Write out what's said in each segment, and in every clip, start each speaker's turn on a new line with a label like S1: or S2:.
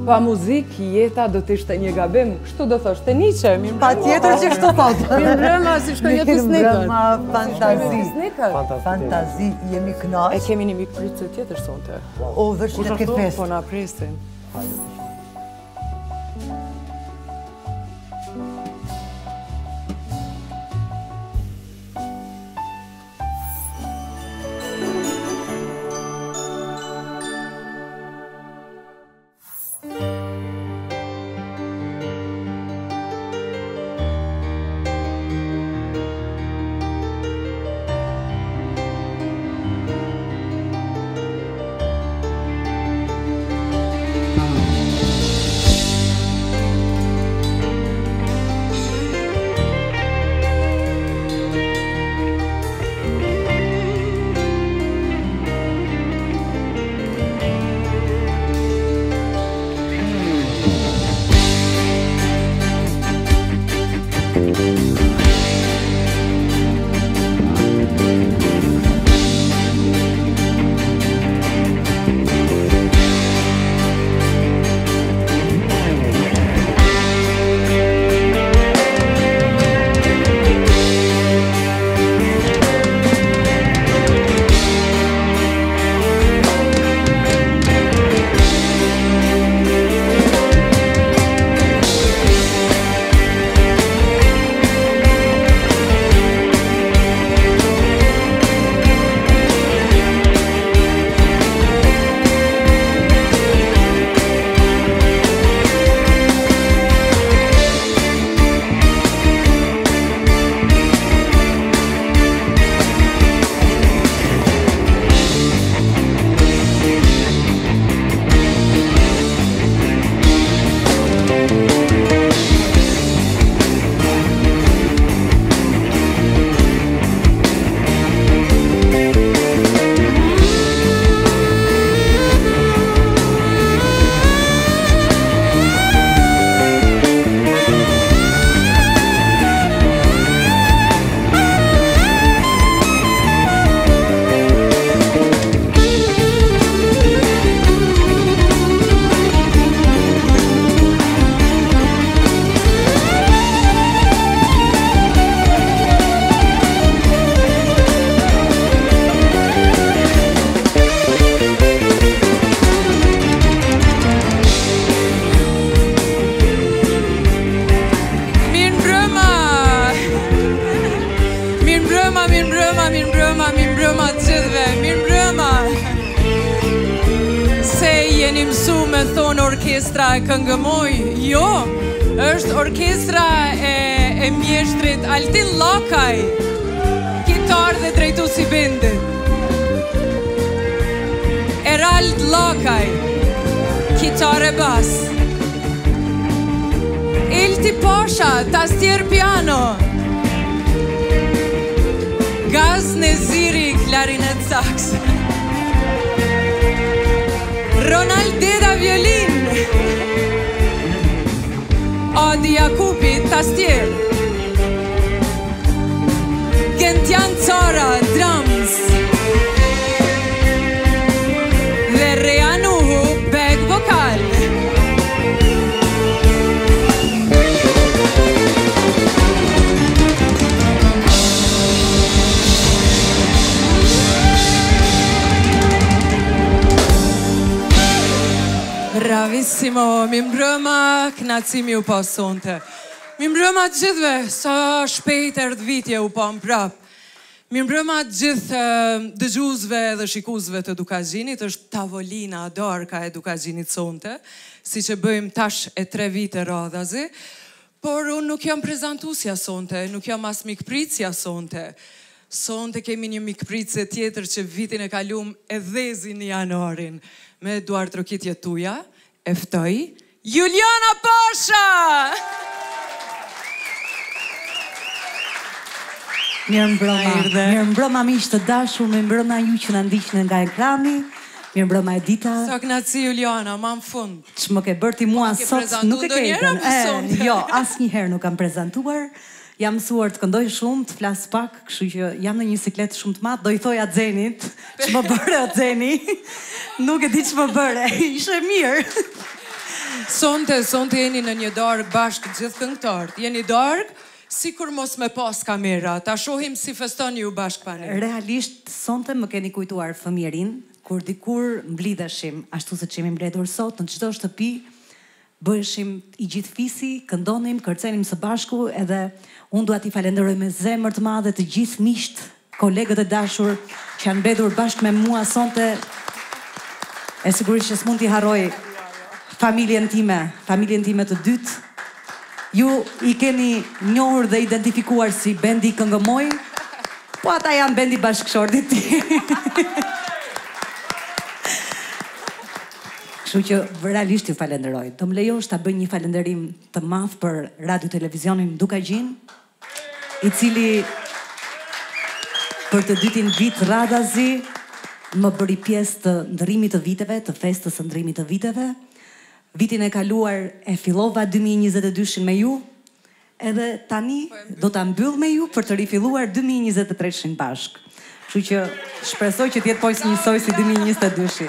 S1: Pa muzikë, jeta do të ishte një gabim, kështu do thoshte Nietzsche.
S2: Patjetër që kështu thotë.
S1: Mirëmbrëma, si shkojnë të snikër.
S2: Fantazi. Fantazi, jemi kënaqë.
S1: E kemi një mikpritëse tjetër sonte.
S2: O, vështirë të ketë festë.
S1: Po na presin.
S3: Orkestra e këngëmoj, jo, është orkestra e mjeshtrit Altin Llokaj, kitar dhe drejtues i bendit. Erald Llokaj, kitar e bas. Elti Pasha, tastier piano. Gaz Neziri, klarinet saks. Ronald Deda, violin. Adi Jakupi, tastier. Gentian Cara, drums. Dhe Reanuhu, back vokal. Bravissimo, mirëmbrëma, kënaqësimi u po sonte. Mirëmbrëma të gjithëve, sa shpejt erdhi vitja u po mprap. Mirëmbrëma të gjithë dëgjuesve dhe shikuesve të Dukazhinit, është tavolina Dorka e Dukazhinit sonte, siç e bëjmë tash e 3 vite radhazi, por unë nuk jam prezantuesja sonte, nuk jam as mikpritësja sonte. Sonte kemi një mikpritëse tjetër që vitin e kalum e dhezin në janarin. Me duart trokitje tuja, e ftoj Juliana Pasha!
S2: Mirëmbrëma miq të dashur, mirëmbrëma ju që na ndiqni nga ekrani. Mirëmbrëma Edita.
S3: Sa kënaqësi Juliana, ma në fund.
S2: Ç'më ke bërë ti mua sot nuk e ke. Jo, asnjëherë nuk kam prezantuar. Jam mësuar të këndoj shumë, të flas pak, kështu që jam në një siklet shumë të madh, do I thoj Axenit, ç'më bëre Axeni. Nuk e di ç'më bëre. Ishte mirë.
S3: Sonte jeni në një darkë bashkë gjithë këngëtarët. Jeni darkë, si kur mos me pas kamera. Ta shohim si festoni ju bashkë pani.
S2: Realisht, sonte më keni kujtuar fëmijërinë, kur dikur mblidheshim, ashtu se që jemi mbledhur sot, në çdo shtëpi, bëheshim i gjithë fisi, këndonim, kërcenim së bashku, edhe unë dua t'i falenderoj me zemër të madhe të gjithë miqt, kolegët e dashur që janë mbledhur bashkë me mua sonte. E sigurisht që s'mund t'i harroj familjen time të dytë. Ju i keni njohur dhe identifikuar si bendi Këngëmoj, po ata janë bendi bashkëshortit ti. Kështu që realisht ju falenderoj. Do më lejosh ta bëj një falënderim të madh për radio televizionin Dukagjin, i cili për të dytin vit radhazi më bëri pjesë të ndërrimit të viteve, të festës së ndërrimit të viteve. Vitin e kaluar e fillova 2022 me ju, edhe tani do ta mbyll me ju për të rifilluar 2023 bashk. Kështu që shpresoj që të jetë pojë njësoj si 2022.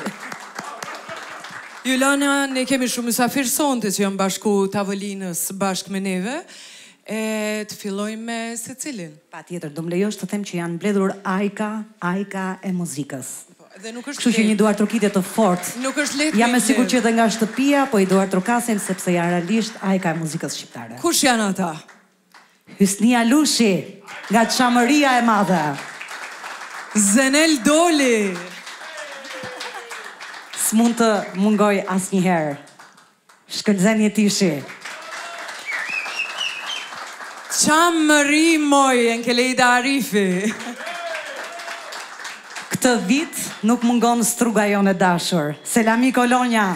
S3: Julana, ne kemi shumë mysafirë sonte që janë bashku tavolinës bashkë me neve, e të fillojmë me secilin.
S2: Patjetër, do më lejosh të them që janë mbledhur Ajka e muzikës.
S3: Kështu
S2: që një duartrokitje të fortë.
S3: Nuk është lehtë.
S2: Jam e sigurt që edhe nga shtëpia, po i duartrokasim sepse janë realisht Ajka e muzikës shqiptare.
S3: Kush janë ata?
S2: Hysnia Lushi, nga Çamëria e Madhe.
S3: Zenel Doli.
S2: S'mund të mungoj asnjëherë. Shkëlzeni Tishi.
S3: Çamëri moj, Enkelejda Arifi.
S2: Këtë vit nuk mungon struga jonë e dashur. Selami Kolonja.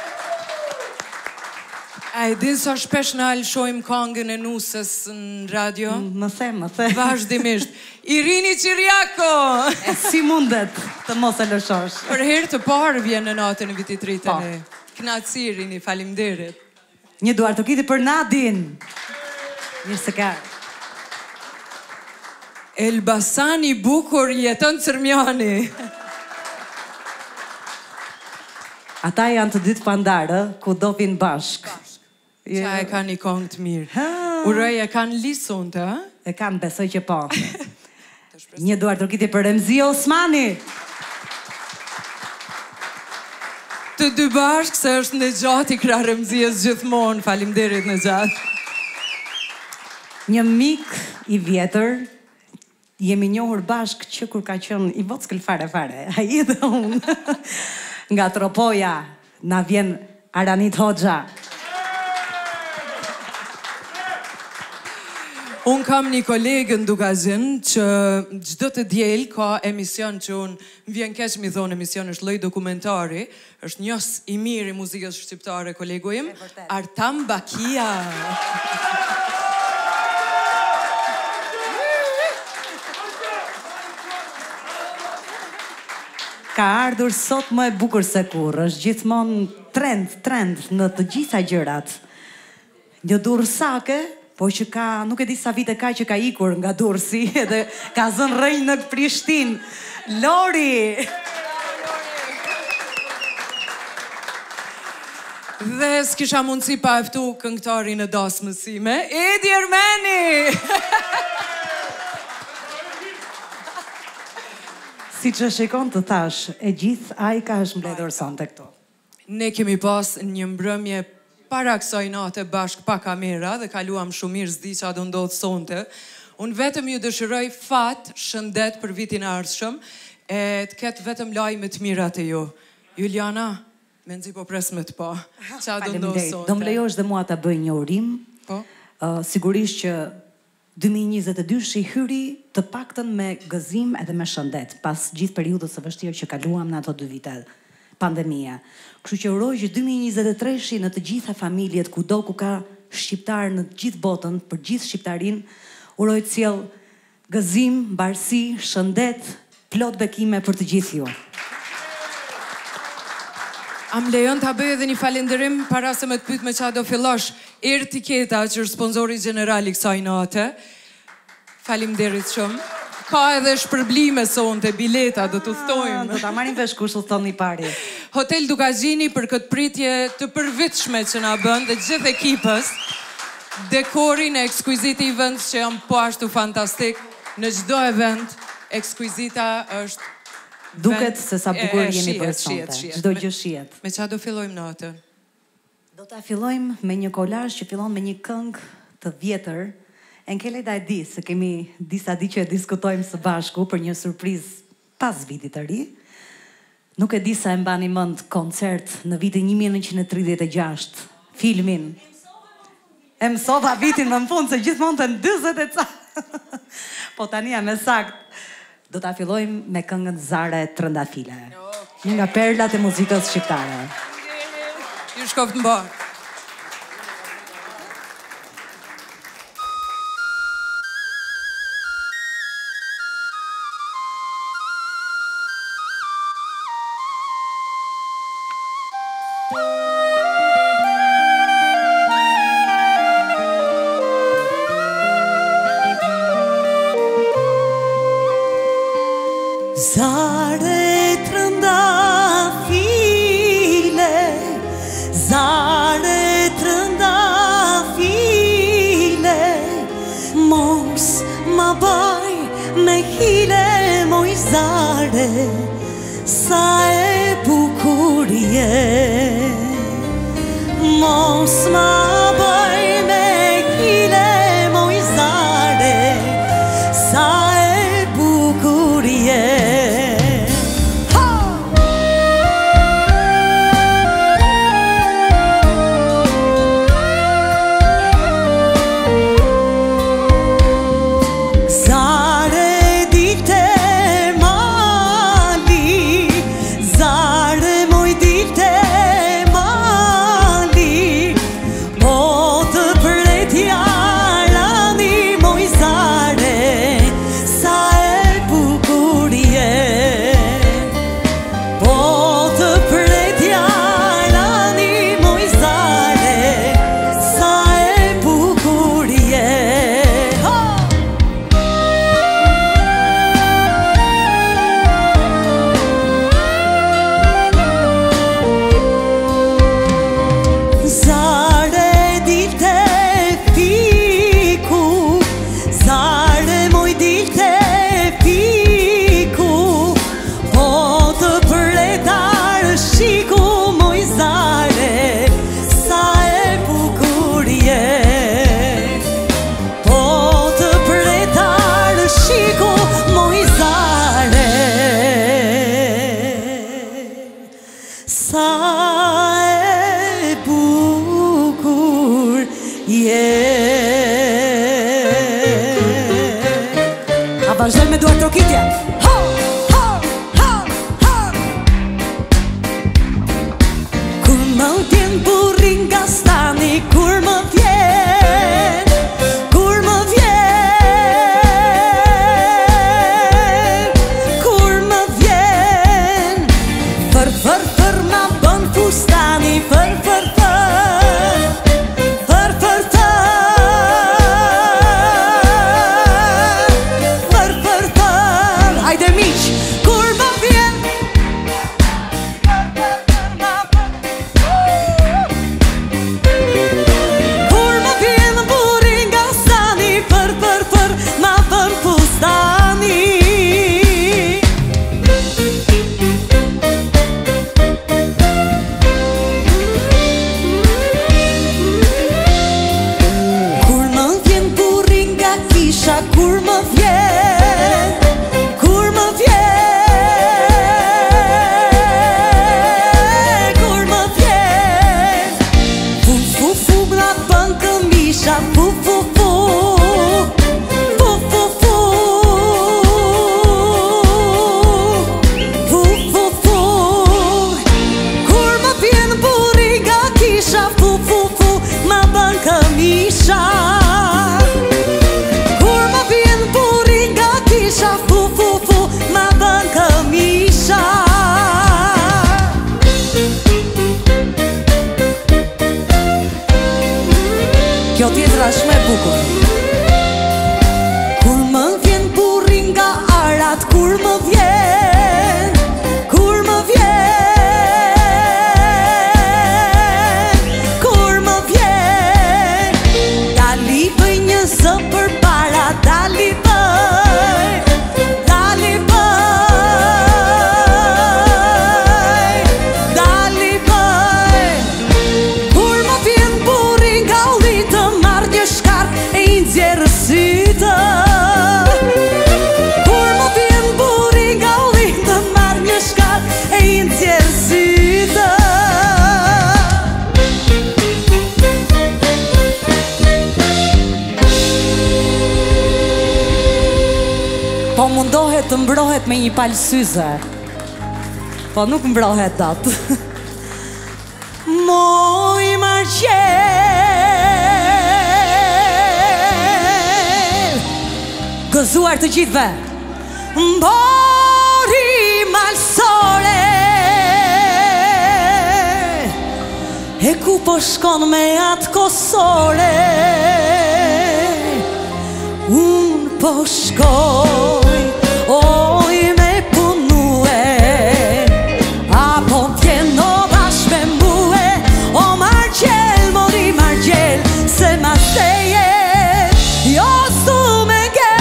S3: A e din sa shpesh në alshojmë këngën e Nusës në radio?
S2: Më the.
S3: Vazhdimisht. Irini Qiriako!
S2: Si mundet të mos e lëshosh?
S3: Për herë të parë vjen në natën e vitit të ri tani. Knaçi Irini, faleminderit.
S2: Një duartrokitje për Nadin. Mirë se ka.
S3: Elbasani bukur jeton Cërmjani.
S2: Ata janë të dytë pandarë, ku do vinë bashk.
S3: Qa e kanë një këngë të mirë. Uroj e kanë lisonte, ha?
S2: E kanë, besoj që po. Një duartrokitje për Remzi Osmani.
S3: Të dy bashkë, se është në gjati kra Remzies gjithmonë. Faleminderit në gjatë.
S2: Një mik i vjetër, jemi njohur bashkë që kur ka qenë i vockël fare. A i dhe unë. Nga Tropoja, na vjen Aranit Hoxha.
S3: Unë kam një kolegën Dukazin që gjdo të djel ka emision që unë vjen keq mi thonë emision është lloj dokumentari, është njës i mirë i muzikës shqiptare kolegu im, Artam Bakia.
S2: Ka ardhur sot më e bukur se kur, është gjithmonë trend në të gjitha gjërat. Një durrsake, po që ka, nuk e di sa vite ka që ka ikur nga Durrësi edhe ka zënë rënjë në Prishtinë. Lori!
S3: Dhe s'kisha mundësi pa eftu këngëtarin e dasë mësime, Edi Ermeni!
S2: Si që shikon të thash, e gjithë Ajka është mbledhur sonte këtu.
S3: Ne kemi pas një mbrëmje para kësaj nate bashkë pa kamera dhe kaluam shumë mirë, s'di qa do ndodhë sonte. Unë vetëm ju dëshiroj fat, shëndet për vitin e ardhshëm, e të ketë vetëm lajme të mira të ju. Juliana, me nëzi po presme të pa. Qa do ndodhë sonte?
S2: Do më lejosh dhe mua ta bëj një urim.
S3: Po?
S2: Sigurisht që 2022 i hyri të paktën me gëzim edhe me shëndet, pas gjithë periudhës së vështirë që kaluam në ato 2 vite pandemia. Kështu që uroj që 2023 në të gjitha familjet kudo ku ka shqiptar në gjithë botën, për gjithë shqiptarin, uroj të sjell gëzim, mbarësi, shëndet, plot bekime për të gjithë ju.
S3: Am lejon ta bëj edhe një falënderim para se me të pyet me çfarë do fillosh. Etiketa që është sponsori general i kësaj nate. Faleminderit shumë. Ka edhe shpërblime sonte, bileta, do t'u thojmë.
S2: Do ta marrim vesh kush u thoni pari.
S3: Hotel Dukazhini për këtë pritje të përvitshme që na bën dhe gjithë ekipës. Dekorin e ekskuiziti events që janë po ashtu fantastik. Në çdo event, ekskuizita është
S2: Duket se sa bukur jemi për sonte. Çdo gjë shihet.
S3: Me çfarë do fillojmë natën?
S2: Do ta fillojmë me një kolazh që fillon me një këngë të vjetër. Enkeleda e di se kemi disa ditë që e diskutojmë së bashku për një surprizë pas vitit të ri. Nuk e di sa e mbani mend koncert në vitin 1936, filmin. E mësova vitin më në fund se gjithmonë të në 40 e ca. Po tani jam me sakt. Do ta fillojmë me këngën Zare Trëndafile. Një nga perlat e muzikës shqiptare.
S3: Ju shkoft në bërë.
S2: Zare trëndafile, zare trëndafile, mos ma baj me hile moj zare, sa e bukur je. Mos ma baj me hile moj zare, sa e bukur je. Vazhdojmë me duart trokitje. Ho, ho, ho, ho. Kur më vjen burri nga stani, kur më vjen, kur më vjen, kur më vjen, fër, fër, fër, ma bën fustani, fër, fër, fër, fër, fër, fër. Hajde Po mundohet të mbrohet me një palë syze. Po nuk mbrohet datë. Moj Margjel, gëzuar të gjithve. Mbori malsore, e ku po shkon me atë kosore, unë po shkoj, oj me punue, apo t'jeno bashkë me mbue. O Margjel, mori Margjel, se ma steje, jo s'tu me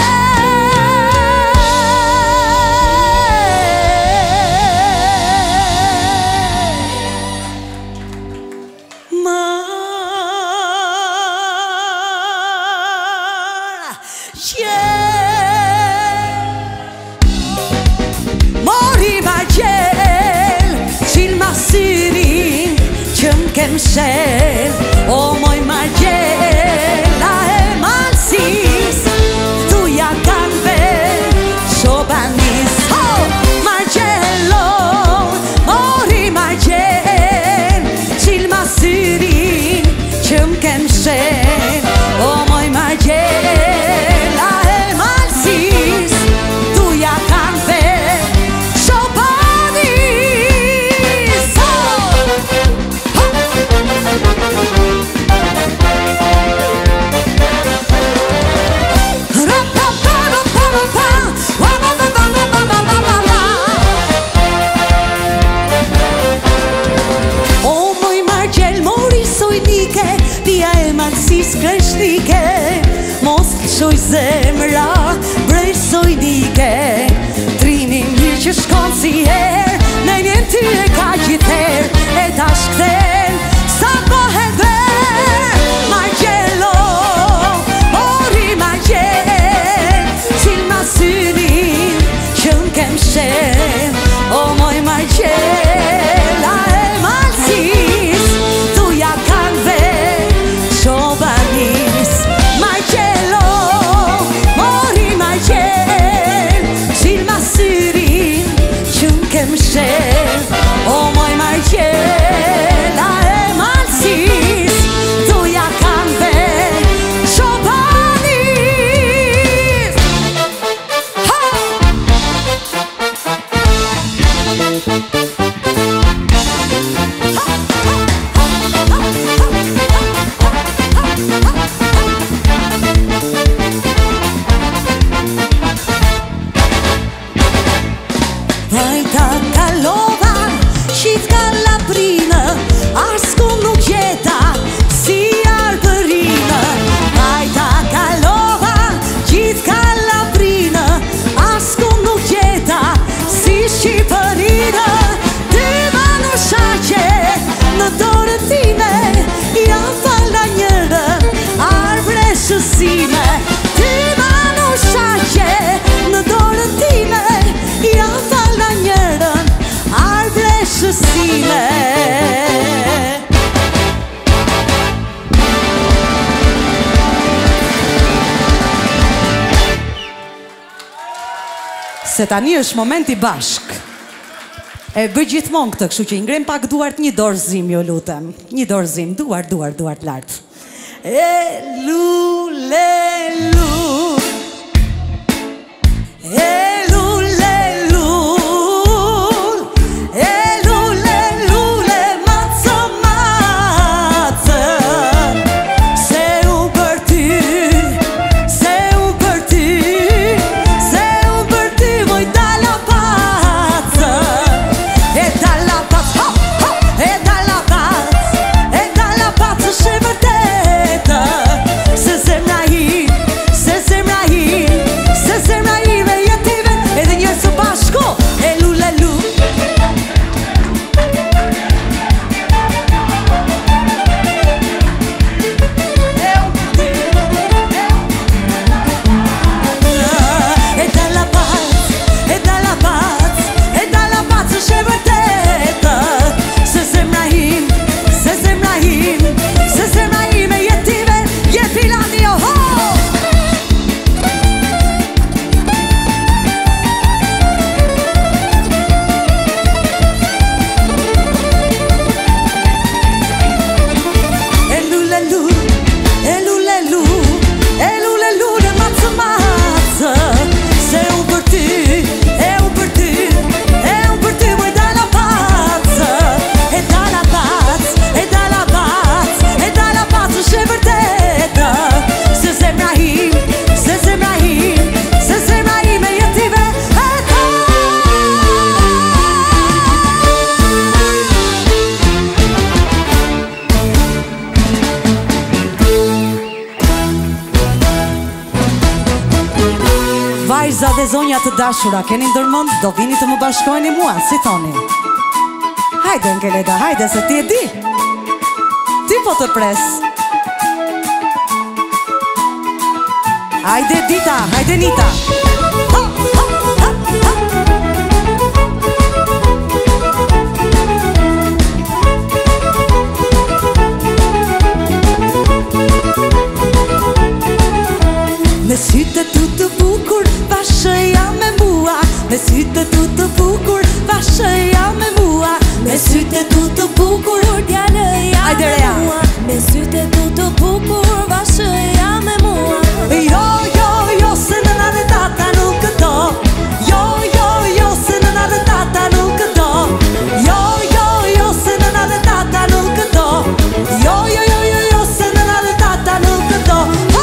S2: Mori Margjel, qil ma syrin që m'kem shel. O moj Margjel, a e malsis, tu ja kanë vel shobanis. Ho, Margjelo, mori Margjel, qil ma syrin që m'kem shel. O moj Margjel, a e malsis, tu ja kanë vel shobanis. Ho, ho. O moj Margjel, mori sojnike, pia e malsis kreshtike, mos qoj zemra brej sojnike. Trinin një që shkon si her, me njën ty e ka gjither, e ta shkten sa pohet ver. Margjelo, mori Margjel, qil ma syrin që m'kem shen. O moj Margjel, a e malsis, tu ja kanë vel shobanis. Margjelo, mori Margjel, qil ma syrin që m'kem shen. O moj Margjel, a e malsis, tu ja kanë vel shobanis. Ha! Vajta kalova, shifka laprinë, asku nuk gjeta si arbërinë. Vajta kalova, gjithka laprinë, asku nuk gjeta si Shqipërinë. Ty ma në shaqe në dorën time, jam falla njërën arbreshësime. Ty ma në shaqe në dorën time, jam falla njërën arbreshësime. Se tani është momenti bashk. E bëj gjithmonë këtë, kështu që i ngrem pak duart, një dorëzim, jo lutem. Një dorëzim, duart lartë. E lu, le lu, e lu, le lu, e lu, le lu, le macë, macë. Se unë për ty, se unë për ty, se unë për ty, moj dalla pacë. E dalla pacë, ho, ho, e dalla pacë është e vërtetë. Se zemra Vajza dhe zonja të dashura, keni ndërmend, do vini të më bashkojni mua, si thoni? Hajde Ngeleda, hajde se ti e di. Ti po të pres. Hajde Dita, hajde Nita. Me sytë tu të bukur, bashëja me mua. Me sytë tu të bukur, bashëja me mua. Me sytë tu të bukur, djalëja me mua.
S4: Me sytë tu të bukur, bashëja me mua.
S2: Jo, jo, jo, se nëna dhe tata nuk do. Jo, jo, jo, se nëna dhe tata nuk do. Jo, jo, jo, se nëna dhe tata nuk do. Jo, jo, jo, jo, jo, se nëna dhe tata nuk do.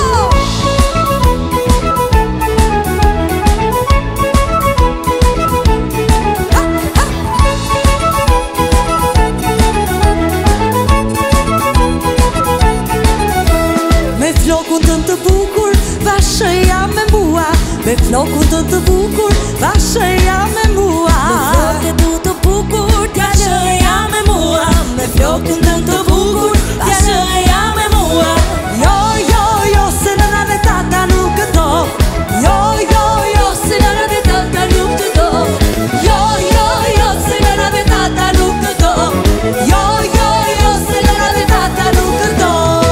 S2: Me flokun të të bukur, bashëja me mua.
S4: Me flokun të të bukur, bashëja me mua. Me flokun të të bukur, bashëja me mua.
S2: Jo, jo, jo, se nëna dhe tata nuk do. Jo, jo, jo, se nëna dhe tata nuk do. Jo, jo, jo, se nëna dhe tata nuk do. Jo, jo, jo, se nëna dhe tata nuk do.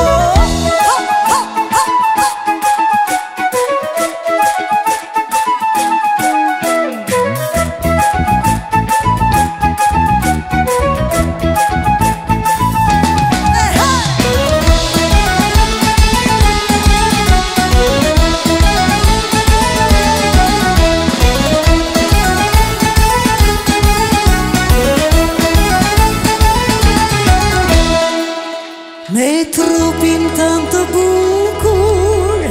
S2: Me trupin tënë të bukur,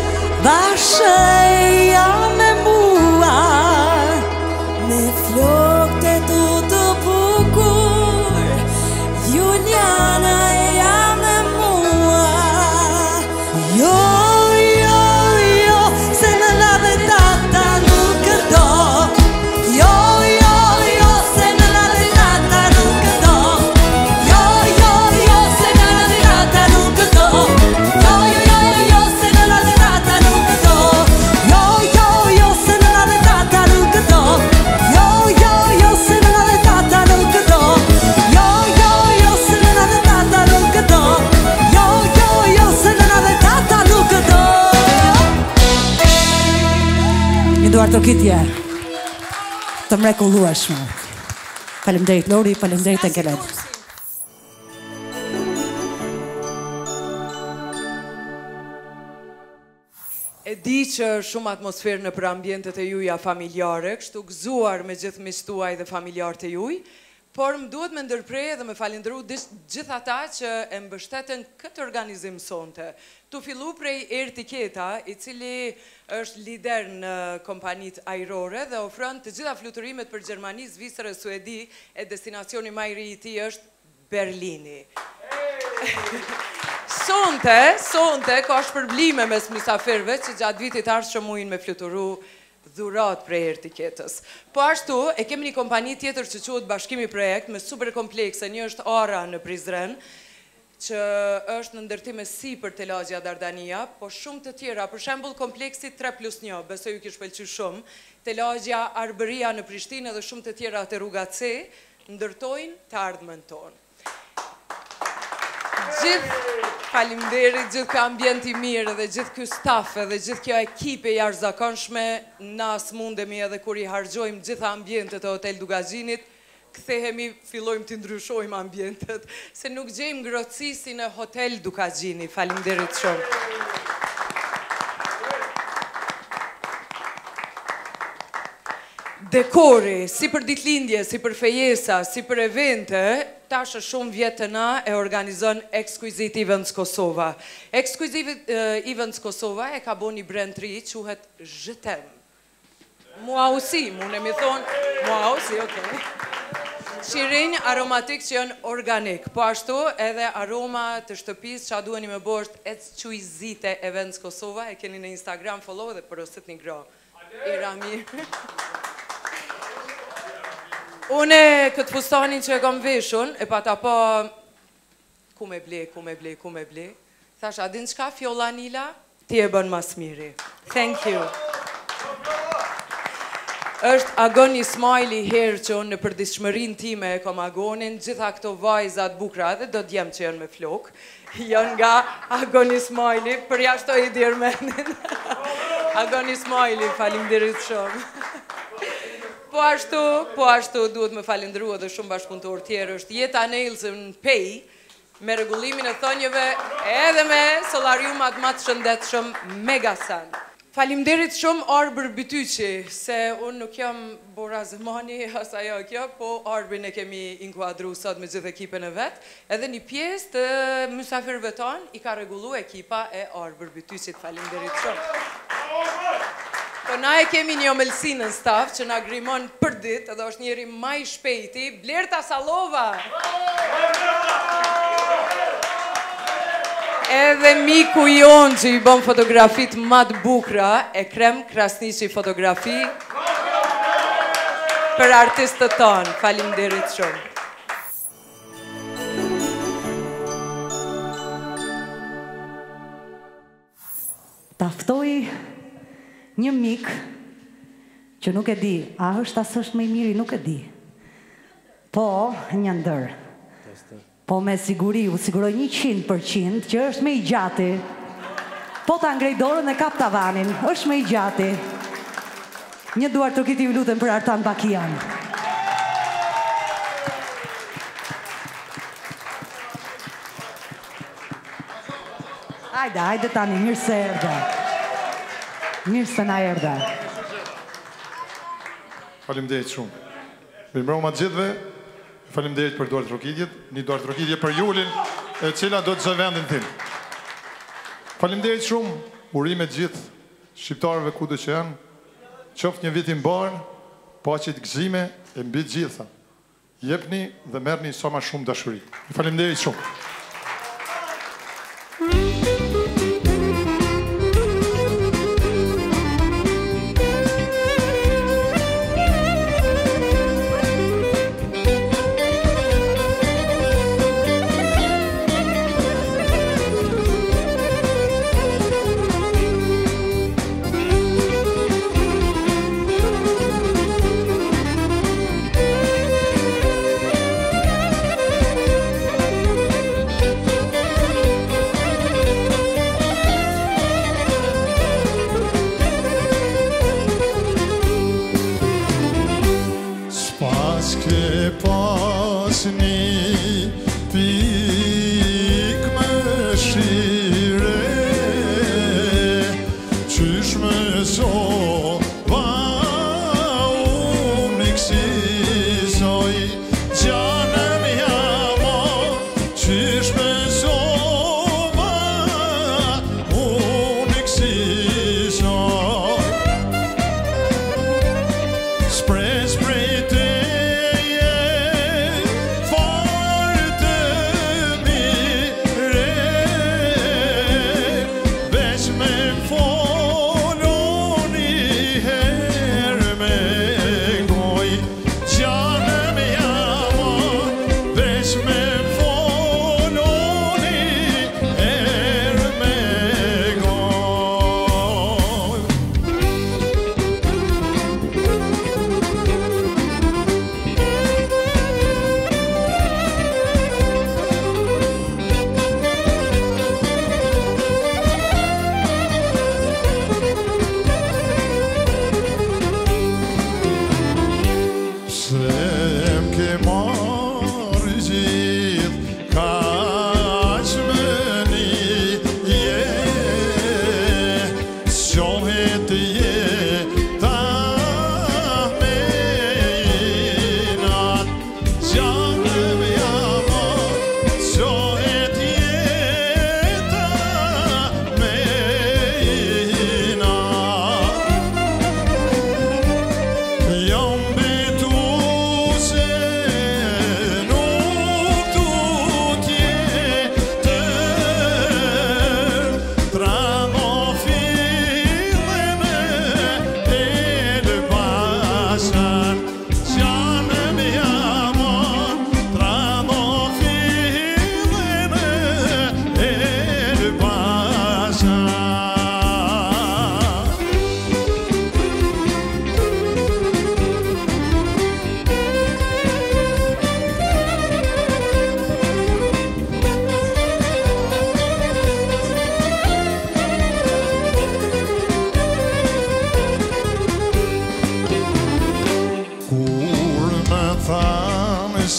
S2: bashëja me mua.
S4: Me flokët tu të bukur, Juliana ja me mua.
S2: Jo, jo, jo, se nëna dhe tata nuk do. Jo, jo, jo, se nëna dhe tata nuk do. Jo, jo, jo, se nëna dhe tata nuk do. Jo, jo, jo, se nëna dhe tata nuk do. Jo, jo, jo, se nëna dhe tata nuk do. Jo, jo, jo, se nëna dhe tata nuk do. Jo, jo, jo, se nëna dhe tata nuk do. Jo, jo, jo, se nëna dhe tata nuk do. Një duar të kitje të mrekullueshme. Faleminderit Lori, faleminderit Ngeleda.
S3: E di që shumë atmosferë në për ambientet e juja familjare, kështu gëzuar me gjithë miqtuaj dhe familjarët e juj, por më duhet me ndërprej dhe me falendëru gjithë ata që e mbështeten këtë organizim sonte. Tu fillu prej Ertiketa, i cili është lider në kompanit ajrore dhe ofron të gjitha fluturimet për Gjermani, Zvicër e Suedi, e destinacioni më i ri i tij është Berlini. Sonte, ka shpërblime mes mysafirëve që gjatë vitit ardhshëm mujnë me fluturu dhurat prej Ertiketës. Po ashtu, e kemi një kompani tjetër që quhet Bashkimi Projekt, me super komplekse, një është Ara në Prizren, që është në ndërtim e sipër te lagja Dardania, po shumë të tjera, për shembull kompleksi 3+1, besoj ju kish pëlqyer shumë, te lagja Arbëria në Prishtinë dhe shumë të tjera te rruga C, ndërtojnë të ardhmen tonë. Faleminderit gjithë ky ambient i mirë dhe gjithë ky staf dhe gjithë kjo ekipe jashtëzakonshme, na smundemi edhe kur i harxojmë gjitha ambientet e Hotel Dugazhinit, kthehemi, fillojmë të ndryshojmë ambientet, se nuk gjejmë ngrohtësi si në Hotel Dugazhini. Faleminderit shumë. Dekori, si për ditëlindje, si për fejesa, si për evente, tash shumë vjetë të na e organizon Exquisite Events Kosova. Exquisite Events Kosova e ka bo një brand ri, quhet Zhetem. Mua usi, mune mi thonë, mua usi, okej. Shirinj aromatik që janë organik, po ashtu edhe aroma të shtëpis që a duheni me bosht Exquisite Events Kosova, e keni në Instagram follow dhe përësit një gra. Era mirë. Une këtë fustanin që e kam veshun, e pata po, ku me ble. Thash, a din qka, Fjolla Nila? Ti e bën mas miri. Thank you. Është Agon Ismaili herë që unë në përditshmërin time e kom Agonin, gjitha këto vajzat bukra edhe do t'jem që janë me flok, janë nga Agon Ismaili, përjashtoj i dirmenin. Agon Ismaili, falimderit shumë. Po ashtu duhet me falendrua dhe shumë bashkëpunëtor tjerë, është Jeta Nelson Pej, me rregullimin e thonjeve edhe me solariumat më të shëndetshëm Megasan. Faleminderit shumë Arbër Bytyqi, se unë nuk jam Bora Zemani, as ajo kjo, po Arbrin e kemi inkuadru sot me gjithë ekipën e vetë, edhe një pjesë të mysafirëve tonë i ka rregullu ekipa e Arbër Bytyqit. Faleminderit shumë. Po na e kemi një omëlsi në staf që na grimon për ditë, edhe është njëri më i shpejti, Blerta Sallova. Edhe miku jonë që i bën fotografit më të bukura, Ekrem Krasniqi fotografi për artistët tonë. Faleminderit shumë.
S2: Ta ftoj një mik që nuk e di, a është as është më i miri, nuk e di. Po, një ndër. Po me siguri, u siguroj 100% që është me i gjati. Po ta ngrej dorën e kap tavanin, është me i gjati. Një duar të kiti ju lutem për Artan Bakian. Hajde tani, mirë se erdhe. Mirë se na erdhe.
S5: Faleminderit shumë. Mirëmbrëma të gjithëve. Faleminderit për duart rokitjet, një duart rokitje për Julin, e cila do të zë vendin tim. Faleminderit shumë, urime gjithë shqiptarëve kudo që janë, qoftë një vit i mbarë, paqe të gëzime e mbi të gjitha. Jepni dhe merrni sa më shumë dashuri. Faleminderit shumë.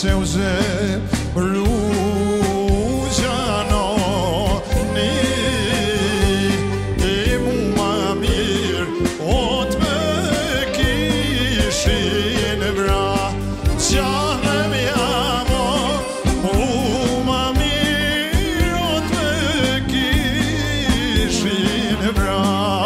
S5: se u zemrugjano ni e mu ma mirë o të më kishin vra qanem jamo u ma mirë o të më kishin vra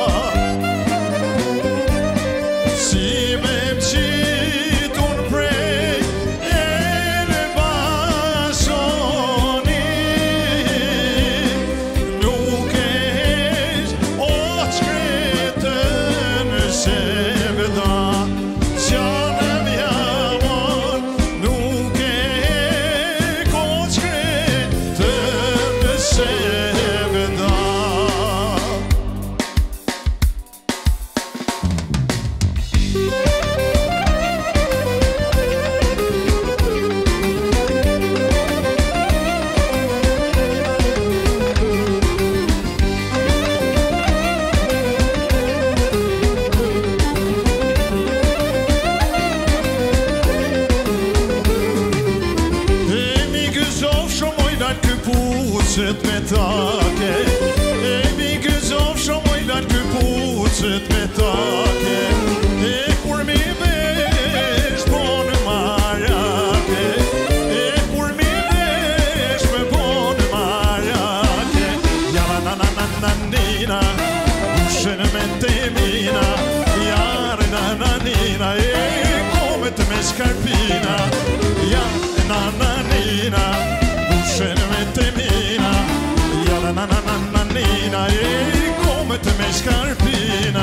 S5: pucet me take e mi gëzov shumë ojlan kë pucet me take e kur mi vesh po në marake e kur mi vesh me po në marake jala na na na na nina ushen me temina jare na na nina e komet me skarpina jare na na nina ushen me temina jala na na na na nina e komet me skarpina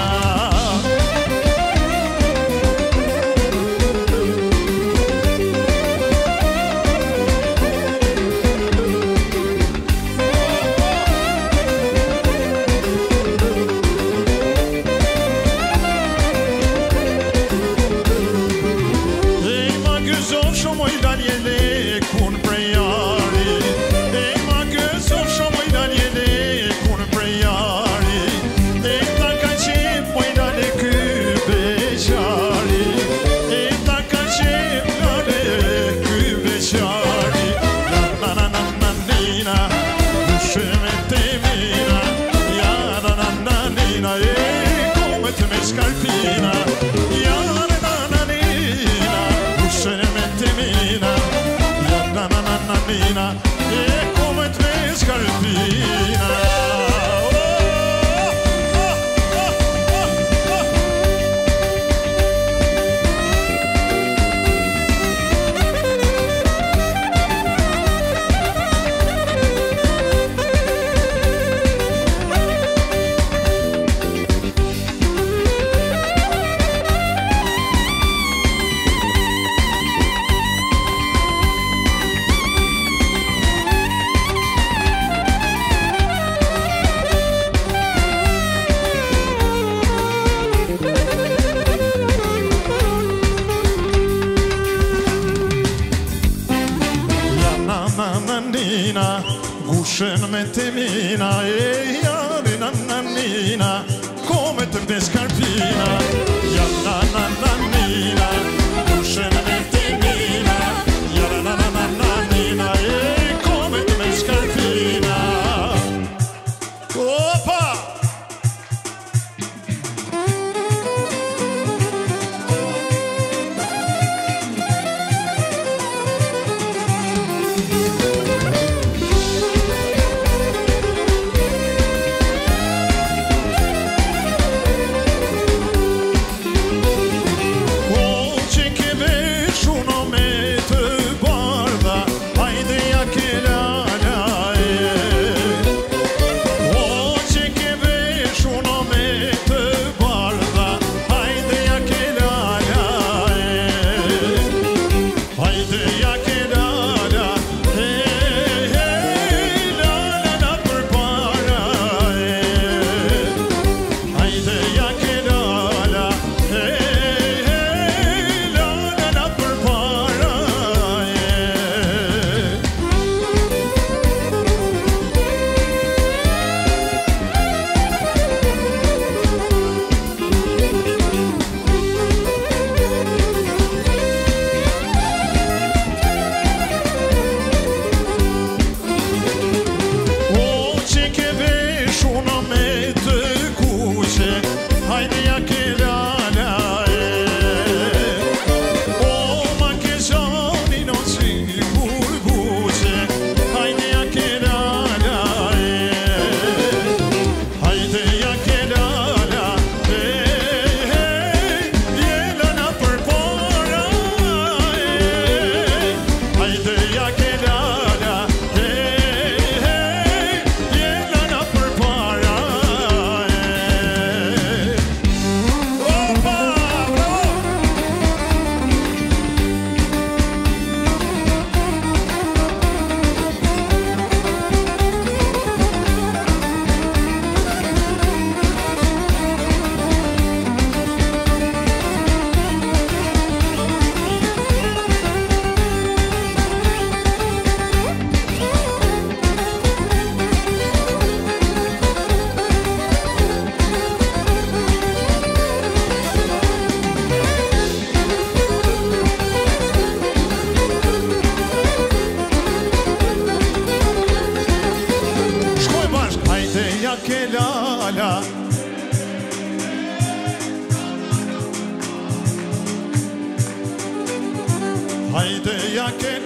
S5: Scarpina, jare na na nina, ushen me temina, jare na na na nina, e komet me scarpina. Gushen me temina e jare na na nina komet me scarpina ja na na na nina gushen me temina jare na na na nina e komet me scarpina opa Hajde ja ken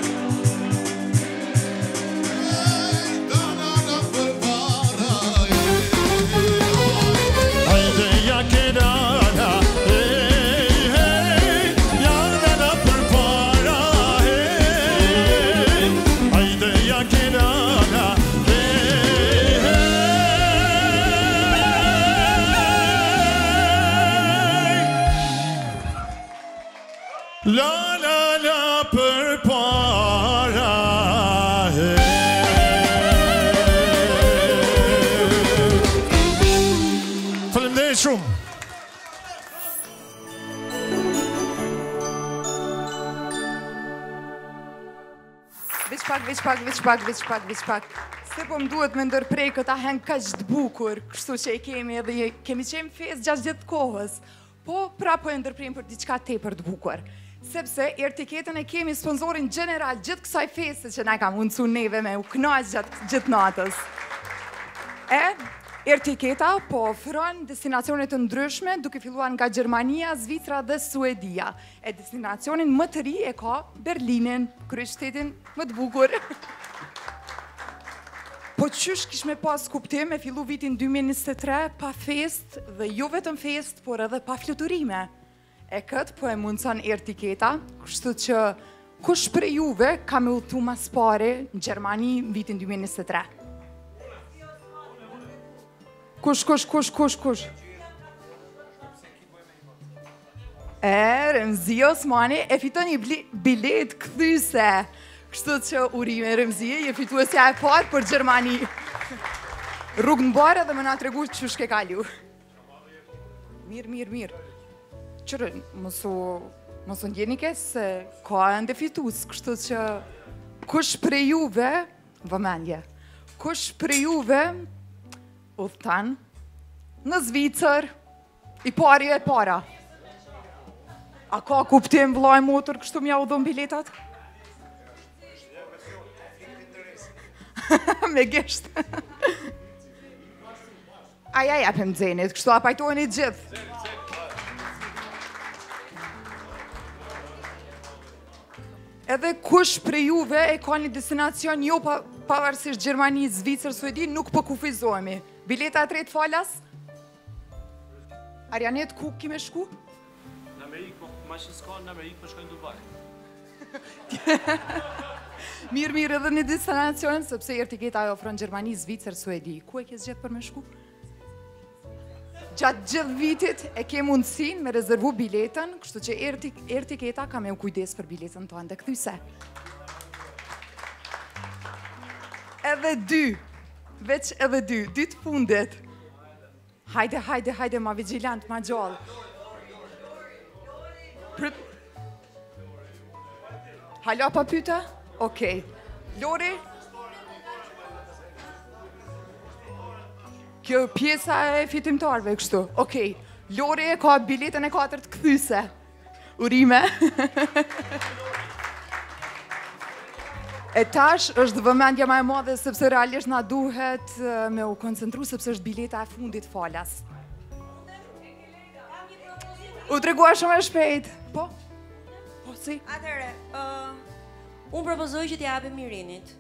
S5: Hajde ja kenana Jana për para Hajde ja kenana La la la për para Faleminderit shumë.
S1: Veç pak. Se po më duhet me ndërprej këta hen kaq të bukur, kështu që i kemi edhe kemi qenë fest gjatë gjithë kohës. Po pra po e ndërprejmë për diçka tepër të bukur. Sepse etiketën e kemi sponsorin general gjithë kësaj feste që na ka mundsu neve me u kënaq gjatë gjithë natës. Etiketa po ofron destinacione të ndryshme duke filluar nga Gjermania, Zvicra dhe Suedia. Destinacionin më të ri e ka Berlinin, kryeqytetin më të bukur. Po qysh kish me pas kuptim e fillu vitin 2023 pa fest dhe jo vetëm fest, por edhe pa fluturime. Këtë po e mundëson etiketa, kështu që kush për juve ka me udhëtu mas pare në Gjermani në vitin 2023? Kush? Remzi Osmani e fiton një bilet këthyse. Kështu që urime Remzi, je fituesja e parë për Gjermani. Rrugë në barë dhe më nga tregu që shke kalu. Mirë. Qërë, mosu ndjeni se ka e ndë fitus, kështu që kush për juve, vëmendje, kush për juve udhëtan në Zvicër, i pari e para. A ka kuptim vllai motor kështu mja udhën biletat? Me gesht. Aja japim Xenit, kështu a pajtojni gjithë. Edhe kush për juve e ka një destinacion jo pavarësisht Gjermani, Zvicër, Suedi, nuk po kufizohemi. Bileta e tretë falas? Arjanet, ku kime shku?
S6: Në Amerikë, po mashin s'ka në Amerikë, po shkojnë Dubai.
S1: Mirë, edhe një destinacion, sepse etiketa e ofron Gjermani, Zvicër, Suedi. Ku e ke zgjedhë për me shku? Gjatë gjithë vitit e ke mundësin me rezervu biletën, kështu që etiketa ka me u kujdes për biletën të ndë këthyse. Edhe dy të fundet. Hajde, ma vigilant, ma gjallë. Halo pa pyta? Okej. Lori? Kjo pjesa e fitimtarve kështu. Okej. Lori e ka biletën e 4 të këthyse. Urime. E tash është vëmendja ma e madhe sepse realisht na duhet me u koncentru sepse është bileta e fundit falas. U tregua shumë e shpejt. Po, si?
S4: Atëre, unë propozoj që t'japim Irinit.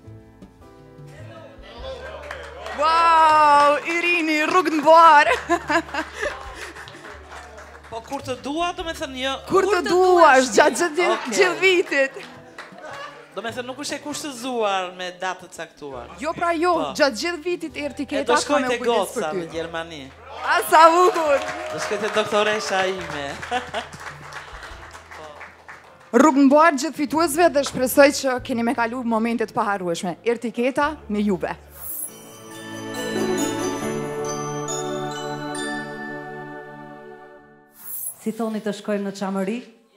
S1: Wow, Irini, rrugë në barë.
S7: Po kur të dua, do me thënë jo...
S1: Kur të duash, gjatë gjithë vitit.
S7: Do me thënë nuk është e kushtëzuar me datë të caktuar.
S1: Jo pra jo, gjatë gjithë vitit etiketa ka me kujdes për ty.
S7: E do shkojt e goca në Gjermani.
S1: A sa bukur.
S7: Do shkojt e doktoresha ime.
S1: Rrugë në barë gjithë fituesve dhe shpresoj që keni me kalu momentet paharrueshme. Etiketa me juve.
S2: Si thoni të shkojmë në Çamëri?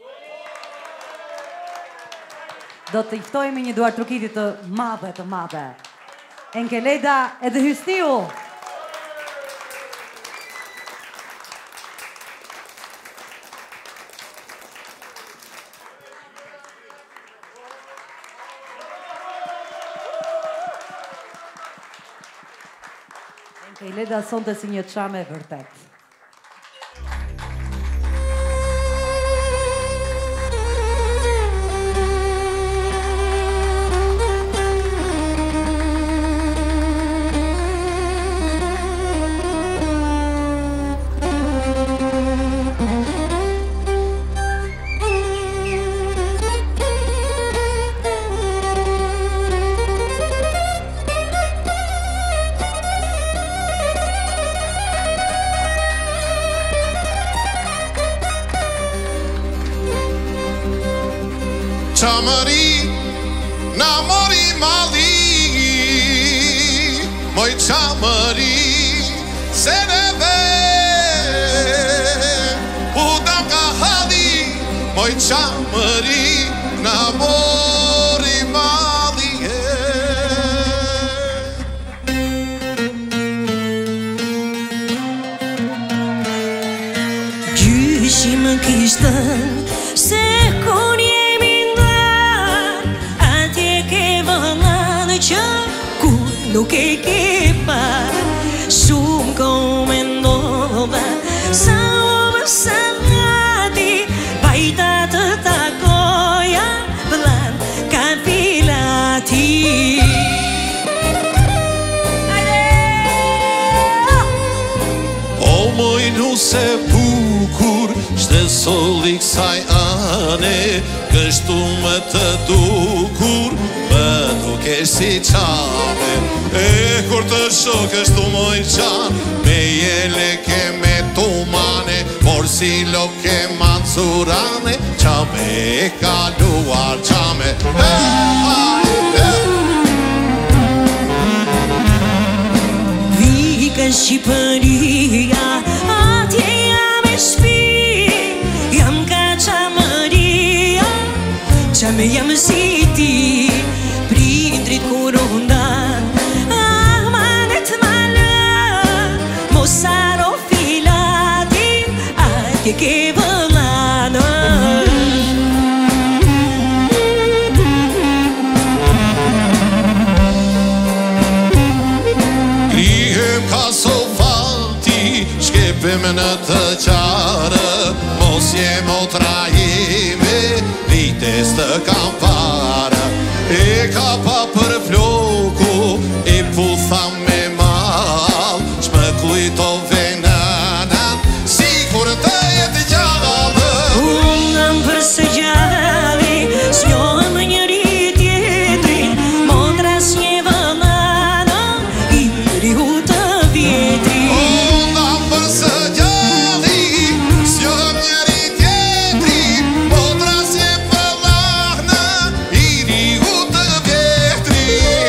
S2: Do të iftojmë një duar trukitit të madhe. Enkeleda edhe Hystiu. Enkeleda sonte si një çame e vërtet.
S8: qamëri, na mori mali, moj qamëri, se neve, u dam ka hali, moj qamëri, na mori mali.
S4: Gjyshim kishtën se kur jemi ndar, atje ke vëllën që kur nuk e ke par. Shumë ko mendova sa më sa ngati, bajta të takoja plan ka filati.
S8: O moj nuse bukur, shtesoli kësaj ane, kështu më të dukur, më dukesh si qane. E kur të shoh kështu moj qan, me jele ke me tumane, por si lo ke manzurane, qa me e kaluar, qa me
S4: Vika Shqipëria, atje jam e shpi, jam ka qamëria, qame jam si ti, prindrit kur undan, amanet malë, mosaro filatin, atje ke vëllanë.
S8: Grihem ka sofalti, shkepim në të qarë, mos jem o trajime, vites të kam para. E ka pa për floku, e putha me mal, shme kujtove nënën, si kur të jetë gjallë.
S4: Unëm për së gjalli, s'njohëm njëri tjetrin, modras një vëllana, iri u të vjetri.
S8: Unëm për së gjalli, s'njohëm njëri tjetrin, modras një vëllana, iri u të vjetri.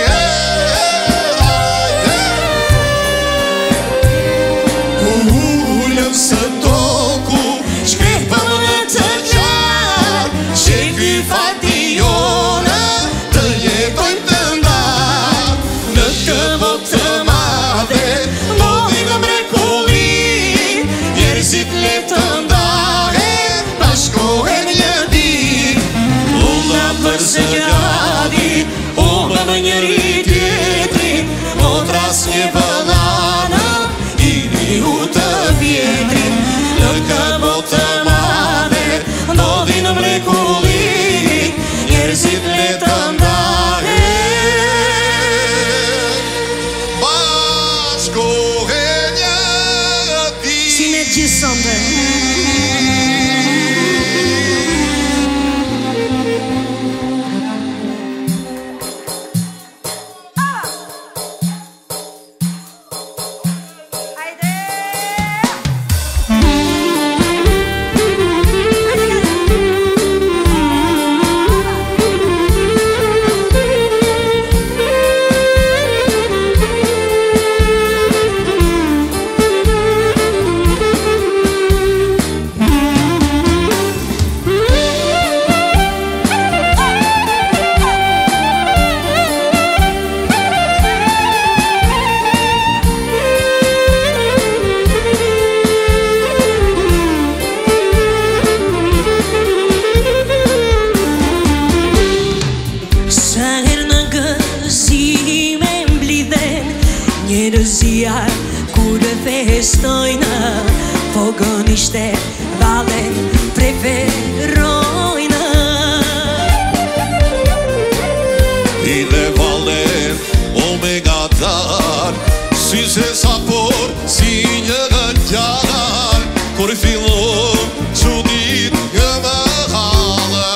S8: Ullëm së toku, shkrepëm në të qarë, që ky fati jone, të jetojmë të ndarë. Në këmbët të madhe, ndodhin mrekulli, njerëzit le të ndahen, bashkohen një ditë. Ulla për së gjadi, ullëm njëri tjetrin, modras një vëllana, iri u të vjetrin. Në këmbët të madhe, ndodhin mrekulli, njerëzit le të ndahen, bashkohen një ditë.
S4: Si me gjithësonde. Njerëzia kur e festojnë, fogën ishte valen preferojnë.
S8: I dhe valen omega dar, si se sapor, si një gëllar, kur fillon qudit një më halë.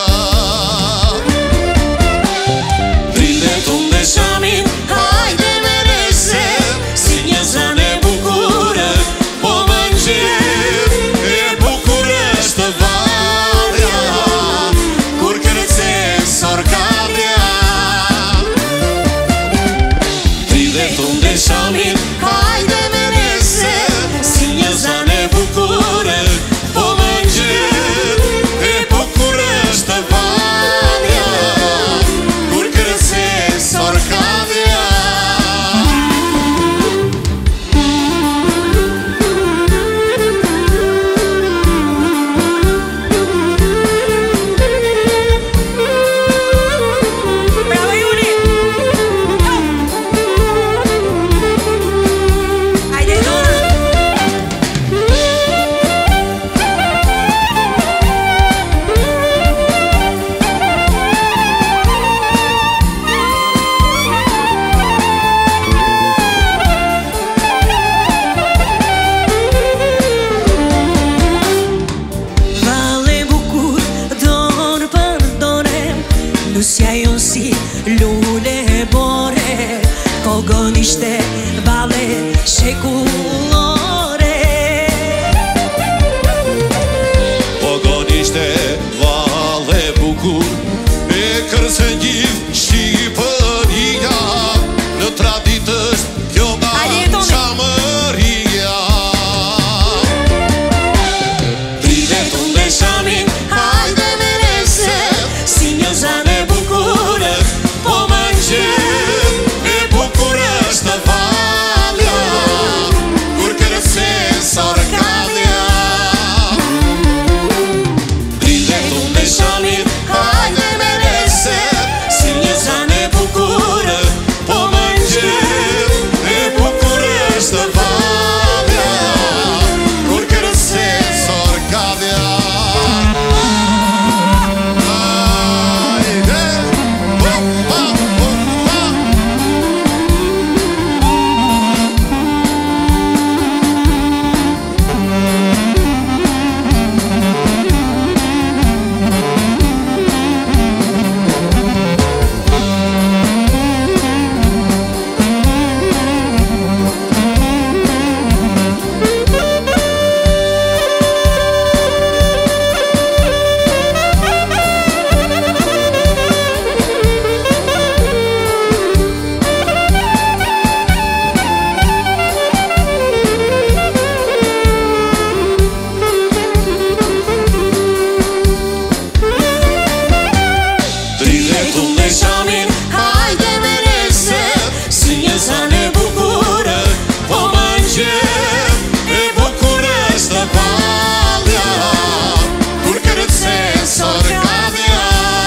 S8: Dritet unë dhe shamin, hajde me rese, si një zane bukure, po më gjithë, e bukur është valja, kur kërces
S4: ishte vale shekullore.
S8: Pogon ishte vale bukur, e kërse gjithë Shqipëria, në tradit është kjo nga qamëria.
S4: Privet unë dhe shamin, hajde me rese, si një zane bukure,
S8: Po më gjithë e bukur është valja, kur kërse sorkadja.
S4: privet unë dhe shamin, hajde me rese, si një zane bukure,
S8: Po më gjithë e bukur është valja, kur kërse sorkadja. Hajde, ho, ho, ho, ho.
S4: privet unë dhe shamin, hajde me rese, si një zane bukure,
S8: Po më gjithë e bukur është valja, kur kërse sorkadja.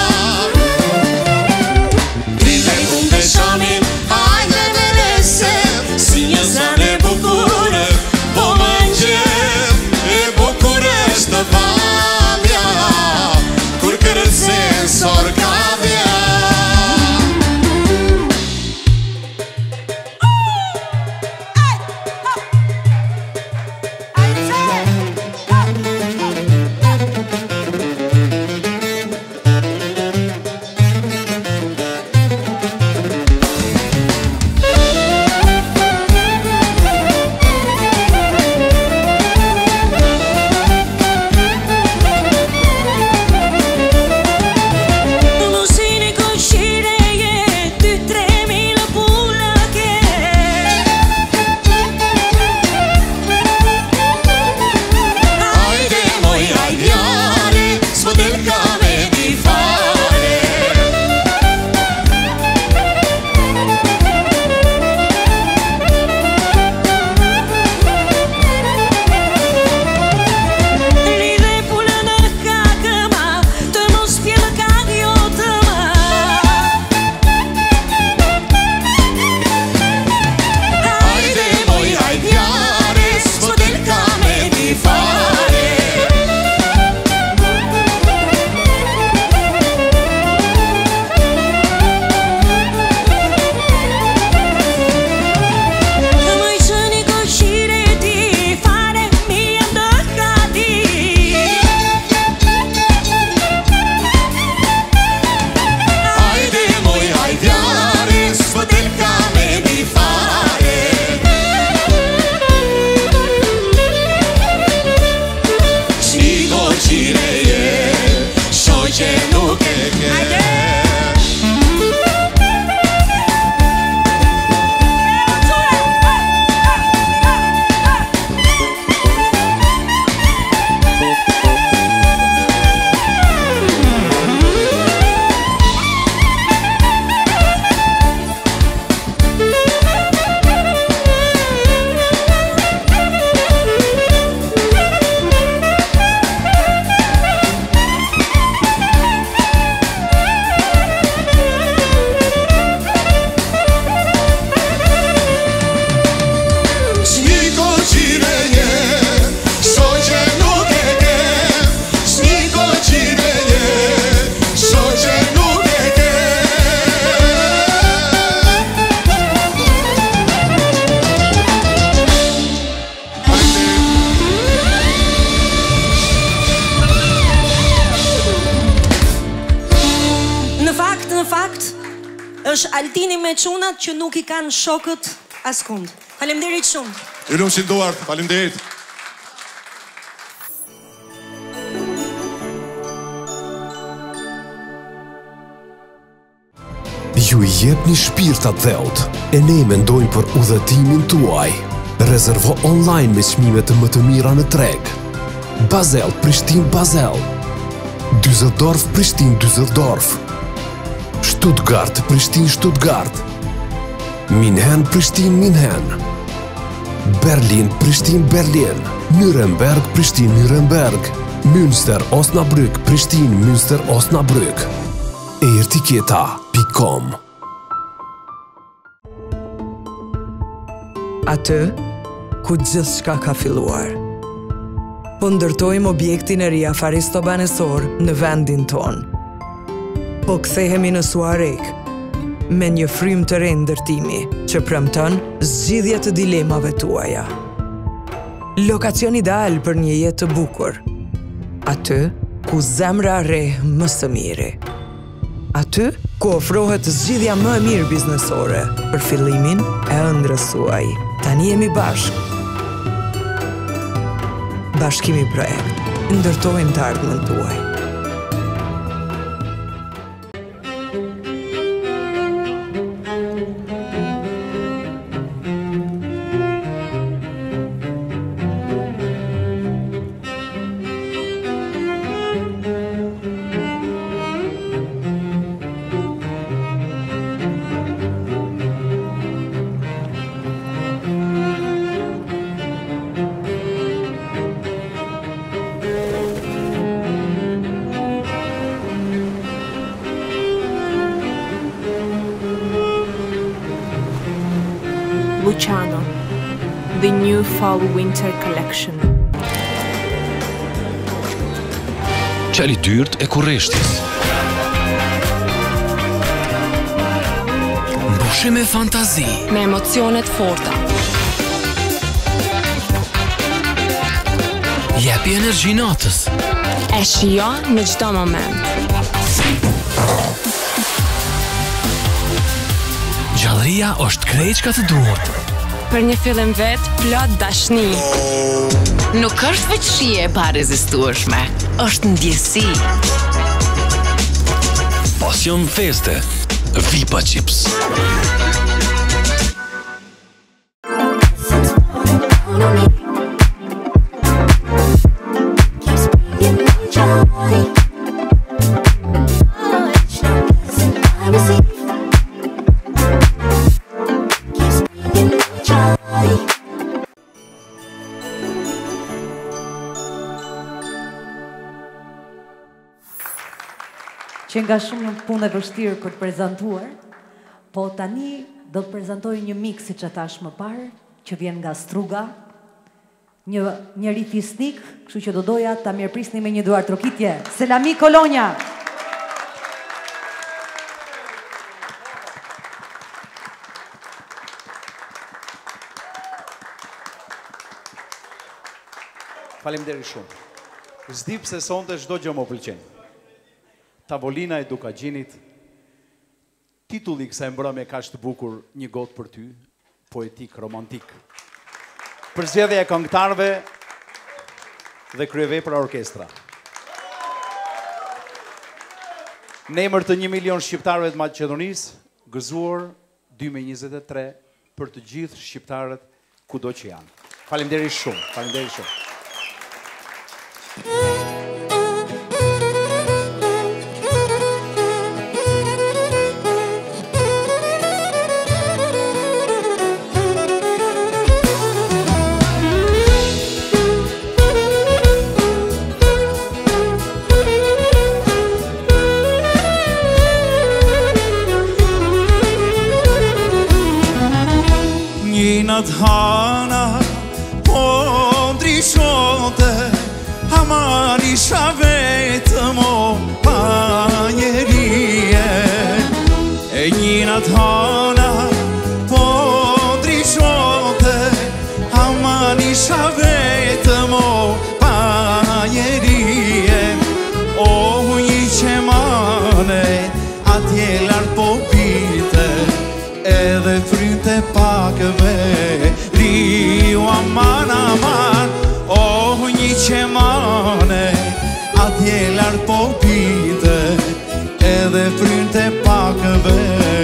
S4: privet unë dhe shamin, hajde me rese, si një zane bukure,
S8: Po më gjithë e bukur është valja, kur kërse sorkadja.
S4: Musini con scireie, 2-3.000 pullake.
S8: Hajde moj hajvjare, s'po del kame di fare.
S4: Lidhe pullën në kakëma, të mos pjellë kakjo të ma.
S8: Hajde moj hajvjare, s'po del kame di fare.
S4: Të më qëni ko shire ti, fare mi jam dëkati.
S8: Hajde moj hajvjare, s'po del kame di fare. Qiko qireje, shoqe nuk e ke.
S4: Është Altini me çunat që nuk i kanë shokët Askund. Faleminderit shumë.
S8: Ju lumshin duart, faleminderit.
S9: Ju I jepni shpirtat dheut, e ne mendojmë për udhëtimin tuaj. Rezervo online me çmime të më të mira në treg. Basel, Prishtinë, Basel. Düsseldorf, Prishtinë, Düsseldorf. Stuttgart, Prishtinë, Stuttgart. Minhen, Prishtinë, Minhen. Berlin, Prishtinë, Berlin. Nuremberg, Prishtinë, Nuremberg. Münster, Osnabrück, Prishtinë, Münster, Osnabrück. Etiketa.com.
S10: Atë ku gjithçka ka filluar. Po ndërtojmë objektin e ri afaristo banesor në vendin ton. Po kthehemi në Suarek me një frym të re ndërtimi që premton zgjidhje të dilemave tuaja. Lokacion ideal për një jetë të bukur. Aty ku zemra re më së miri. Aty ku ofrohet zgjidhja më e mirë biznesore për fillimin e ëndrës suaj. Tani jemi bashkë. Bashkimi Projekt. Ndërtojmë të ardhmen tuaj.
S11: Luciano, the new fall-winter collection.
S12: Qali dyrt e kurreshtis. Mbushi me fantazi.
S11: Me emocionet forta.
S12: Jepi energji natës.
S11: E shijo në çdo moment.
S12: Gjallëria është krejçka të duhur.
S11: Për një fillim vet, plot dashni.
S13: Nuk është veç shije e parezistueshme, është ndjesi.
S12: Pasion feste, Vipa Chips.
S2: Që nga shumë një punë e vështirë për të prezentuar, po tani do të prezentoj një mik, siç e thash më parë, që vjen nga Struga, njëri fisnik, kështu që do doja ta mirëprisni me një duar trokitje. Selami Kolonja.
S14: Faleminderit shumë. S'di pse sonte çdo gjë më pëlqen. Tavolina e Dukagjinit, titulli kësaj mbrëmje kaq të bukur, Një gotë për ty, poetik, romantik. Përzgjedhja e këngëtarëve dhe kryevepra orkestra. Në emër të 1 milion shqiptarëve të Maqedonisë, gëzuar 2023 për të gjithë shqiptarët kudo që janë. Faleminderit shumë, faleminderit shumë.
S15: Hana po ndryshonte, ama isha vetëm o panjerie. E njënat hana po ndryshonte, ama isha vetëm o panjerie. O një qemane atje lart po pite, edhe frynte pakëve Riu aman aman Oh një qemane Atje lartë po pite Edhe frynte pakëve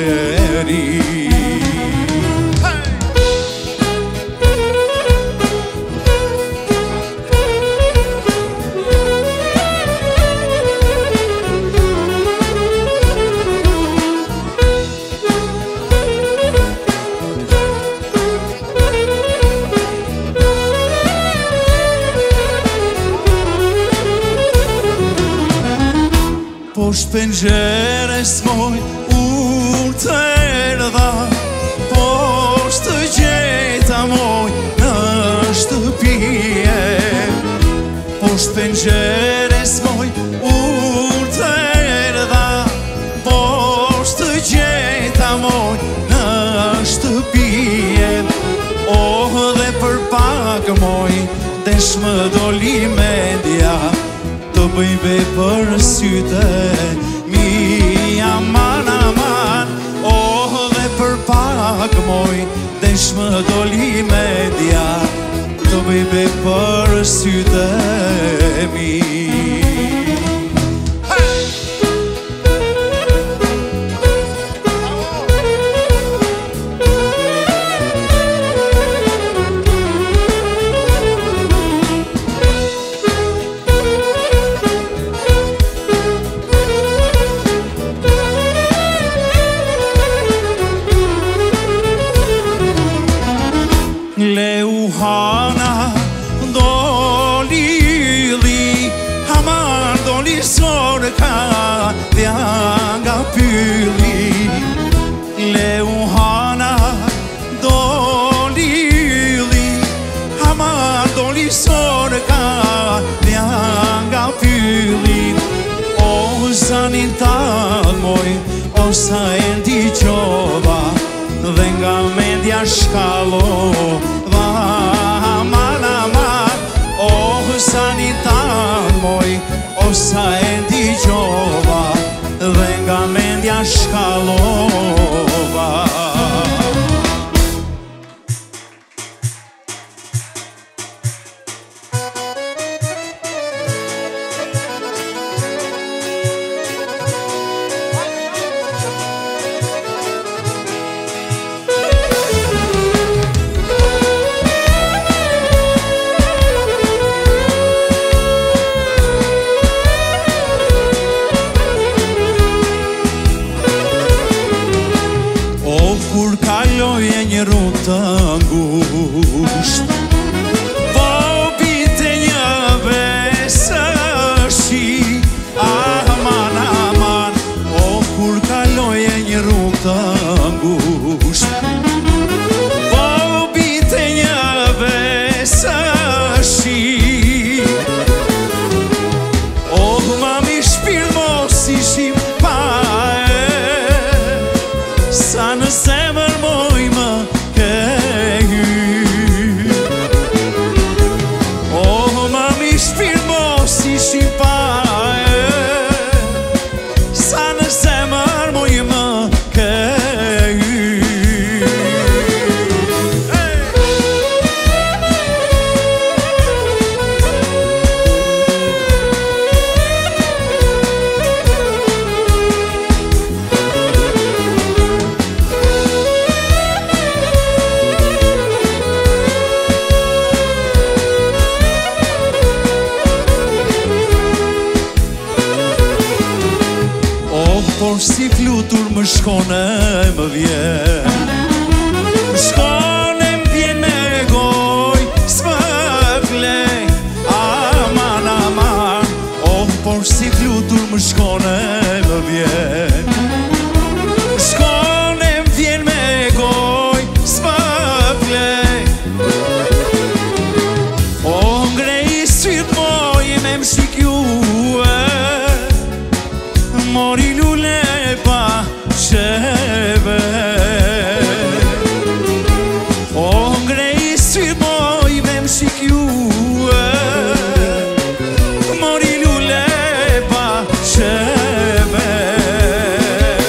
S15: Poshtë penxeres moj unë të erdha Poshtë të gjeta moj në shtëpije Poshtë penxeres moj unë të erdha Poshtë të gjeta moj në shtëpije Oh dhe për pak moj desh më doli mendja Të bëjbe për syte mi aman aman Oh dhe për pak moj desh më doli media Të bëjbe për syte mi Leuhana dolili Haman doli sorka Dhjanga pyli Leuhana dolili Haman doli sorka Dhjanga pyli O zanin tal moj O sa e ndi qova Dhe nga mendja shkallova aman aman Oh sani tan moj O sa e ndigjova Dhe nga mendja shkallova Kur kaloje një rrugë të ngusht Po bite një vesëshi Aman aman O kur kaloje një rrugë të ngusht Po bite një vesëshi O mami shpirë mos ishim pa Sa në zemër moj më ke hyr Oh, mami shpirë mos ishim pa Sa në zemër moj më ke hyr Por si flutur më shkone më vjen Më shkone më vjen me goj S'më vlej Aman aman Oh, por si flutur më shkone më vjen Më shkone më vjen me goj S'më vlej Oh, ngrej syt moj me më shikjue Mori lule pa qeve O ngrej syt moj me më shikjue Mori lule pa qeve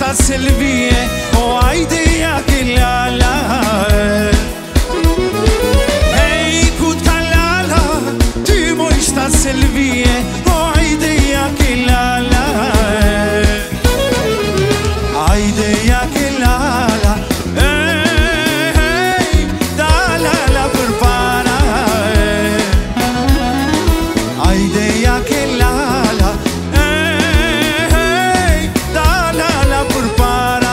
S15: shta selvie, o ajde ja ke lala. Hej, ku t'ka lala, ty moj shta selvie, o ajde ja ke lala. Ajde ja ke lala, da lala për para. Ajde ja ke lala, da lala për para.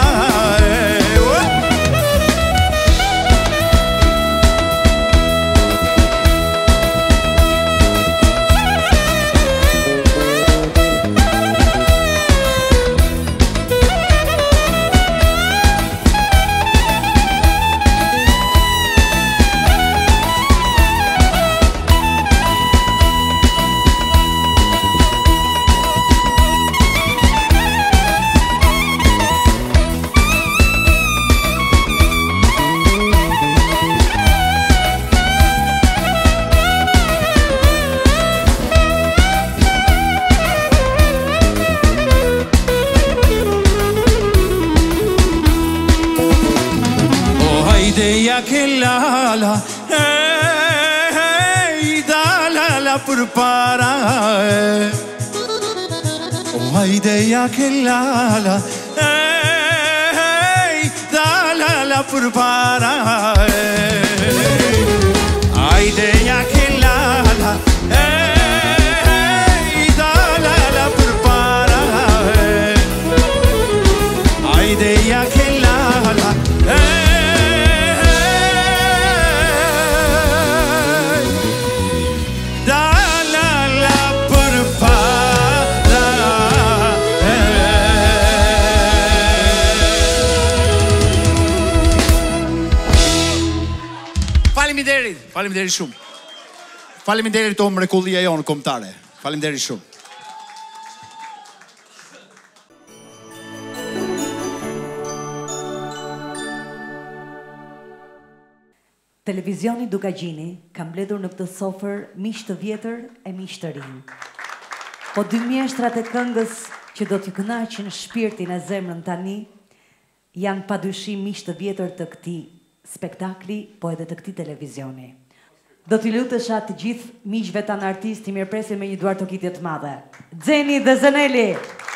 S15: Ja ke lala, da lala për para. O hajde ja ke lala, da lala për para. Hajde ja ke lala, da lala për para. Hajde ja ke lala,
S14: Faleminderit shumë. Faleminderit o mrekullia jonë kombëtare. Faleminderit shumë.
S2: Televizioni Dukagjini ka mbledhur në këtë sofër miq të vjetër e miq të rinj. Po dy mjeshtrat e këngës që do t'ju kënaqin shpirtin e zemrën tani janë padyshim miq të vjetër të këtij spektakli, po edhe të këtij televizioni. Do t'i lutesha të gjithë miqve tanë artistë i mirëpresim me një duar tokitje të madhe. Xeni dhe Zeneli.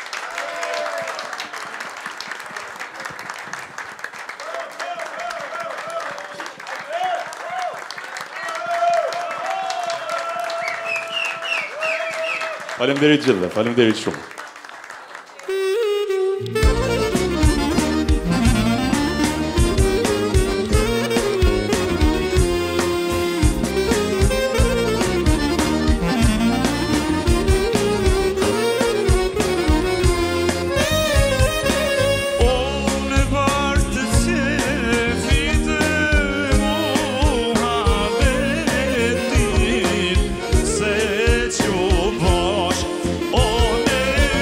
S16: Faleminderit gjithëve, faleminderit shumë.
S15: Se që bash, o ne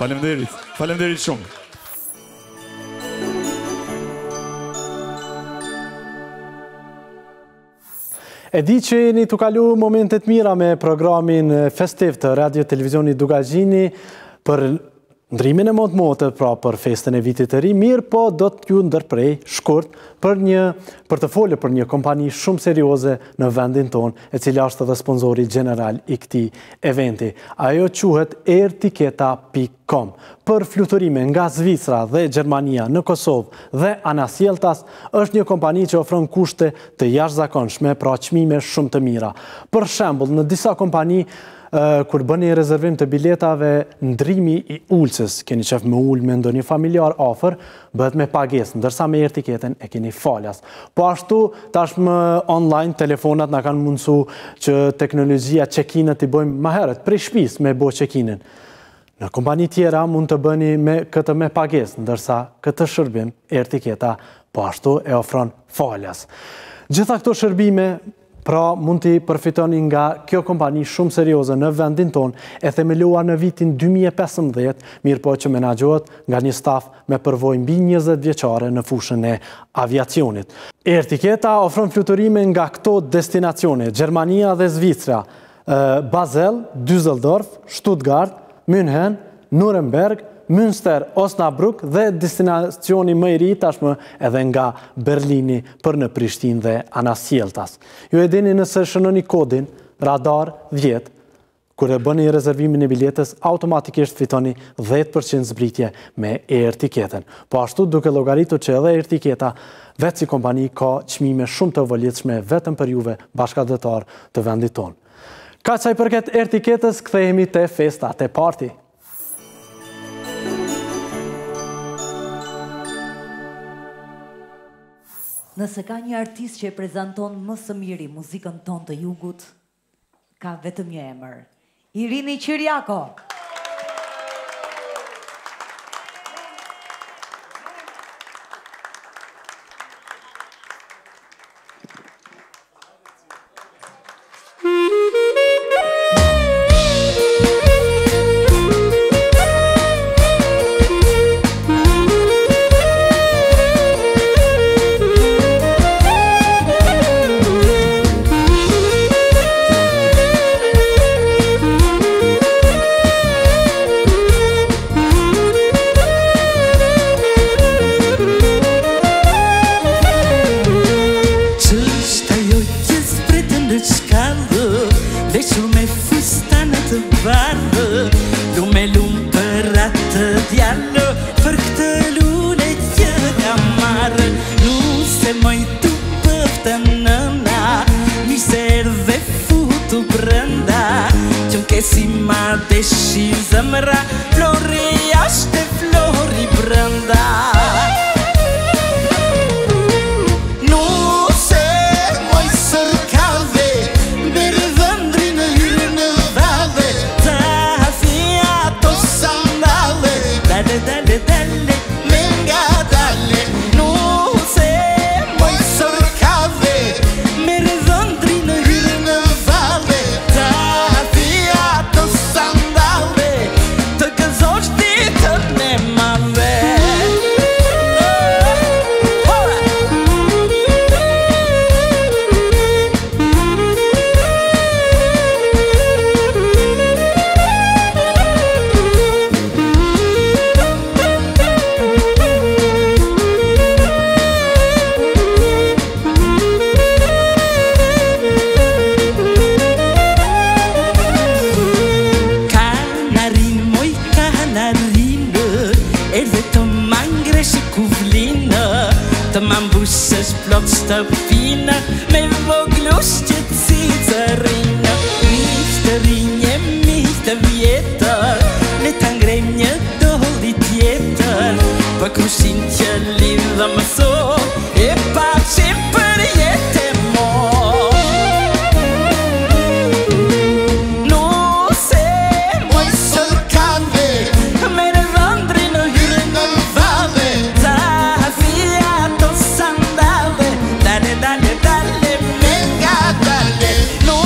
S16: Faleminderit shumë.
S17: E di që jeni të kalu momentet mira me programin festiv të Radio Televizionit Dugagjini për ndrimin e motë, pra për festën e vitit të ri, mirë po do t'ju ndërprej shkurt për të folë për një kompani shumë serioze në vendin ton, e cila është edhe sponsori general i këtij eventi. Ajo quhet Ertiketa.com. Për fluturime nga Zvicra dhe Gjermania në Kosovë dhe anasjeltas, është një kompani që ofron kushte të jashtëzakonshme, pra çmime shumë të mira. Për shembull, në disa kompani kur bëni rezervim të biletave, ndrimi i ulësës, keni qef me ullë me ndonjë familjar afër, bëhet me pagesë, ndërsa me Ertiketën e keni falas. Po ashtu, tashmë online, telefonat na kanë mundësu që teknologjia check-in-et i bëjmë më herët, prej shtëpis me bo check-in-in. Në kompani tjera mund të bëni këtë me pagesë, ndërsa këtë shërbim Ertiketa po ashtu e ofron falas. Gjitha këto shërbime, pra mund t'i përfitoni nga kjo kompani shumë serioze në vendin ton, e themeluar në vitin 2015, mirë po që menaxhohet nga një staf me përvojë mbi 20 vjeçare në fushën e aviacionit. Ertiketa ofron fluturime nga këto destinacione: Gjermania dhe Zvicra, Basel, Düsseldorf, Stuttgart, München, Nuremberg, Münster, Osnabrück dhe destinacioni më i ri tashmë edhe nga Berlini për në Prishtinë dhe Anasjeltas. Ju e dini nëse shënoni kodin Radar 10, kur e bëni rezervimin e biletës, automatikisht fitoni 10% zbritje me Ertiketën. Po ashtu duke llogaritur që edhe Ertiketa vetë si kompani ka çmime shumë të volitshme vetëm për juve bashkëdhetar të vendit tonë. Ka sa i përket Ertiketës, kthehemi te festa, te parti.
S2: Nëse ka një artist që e prezanton më së miri muzikën tonë të jugut, ka vetëm një emër: Irini Qiriako.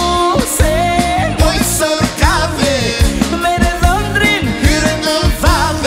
S18: Vale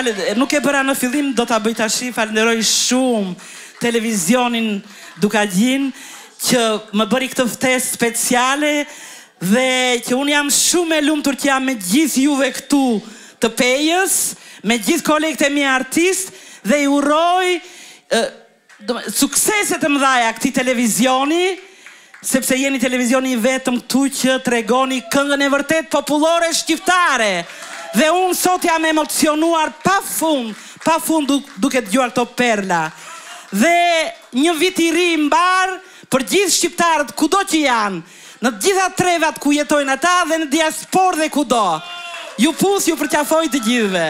S7: nuk e bëra në fillim, do ta bëj tash, falenderoj shumë televizionin Dukagjin që më bëri këtë ftesë speciale dhe që unë jam shumë e lumtur që jam me gjithë juve këtu të Pejës, me gjithë kolegët e mi artist dhe i uroj sukseset të mëdhaja këtij televizioni, sepse jeni televizioni vetëm këtu që tregoni këngën e vërtet popullore shqiptare. Dhe unë sot jam emocionuar pa fund duke dëgjuar këto perla. Dhe një vit i ri mbar për gjithë shqiptarët kudo që janë, në gjitha trevat ku jetojnë ata dhe në diaspor dhe kudo. Ju pus, ju përqafoj të gjithëve.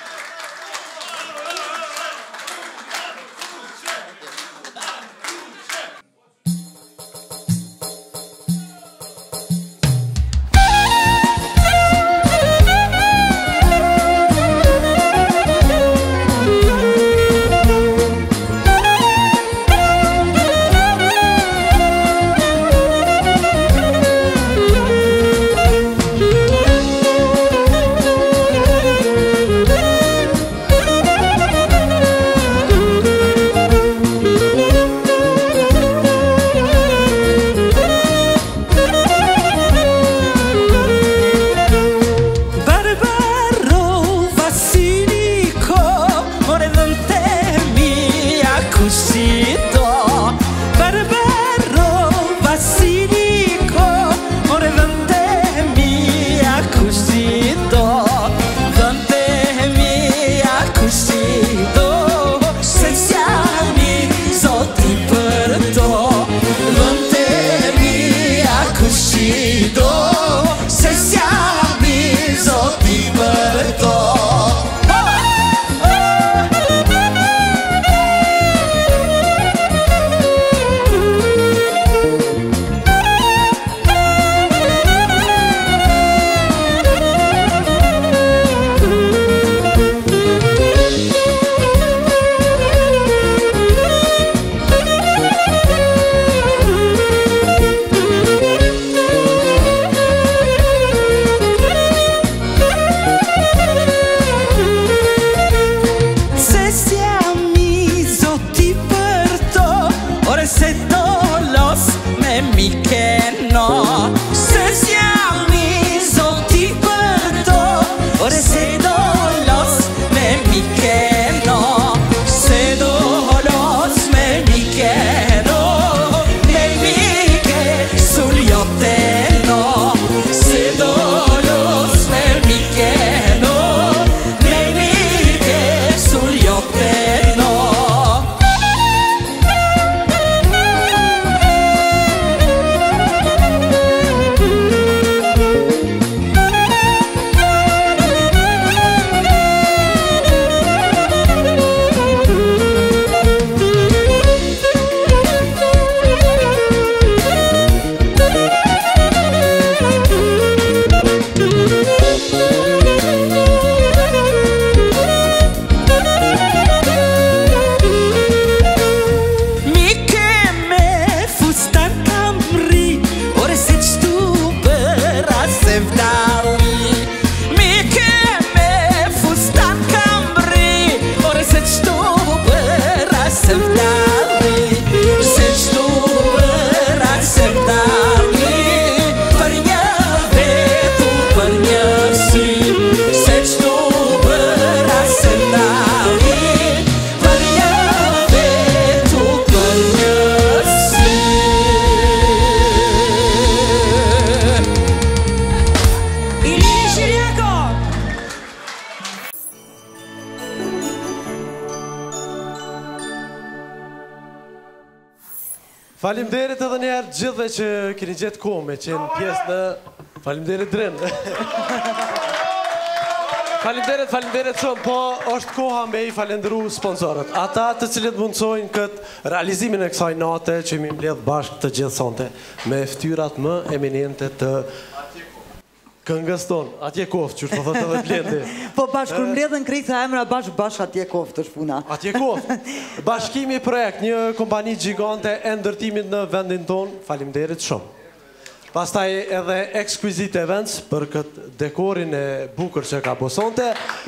S17: Faleminderit edhe njerë gjithve që keni gjetë kohë me qenë pjesë në... Faleminderit Drenë. Faleminderit shumë, po është koha me i falenderu sponsorët. Ata të cilët mundsojnë këtë realizimin e kësaj nate që mi mbledh bashkë të gjithë sonte me ftyrat më eminente të këngës tonë. Atje koftë, që është po thëtë edhe Blendi.
S18: Po bashkë, kur mbledhen krejtë të emra bashkë atje koftë është puna.
S17: Atje koftë. Bashkimi projekt, një kompani gjigante e ndërtimit në vendin tonë. Faleminderit shumë. Pastaj edhe Exquisite Events për këtë dekorin e bukur që ka posonte.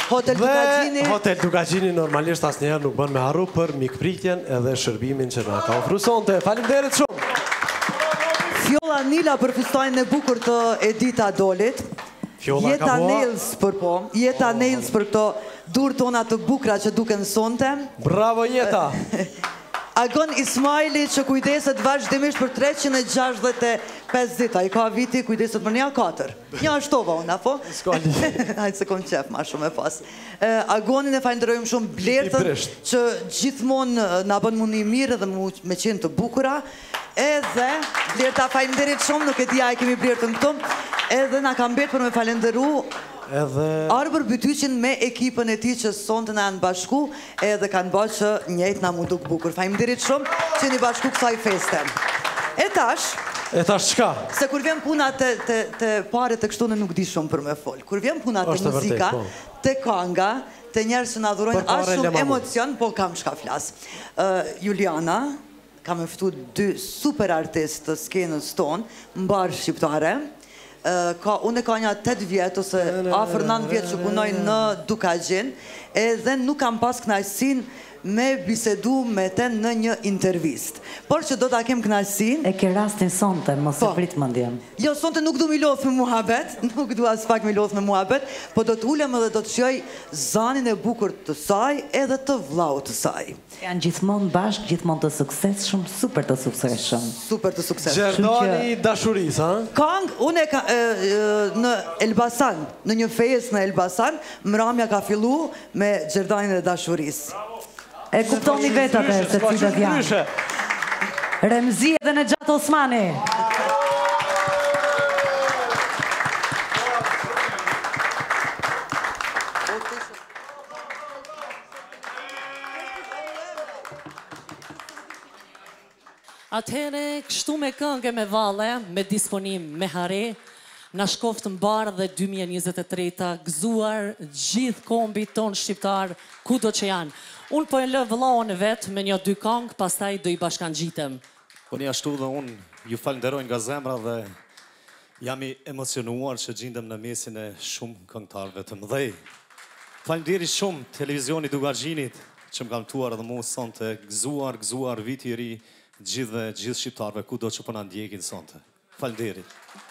S18: Hotel Dukagjini.
S17: Hotel Dukagjini normalisht asnjëherë nuk bën me harru për mikpritjen edhe shërbimin që na ka ofruar sonte. Faleminderit shumë.
S18: Fjolla Nila për fustanin e bukur të Edita Dolit.
S17: Fjolla
S18: Jeta Nails për Jeta Nails për këto dur tona të bukra që duken sonte.
S17: Bravo Jeta.
S18: Agon Ismaili që kujdeset vazhdimisht për 365 dita. I ka viti kujdeset për 1-4. Një ashtova unë, apo? Hajtë se kom qef ma shumë e pas. Agonin e falenderojmë shumë Blertën që gjithmonë nga bën mundi mirë dhe me qenë të bukura. Edhe, Blerta falenderit shumë, nuk e tia e kemi Blertën këtu. Edhe nga kam betë për me falenderu Arbër Bytyqin me ekipën e ti që sonte na janë bashku edhe kanë bërë që njëjtë na mu duk bukur. Faleminderit shumë që një bashku kësaj feste. E tash çka? Se kur vjen puna të pare të kështu në nuk di shumë për me fol. Kur vjen puna të muzika, të kanga, të njerëz që na dhurojnë as shumë emocion, po kam shka flas. Juliana, kam ftuar 2 super artistë të skenës tonë, mbar shqiptare. Unë e ka një 8 vjetë ose afër 9 vjetë që punoj në Dukagjin edhe nuk kam pas knajsin me bisedu me te në një intervist. Por që do t'a kem knajsin...
S2: E ke rastin sonte, mos e prit mëndjem.
S18: Jo, sonte nuk du mi loth me muhabet, nuk du as pak mi loth me muhabet, po do t'ullem edhe do t'shjoj zanin e bukur të saj edhe të vlau të saj.
S2: Janë gjithmonë bashkë, gjithmonë të sukses shumë, super të sukses shumë.
S18: Super të sukses shumë.
S17: Gjerdani dashuris, ha?
S18: Kang, unë në Elbasan, në një fejes në Elbasan, mramja ka fillu me Gjerdanin e dashuris.
S2: E kuptoni vetat e se cilat janë. Remzi edhe në Gjatë Osmani.
S19: Atëhere, kështu me këngë me valle, me disponim, me hare, na shkoftë mbarë dhe 2023 gëzuar gjithë kombit ton shqiptar, ku do që janë. Unë po e lë vëllaun e vetë me një 2 këngë, pastaj do i bashkan gjitem.
S20: Po një ashtu dhe unë ju falenderoj nga zemra dhe jam i emocionuar që gjindem në mesin e shumë këngëtarëve të mëdhej. Falenderit shumë televizioni Dukagjinit që më kam tuar edhe mu sonte, gëzuar viti i ri gjithë shqiptarëve ku do që po na ndjekin sonte. Falenderit.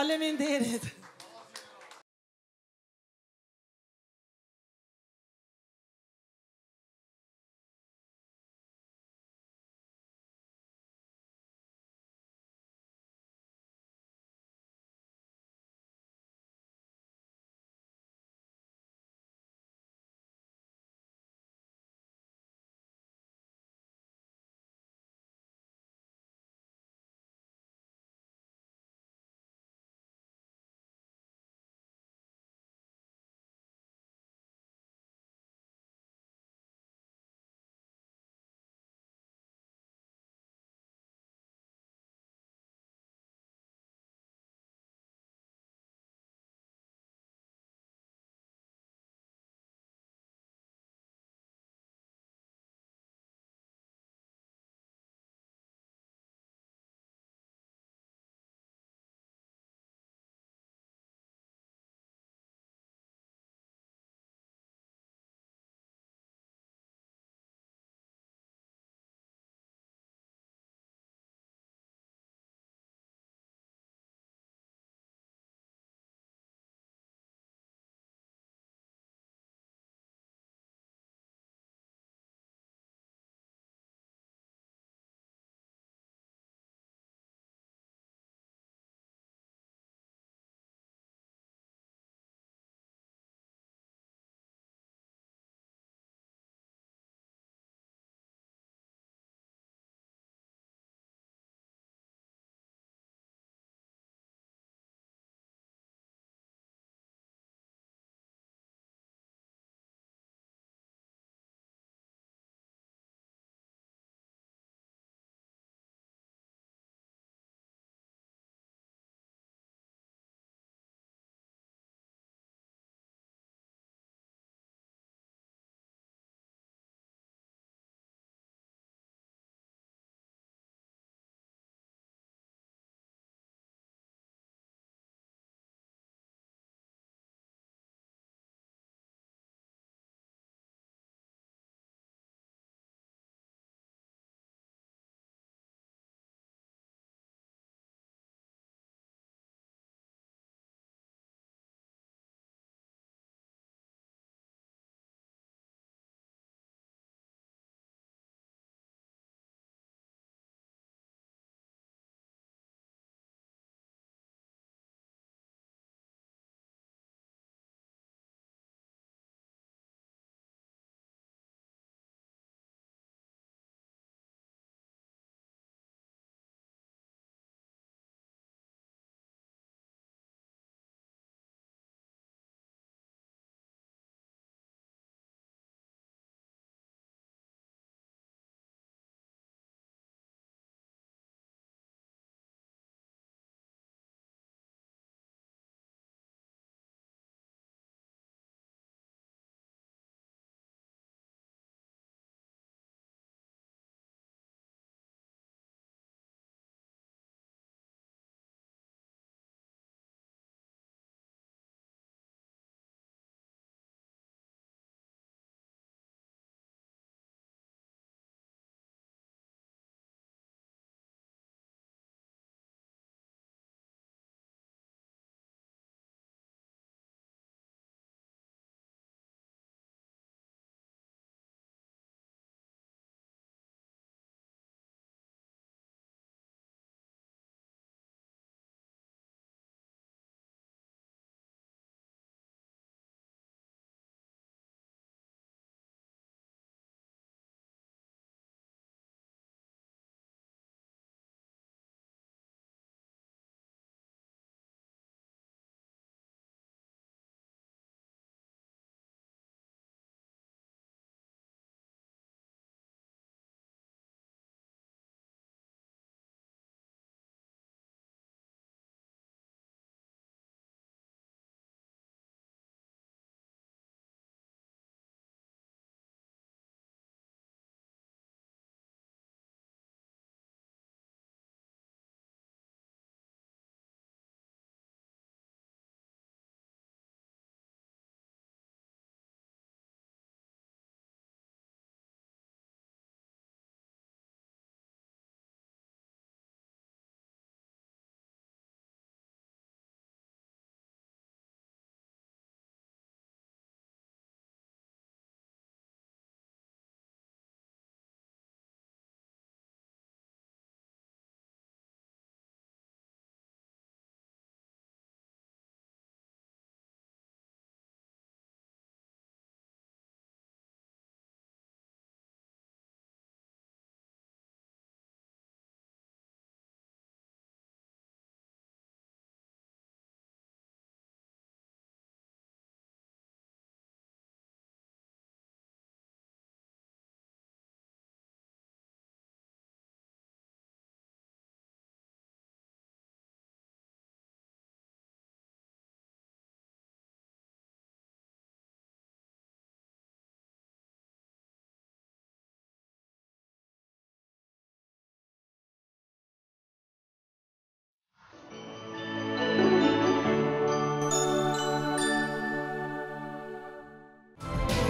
S7: Faleminderit.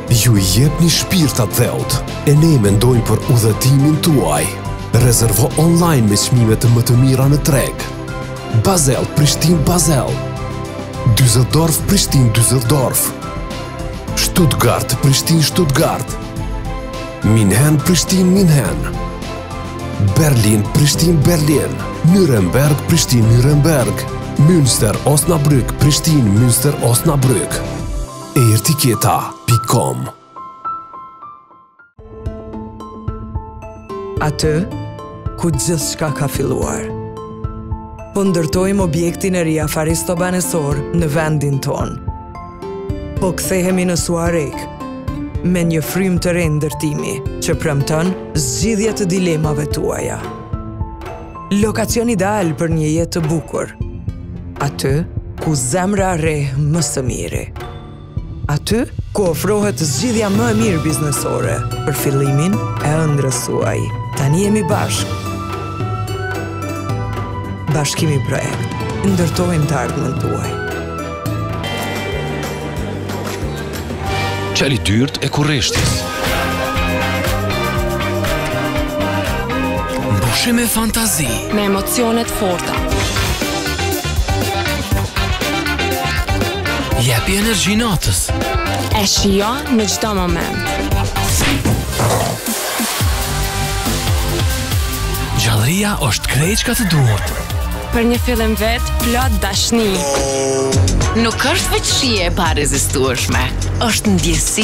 S9: Ju I jepni shpirtat dheut, e ne mendojmë për udhëtimin tuaj. Rezervo online me çmime më të mira në treg. Basel Prishtinë Basel, Düsseldorf Prishtinë Düsseldorf, Stuttgart Prishtinë Stuttgart, München Prishtinë München, Berlin Prishtinë Berlin, Nuremberg Prishtinë Nuremberg, Münster Osnabrück Prishtinë Münster Osnabrück. Airtiketa.com.
S10: Atë ku gjithçka ka filluar. Po ndërtojmë objektin e ri afaristo banesor në vendin ton. Po kthehemi në Suarek me një frymë të re ndërtimi që premton zgjidhje të dilemave tuaja. Lokacion ideal për një jetë të bukur. Aty ku zemra re më së miri. Aty ku ofrohet zgjidhja më e mirë biznesore për fillimin e ëndrës suaj. Tani jemi bashkë. Bashkimi Projekt. Ndërtojmë të ardhmen tuaj.
S12: Qali dyrt e Kurreshtis. Mbushi me fantazi.
S11: Me emocionet forta.
S12: Jepi energji natës.
S11: E shijo në çdo moment.
S12: Gjallëria është krejt çka të duhet.
S11: Për një fillim vet, plot dashni.
S13: Nuk është veç shije e parezistueshme, është ndjesi.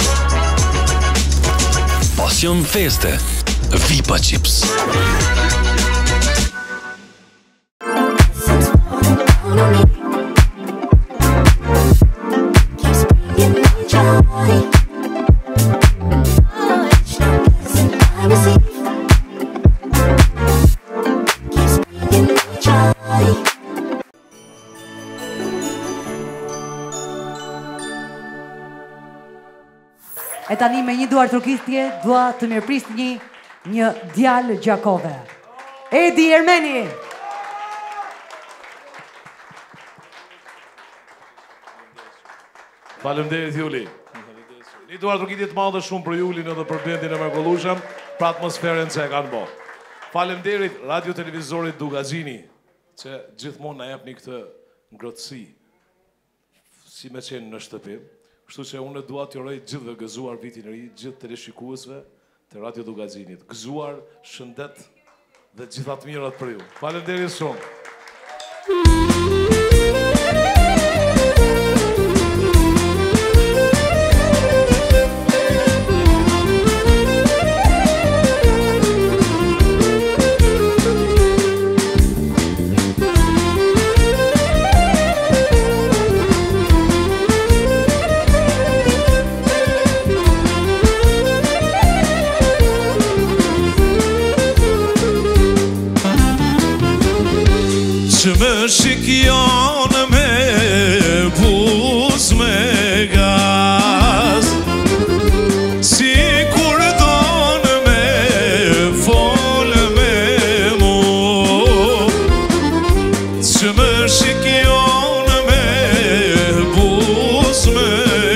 S12: Pasion feste. Vipa Chips.
S2: E tani me një duar trokitje, dua të mirëprisni një djalë gjakove. Edi Ermeni!
S21: Faleminderit Juli. Një duar trokitje të madhe shumë për Julin edhe për bendin e mrekullueshëm, për atmosferën që e kanë bërë. Faleminderit Radio Televizorit Dugaxhini, që gjithmonë na jepni këtë ngrohtësi, si me qenë në shtëpi. Kështu që unë dua t'ju uroj gjithëve gëzuar vitin e ri, gjithë teleshikuesve të Radio Dugaxhinit. Gëzuar, shëndet dhe gjithat mirat për ju. Faleminderit shumë.
S15: Që më shikjon me buz me gaz, si kur don me fol me mu. Që më shikjon me buz me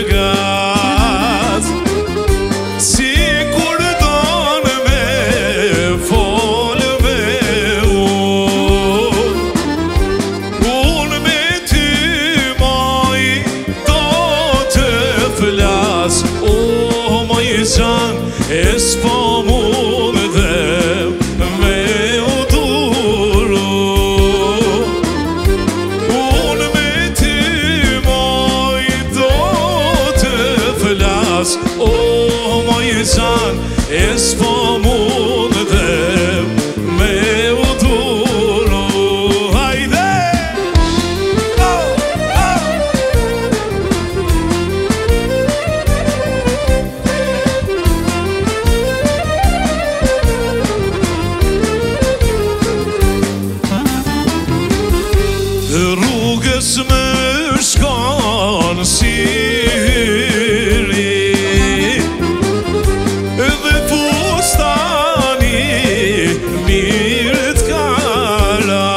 S15: gaz, si kur don me fol me mu. Unë me ty moj do të flas, o moj zan, e s'po mund dhe me u duru. Unë me ty moj do të flas, o moj zan, e s'po mund dhe me u duru. Hajde! Rrugës më shkon si hyri, dhe fustani mirë t'kala.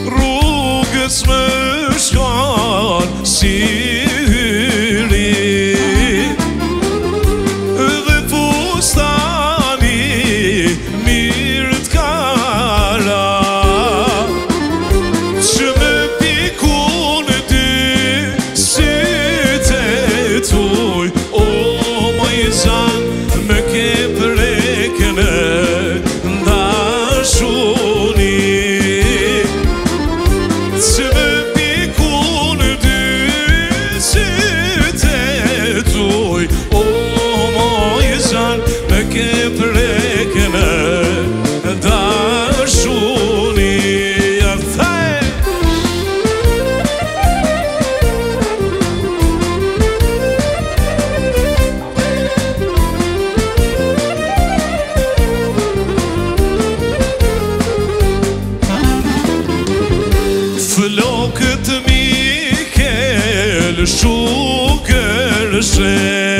S15: Rrugës më shkon si hyri,
S8: shugërshë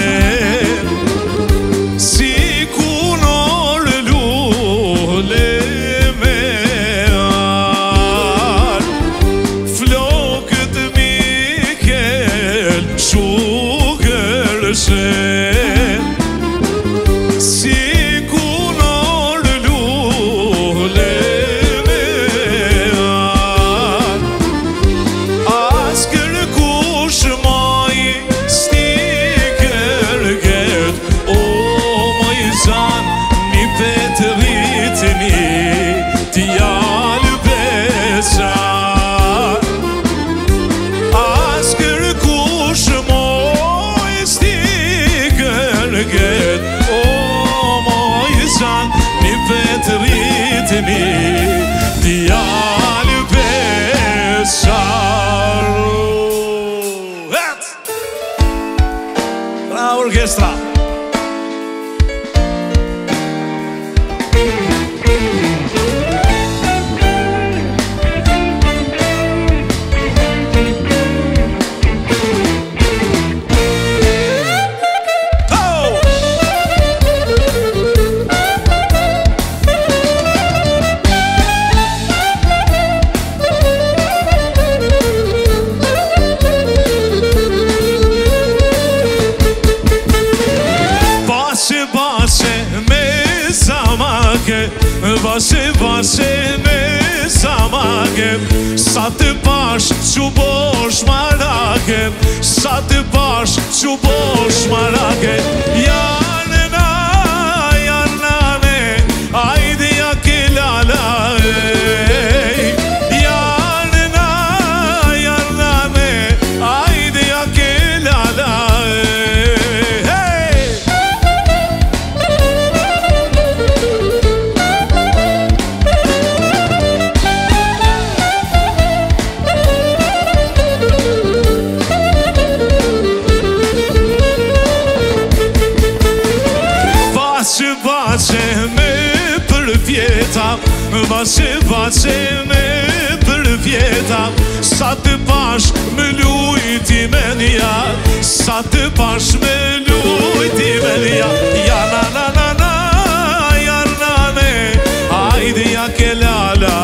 S8: si kunor lule me ar flokët Mikel shugërshë si kunor lule me ar as kërkush maj sti kërget o moj zan mi petë rritni t'jallë besar as kërkush moj sti kërget o moj zan mi petë rritni t'jallë besar. Bravo orkestra. Bashe me samake sa të pash që bosh marake sa të pash që bosh marake janë ne ajde ja ke lala janë ne ajde ja ke lala Bache me për vjeta sa të pash me lujti me nja sa të pash me lujti me nja ja na na na na ja na ne ajde ja ke lala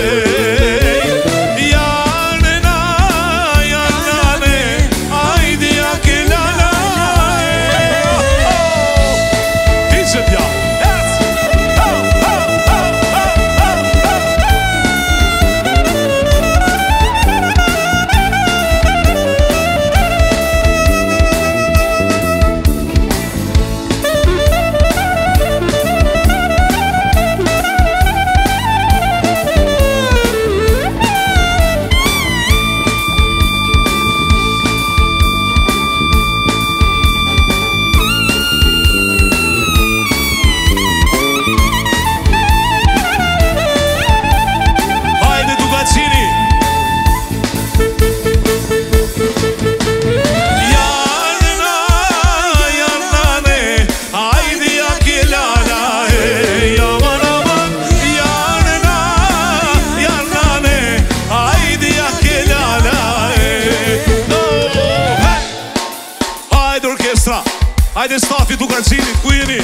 S8: ja na ne ajde ja ke lala Dice pja Hajde stafi Dugarxhinit, ku jeni?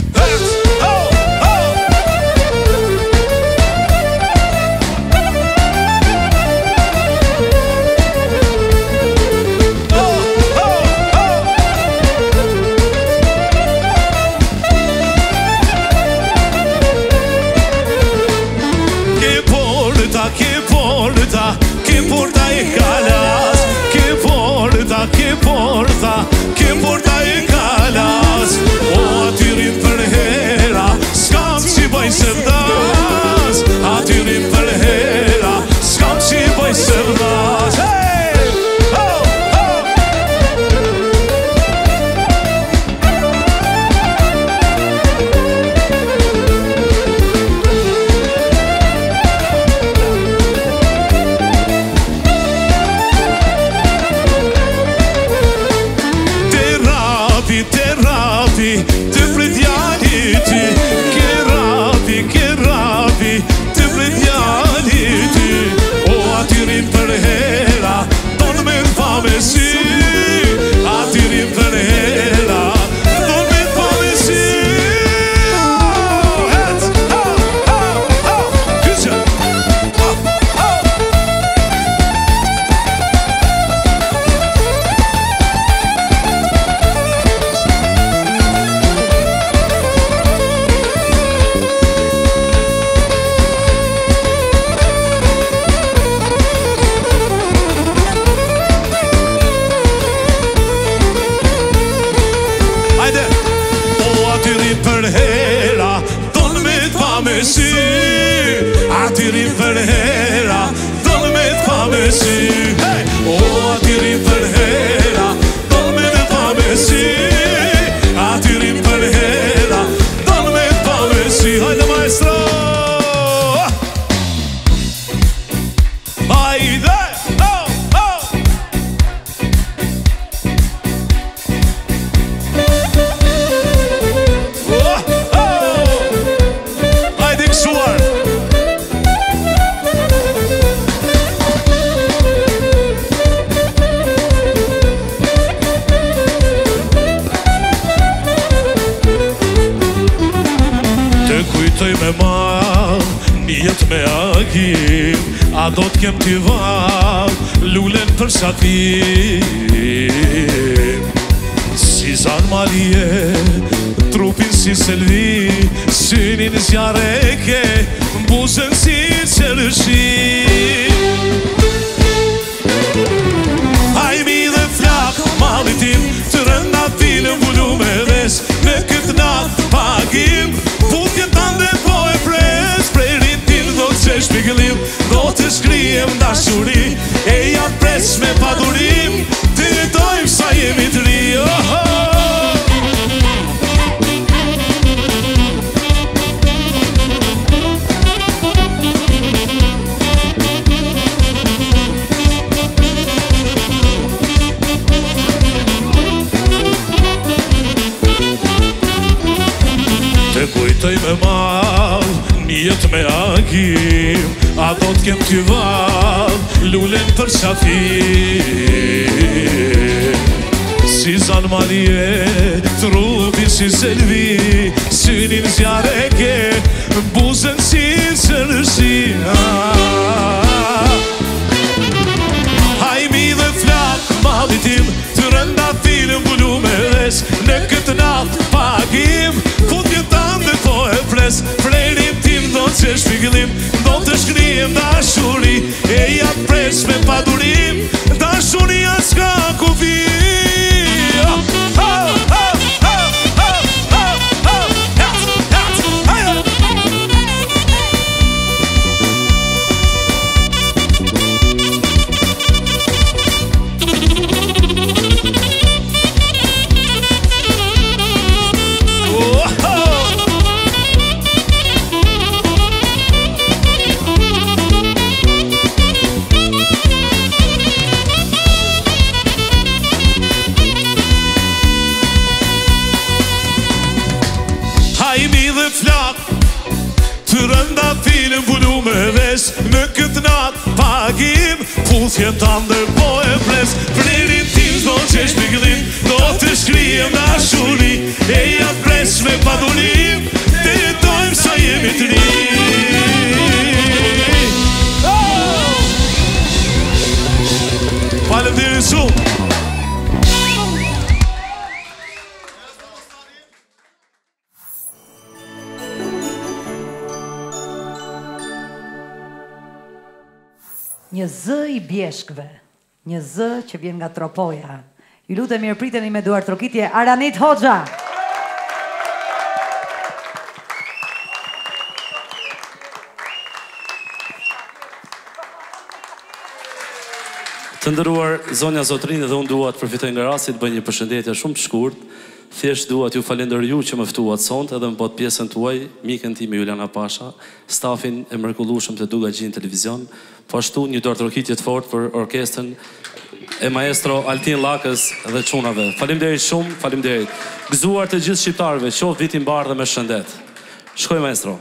S8: Che porta e calas, che porta e calas o atyrin për hera s'kam që bëj sërdas atyrin për hera s'kam që bëj sërdas të pritjali ty ke rapi të pritjali ty o atyrin për hera tonë me në famesi agim, a do t'kem t'i val, lulen për shatim. Si Zanmalie, trupin si selvi, synin zjareke, buzën si qelëshi. Hajmi dhe flak, malit tim, të rënda t'ilë mbullu me ves, në këtë natë pagim, putjen t'ande po e pres, prerin t'il do të shpigëllim, do të shkrijem dashuri, e janë pres me padurim, të jetojmë sa jemi të ri. Të kujtoj me mal, njët me agim, a do t'kem t'y val, lulen për shafim. Si Zanmalie, trupin si selvi, synin zjareke, buzën si qelëshi. Hajmi dhe flak, malit tim, të rënda t'ilë mbullu me ves, në këtë natë pagim, putje t'ande po e pres, frerin tim do të shpigëllim, do të shkrijem dashuri, e jatë pres me padurim, dashuria s'ka kufi. Në këtë natë pagim, putje t'ande po e pres, frerin tim do që shpigëllim, do të shkrijem dashuri, e jatë pres me padurim, të jetojmë sa jemi të ri. Faleminderit shumë.
S2: Një zë i bjeshkve, një zë që vjen nga Tropoja. Ju lutem mirëpriteni me duar trokitje Aranit Hoxha.
S3: Të nderuar zonja zotrinj, dhe unë dua të përfitoj nga rasti të bëj një përshëndetje shumë të shkurt. Thjesht dua t'ju falenderoj ju që më ftuat sonte edhe më bët pjesën tuaj, mikën time Juliana Pasha, stafin e mrekullueshëm të Dugagjin Televizion, po ashtu një dorë trokitje të fortë për orkestrën e maestro Altin Lakës dhe çunave. Faleminderit shumë, faleminderit. Gëzuar të gjithë shqiptarëve, qoftë viti i mbar dhe me shëndet. Shkoj maestro.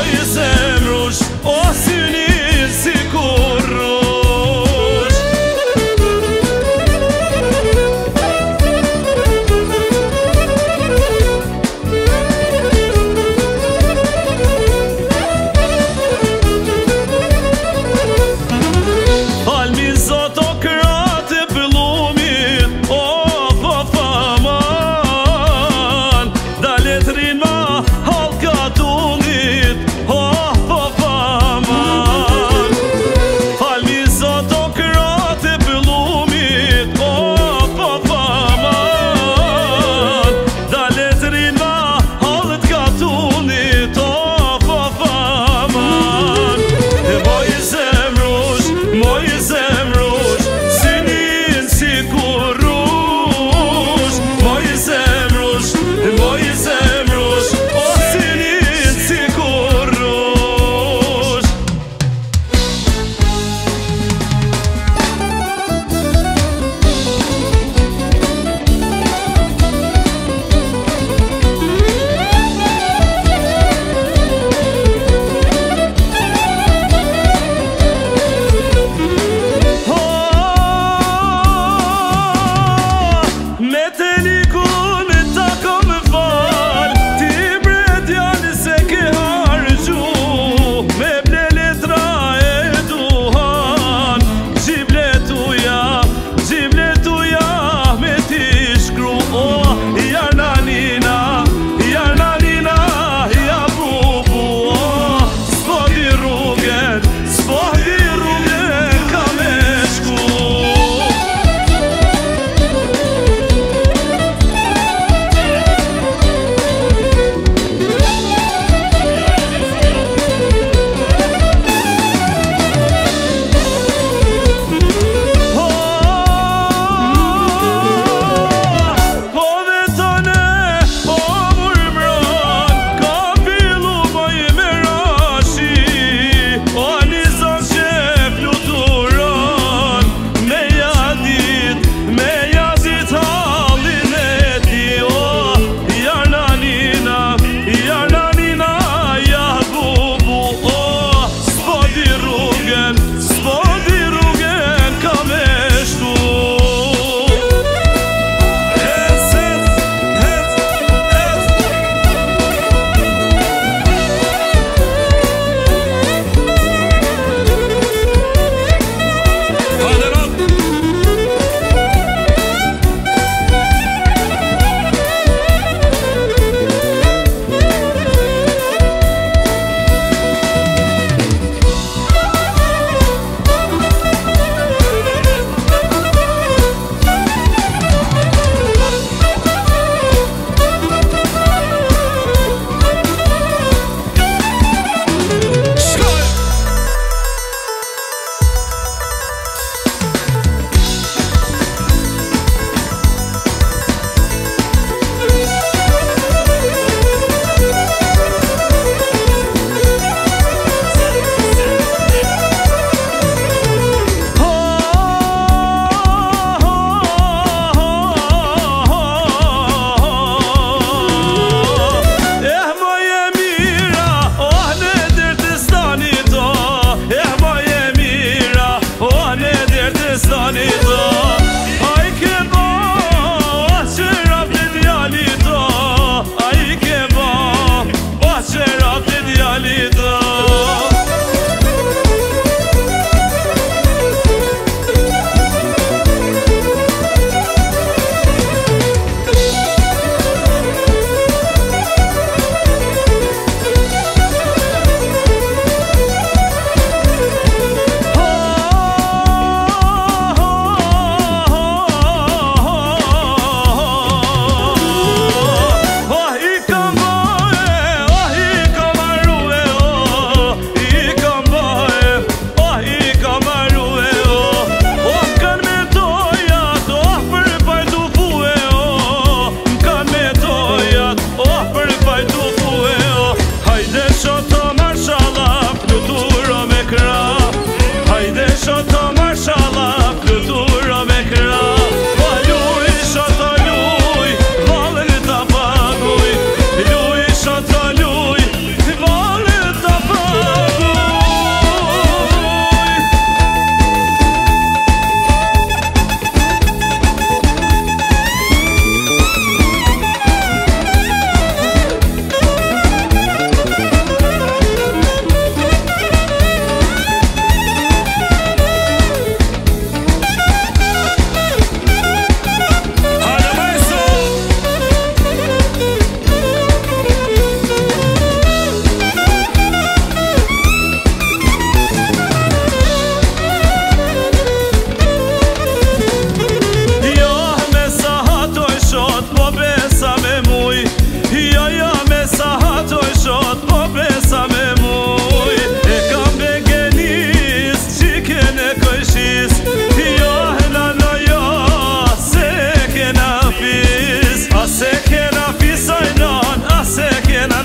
S15: i zemrush, o syni si kurrush. Falmi zot o krate pëllumit, o po faman, dalet rin ma halka tunit, o po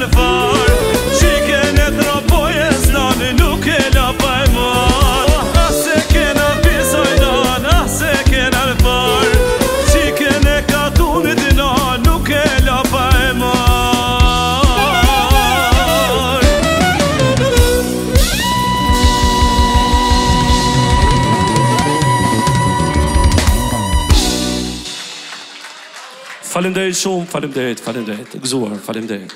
S15: far Qike në tropoje s'nani nuk e la pa e mar Ase kena pisoj nan, ase kena në far Qike në katunit na nuk e la pa e mar
S3: Faleminderit shumë, faleminderit, gëzuar, faleminderit.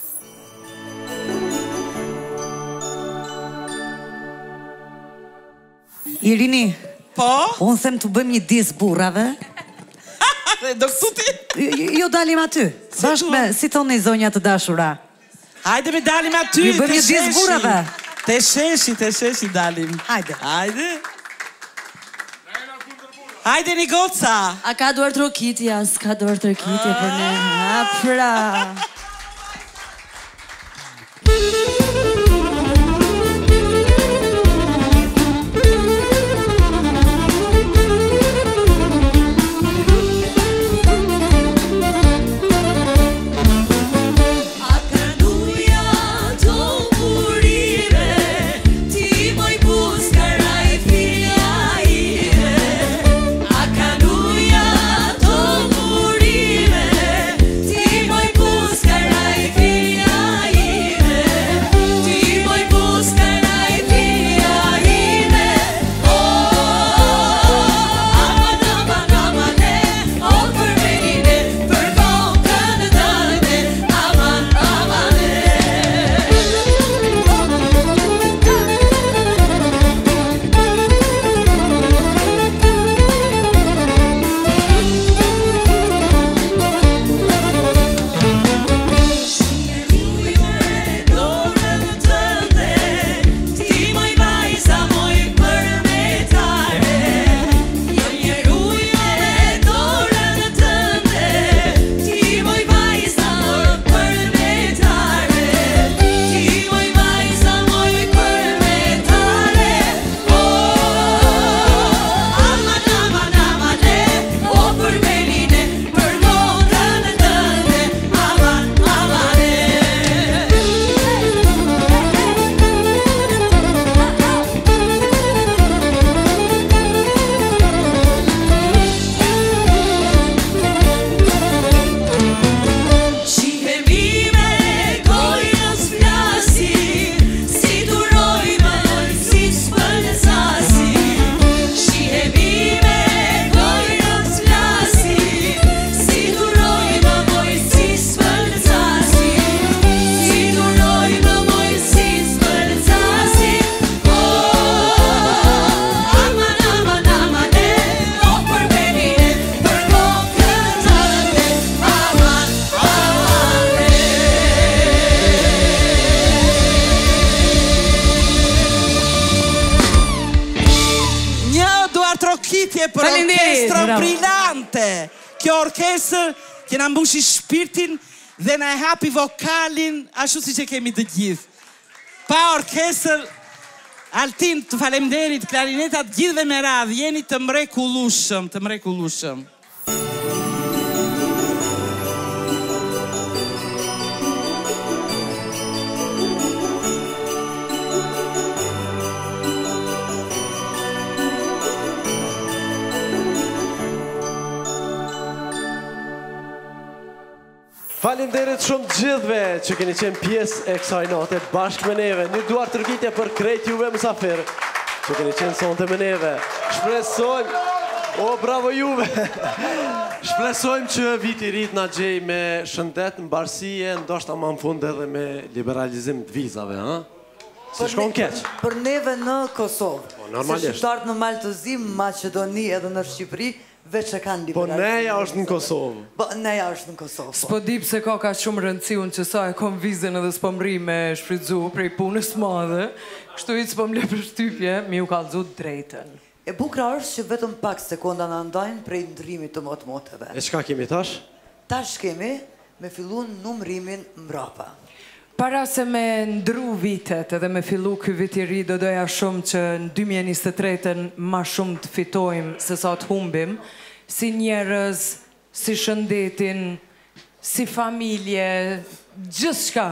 S2: Irini.
S7: Po?
S2: Unë them të bëjmë një dis burrave.
S7: Do këtu ti?
S2: Jo dalim aty. Bashkë me, si thoni zonja të dashura.
S7: Hajde me dalim aty,
S2: Ju bëjmë një dis burrave.
S7: Te sheshi dalim.
S2: Hajde.
S7: Hajde një goca.
S19: A ka duar trokitja, s'ka duar trokitja për ne. A pra.
S7: Për orkestra brillante. Kjo orkestër që na mbushi shpirtin dhe na e hapi vokalin ashtu siç e kemi të gjithë. Pa orkestër, Altin, të faleminderit, klarinetat gjithëve me radhë, jeni të mrekullueshëm, të mrekullueshëm.
S17: Faleminderit shumë gjithve që keni qenë pjesë e kësaj nate bashkë me neve. Një duar tërkitje për krejt juve mësafir që keni qenë sonte me neve. Shpresojmë, bravo juve. Shpresojmë që viti rit na gjej me shëndet, mbarësie, ndoshta më në fund edhe me liberalizim të vizave, ha? Se shkon keq.
S18: Për neve në Kosovë.
S17: Normalisht.
S18: Se shqiptarët në Maltëzim, Maqedoni edhe në Shqipëri, veç e kanë liberalizim.
S17: Po neja është në Kosovë.
S18: Po neja është në Kosovë.
S10: S'po di pse ka shumë rëndësi unë që sa e kom vizën edhe s'po mri me shfrytzu prej punës madhe, kështu i s'po mle për shtypje, mi u kallëzu drejten.
S18: E bukra është që vetëm pak sekonda në ndajnë prej ndrimit të motmoteve.
S17: E çka kemi tash?
S18: Tash kemi me fillun numrimin mbrapa.
S10: Para se me ndru vitet edhe me fillu ky vit i ri, do doja shumë që në 2023-ën ma shumë të fitojmë se sa të humbim, si njerëz, si shëndetin, si familje, gjithçka.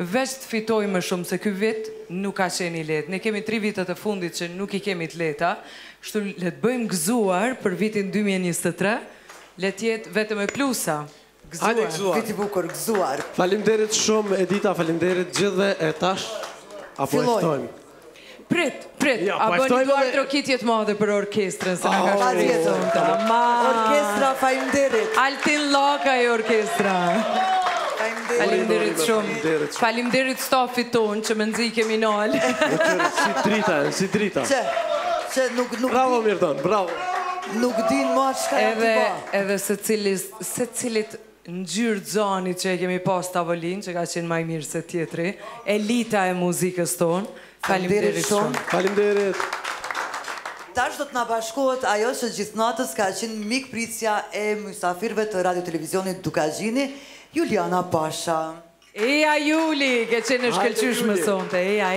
S10: veç të fitoj më shumë se ky vit nuk ka qenë i lehtë. Ne kemi 3 vitet e fundit që nuk i kemi të lehta, kështu le të bëjmë gëzuar për vitin 2023, le të jetë vetëm e plusa. Gëzuar, viti bukur, gëzuar.
S5: Faleminderit shumë Edita, faleminderit gjithëve e tash apo e ftojmë.
S10: Prit, a bëni duar trokitje të madhe për orkestrën, se na ka shkruar.
S18: Orkestra, faleminderit.
S10: Altin Lloka e orkestra. Faleminderit shumë. Faleminderit stafit ton që më nxikemi nal.
S5: Si drita.
S18: Që nuk
S5: bravo Mirdon, bravo.
S18: Nuk din më çka të bëj.
S10: Edhe secilit ngjyrë xhanit që e kemi pas tavolin, që ka qenë më i mirë se tjetri, elita e muzikës tonë. Faleminderit shumë.
S5: Faleminderit.
S18: Tash do të na bashkohet ajo që gjithë natës ka qenë mikpritja e mysafirëve të Radio Televizionit Dukagjini, Juliana Pasha.
S10: Eja Juli, ke qenë shkëlqysh më sonte. Eja.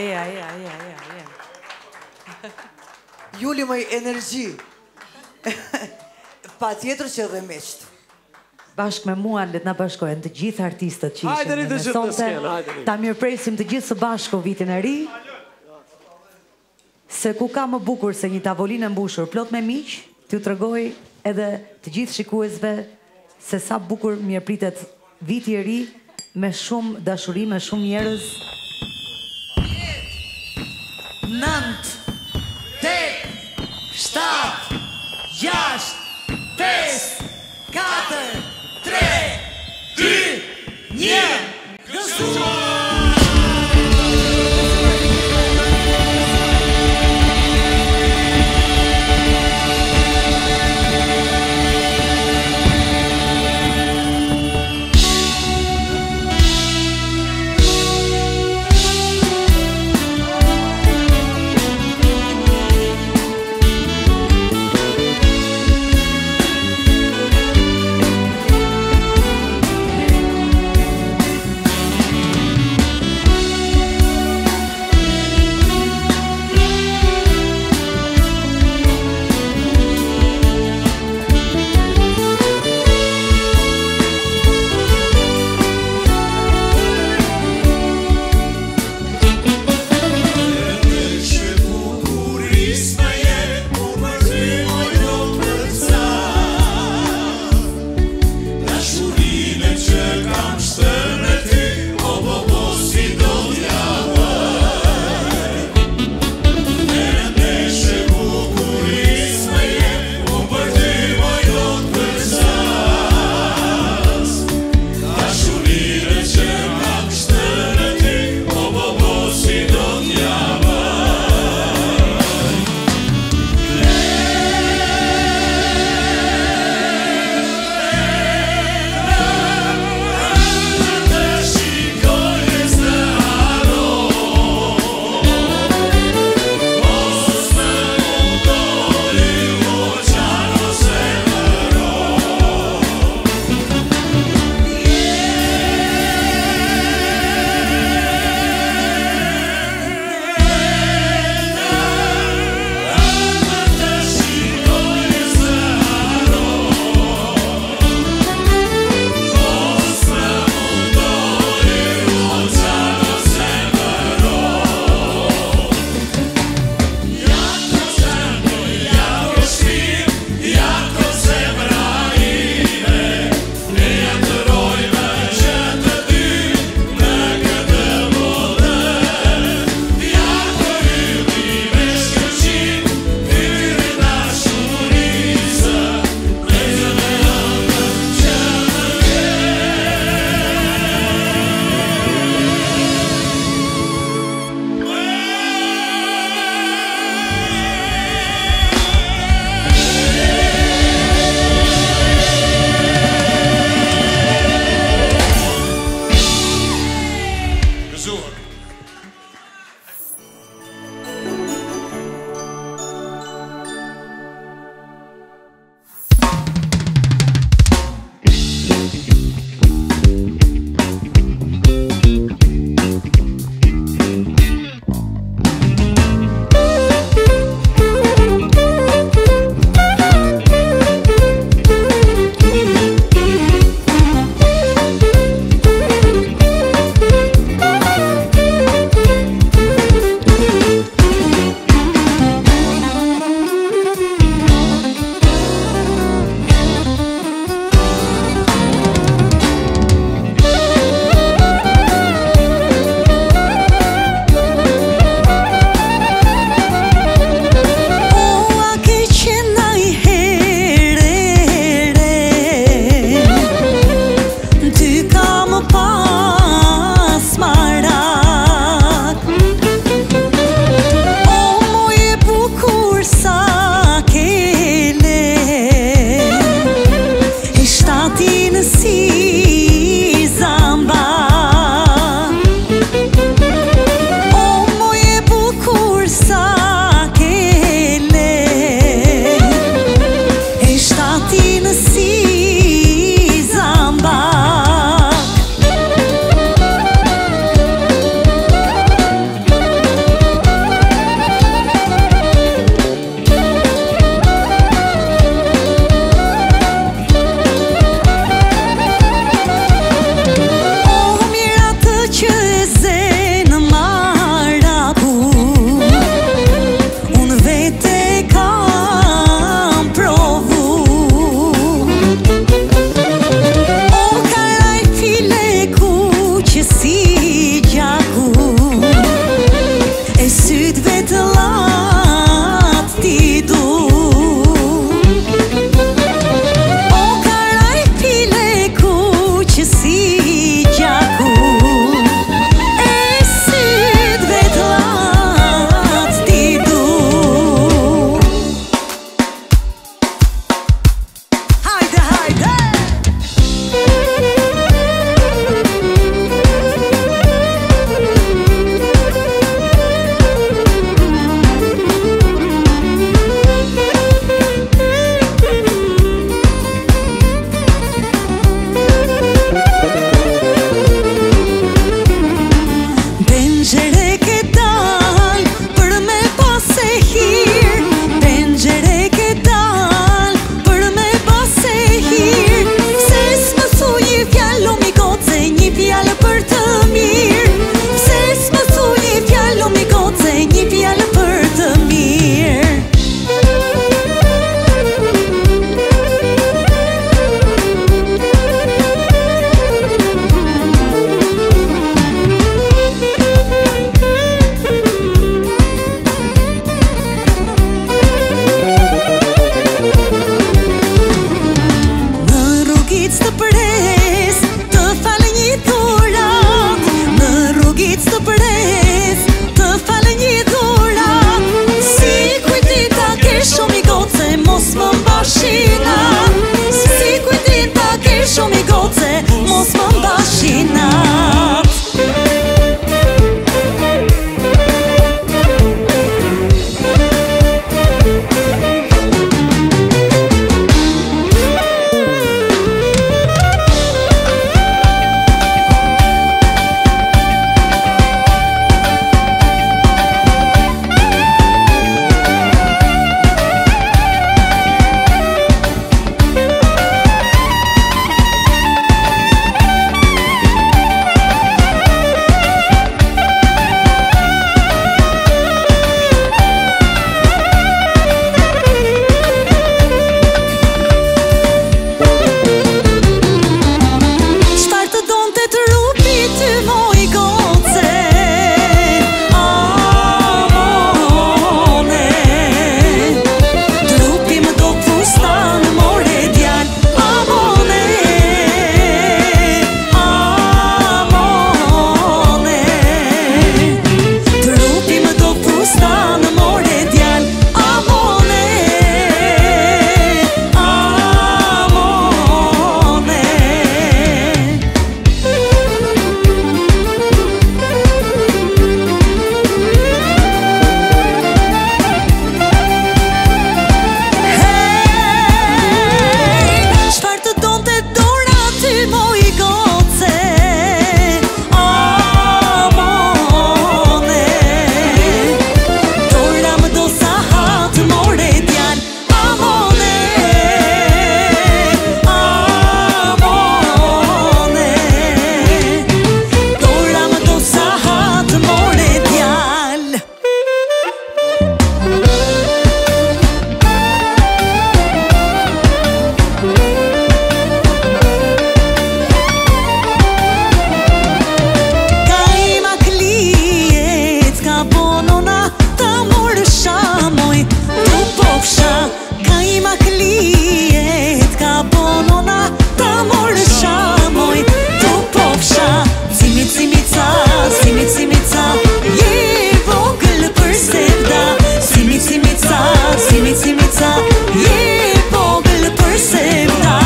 S18: Juli më energji. Pa tjetër që dhe meqt.
S2: Bashkë me mua le të na bashkojnë të gjithë artistët që ishin në sonte. Ta mirëpresim të gjithë së bashku vitin e ri. Se ku ka më bukur se një tavolinë mbushur plot me miq, t'ju tregoj edhe të gjithë shikuesve se sa bukur mirëpritet viti i ri me shumë dashuri, me shumë njerëz.
S4: 9, 8, 7, 6, 5, 4, 3, 2, 1, gëzuar! pofsha ka ima kliet ka bonona ta morë shamoj tu pofsha cimi cimica cimi cimica je vogël për sevda cimi cimica cimi cimica je vogël për sevda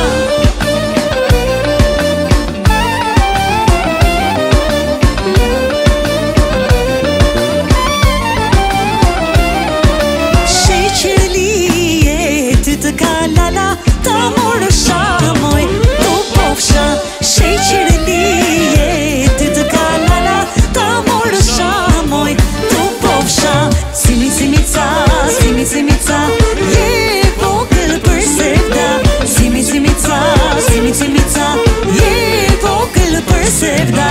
S4: kalala ta morë shamoj tu pofsha sheqerlie ty të kalala ta morë shamoj tu pofsha cimi cimica cimi cimica je vogël për sevda cimi cimica cimi cimica je vogël për sevda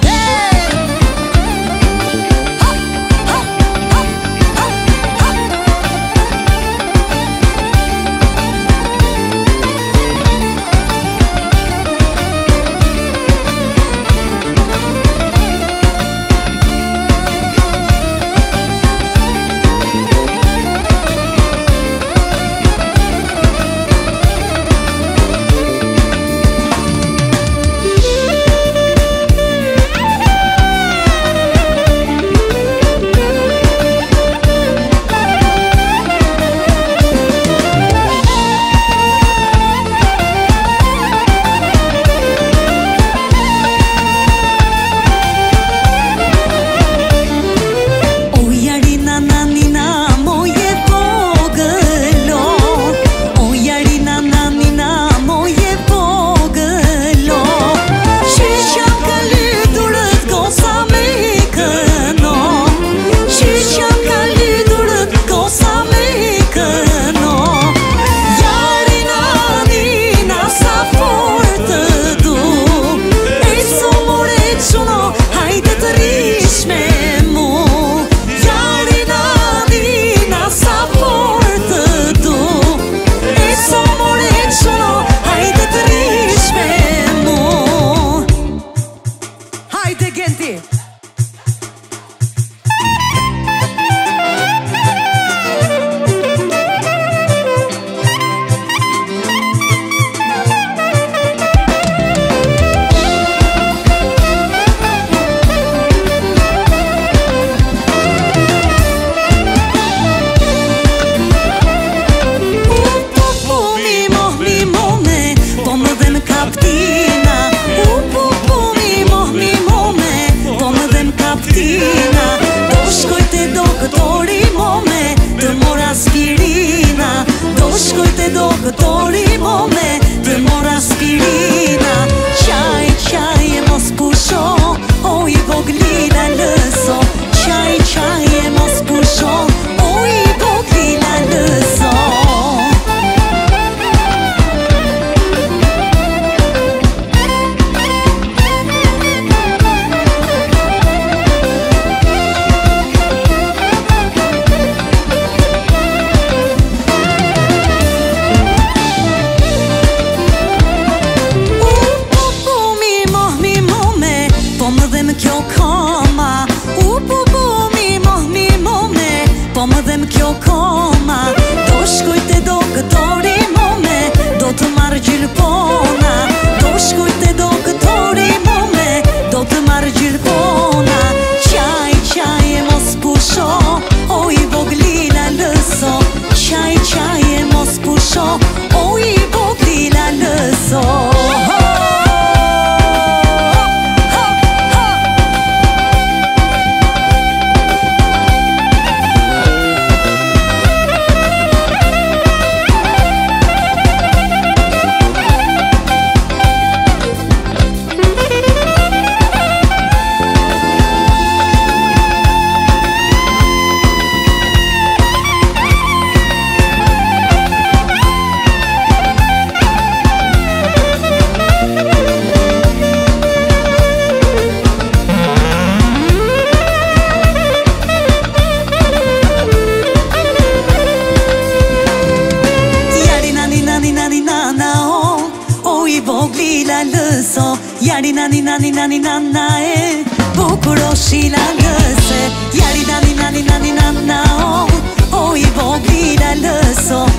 S4: Yari nani nani nani nana e Bukuroshi la lëse Yari nani nani nani nana o I vogli la lëse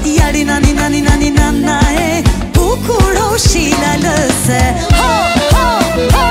S4: Jari nani nani nani nana e bukur o shila lëse Ho, ho, ho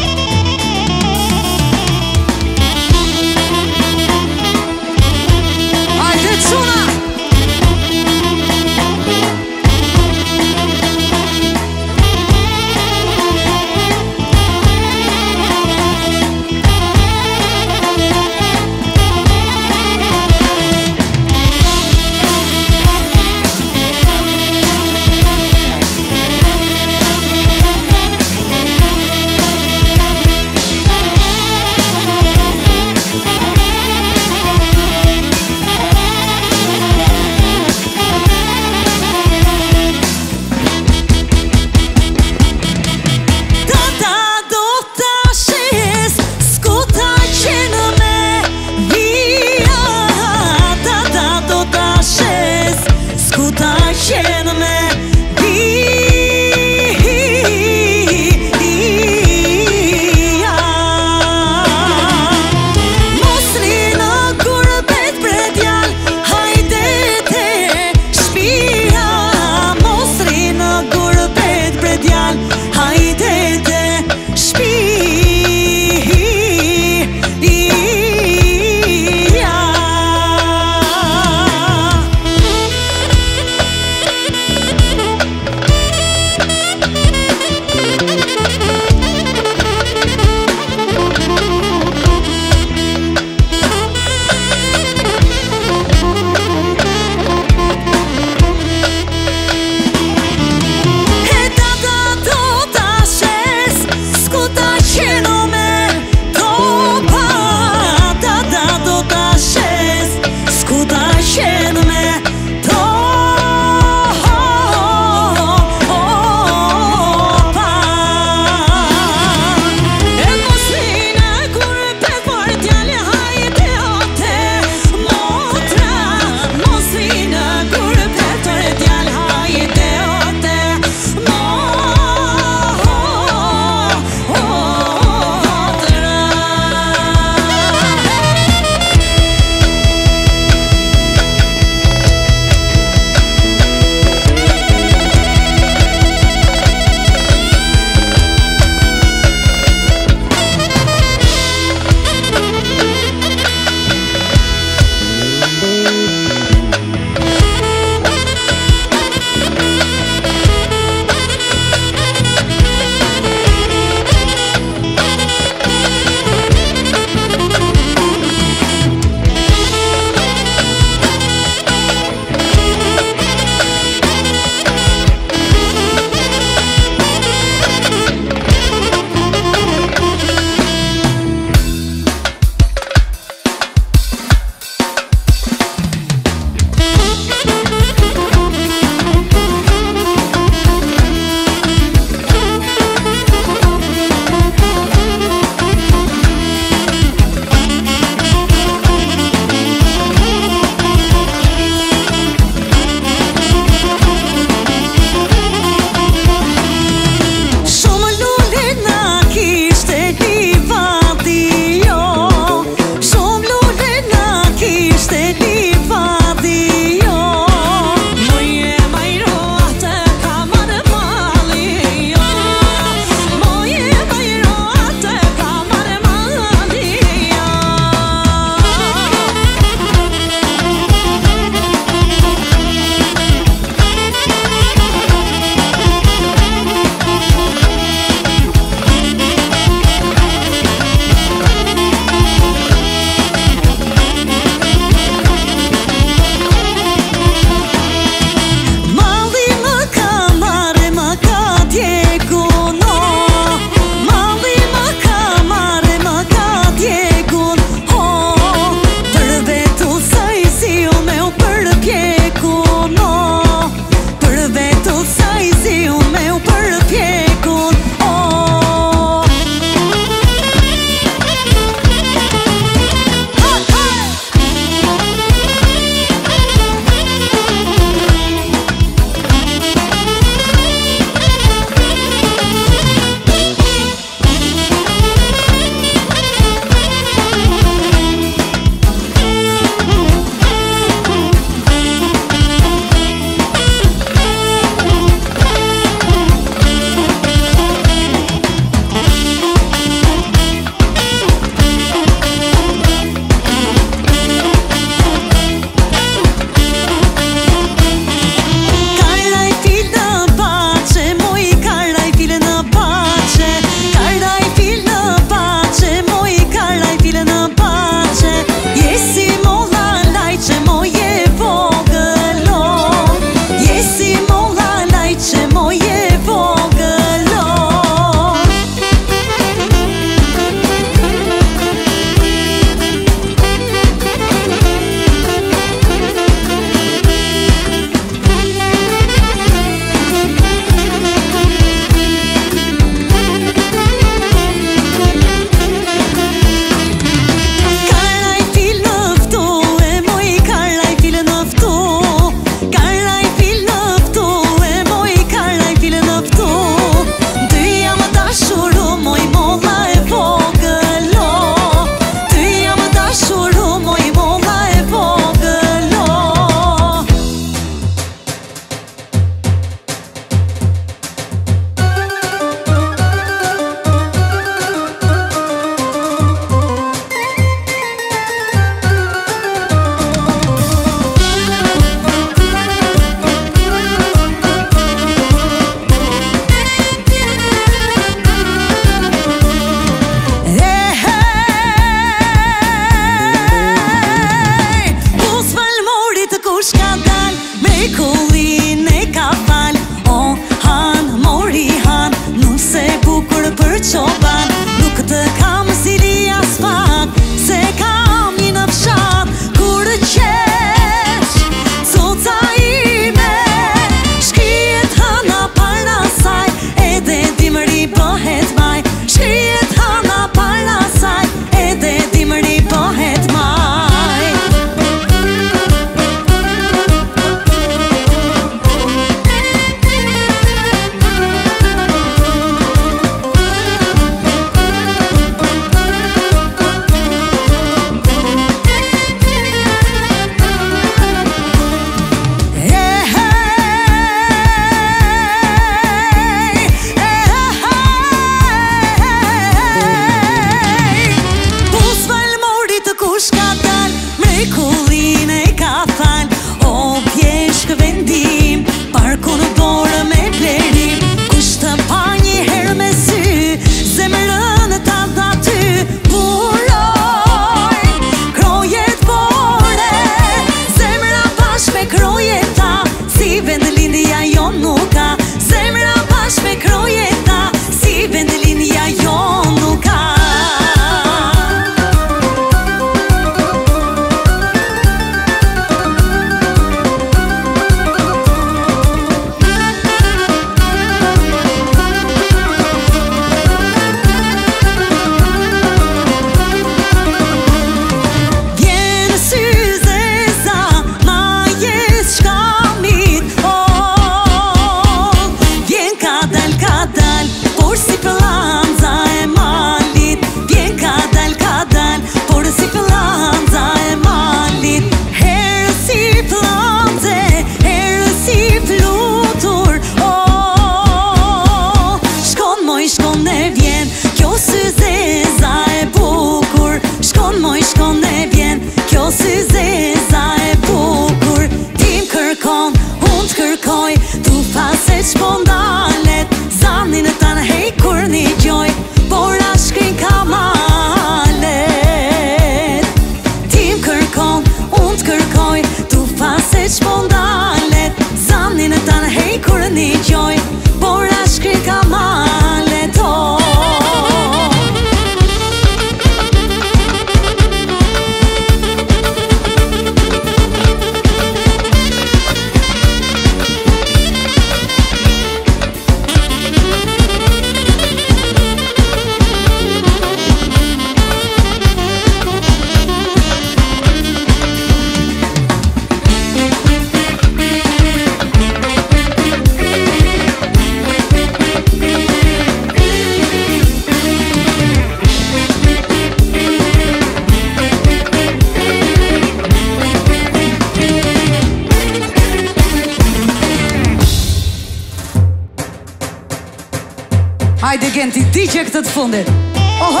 S2: Kenti, digje këtë të fundit. Oho!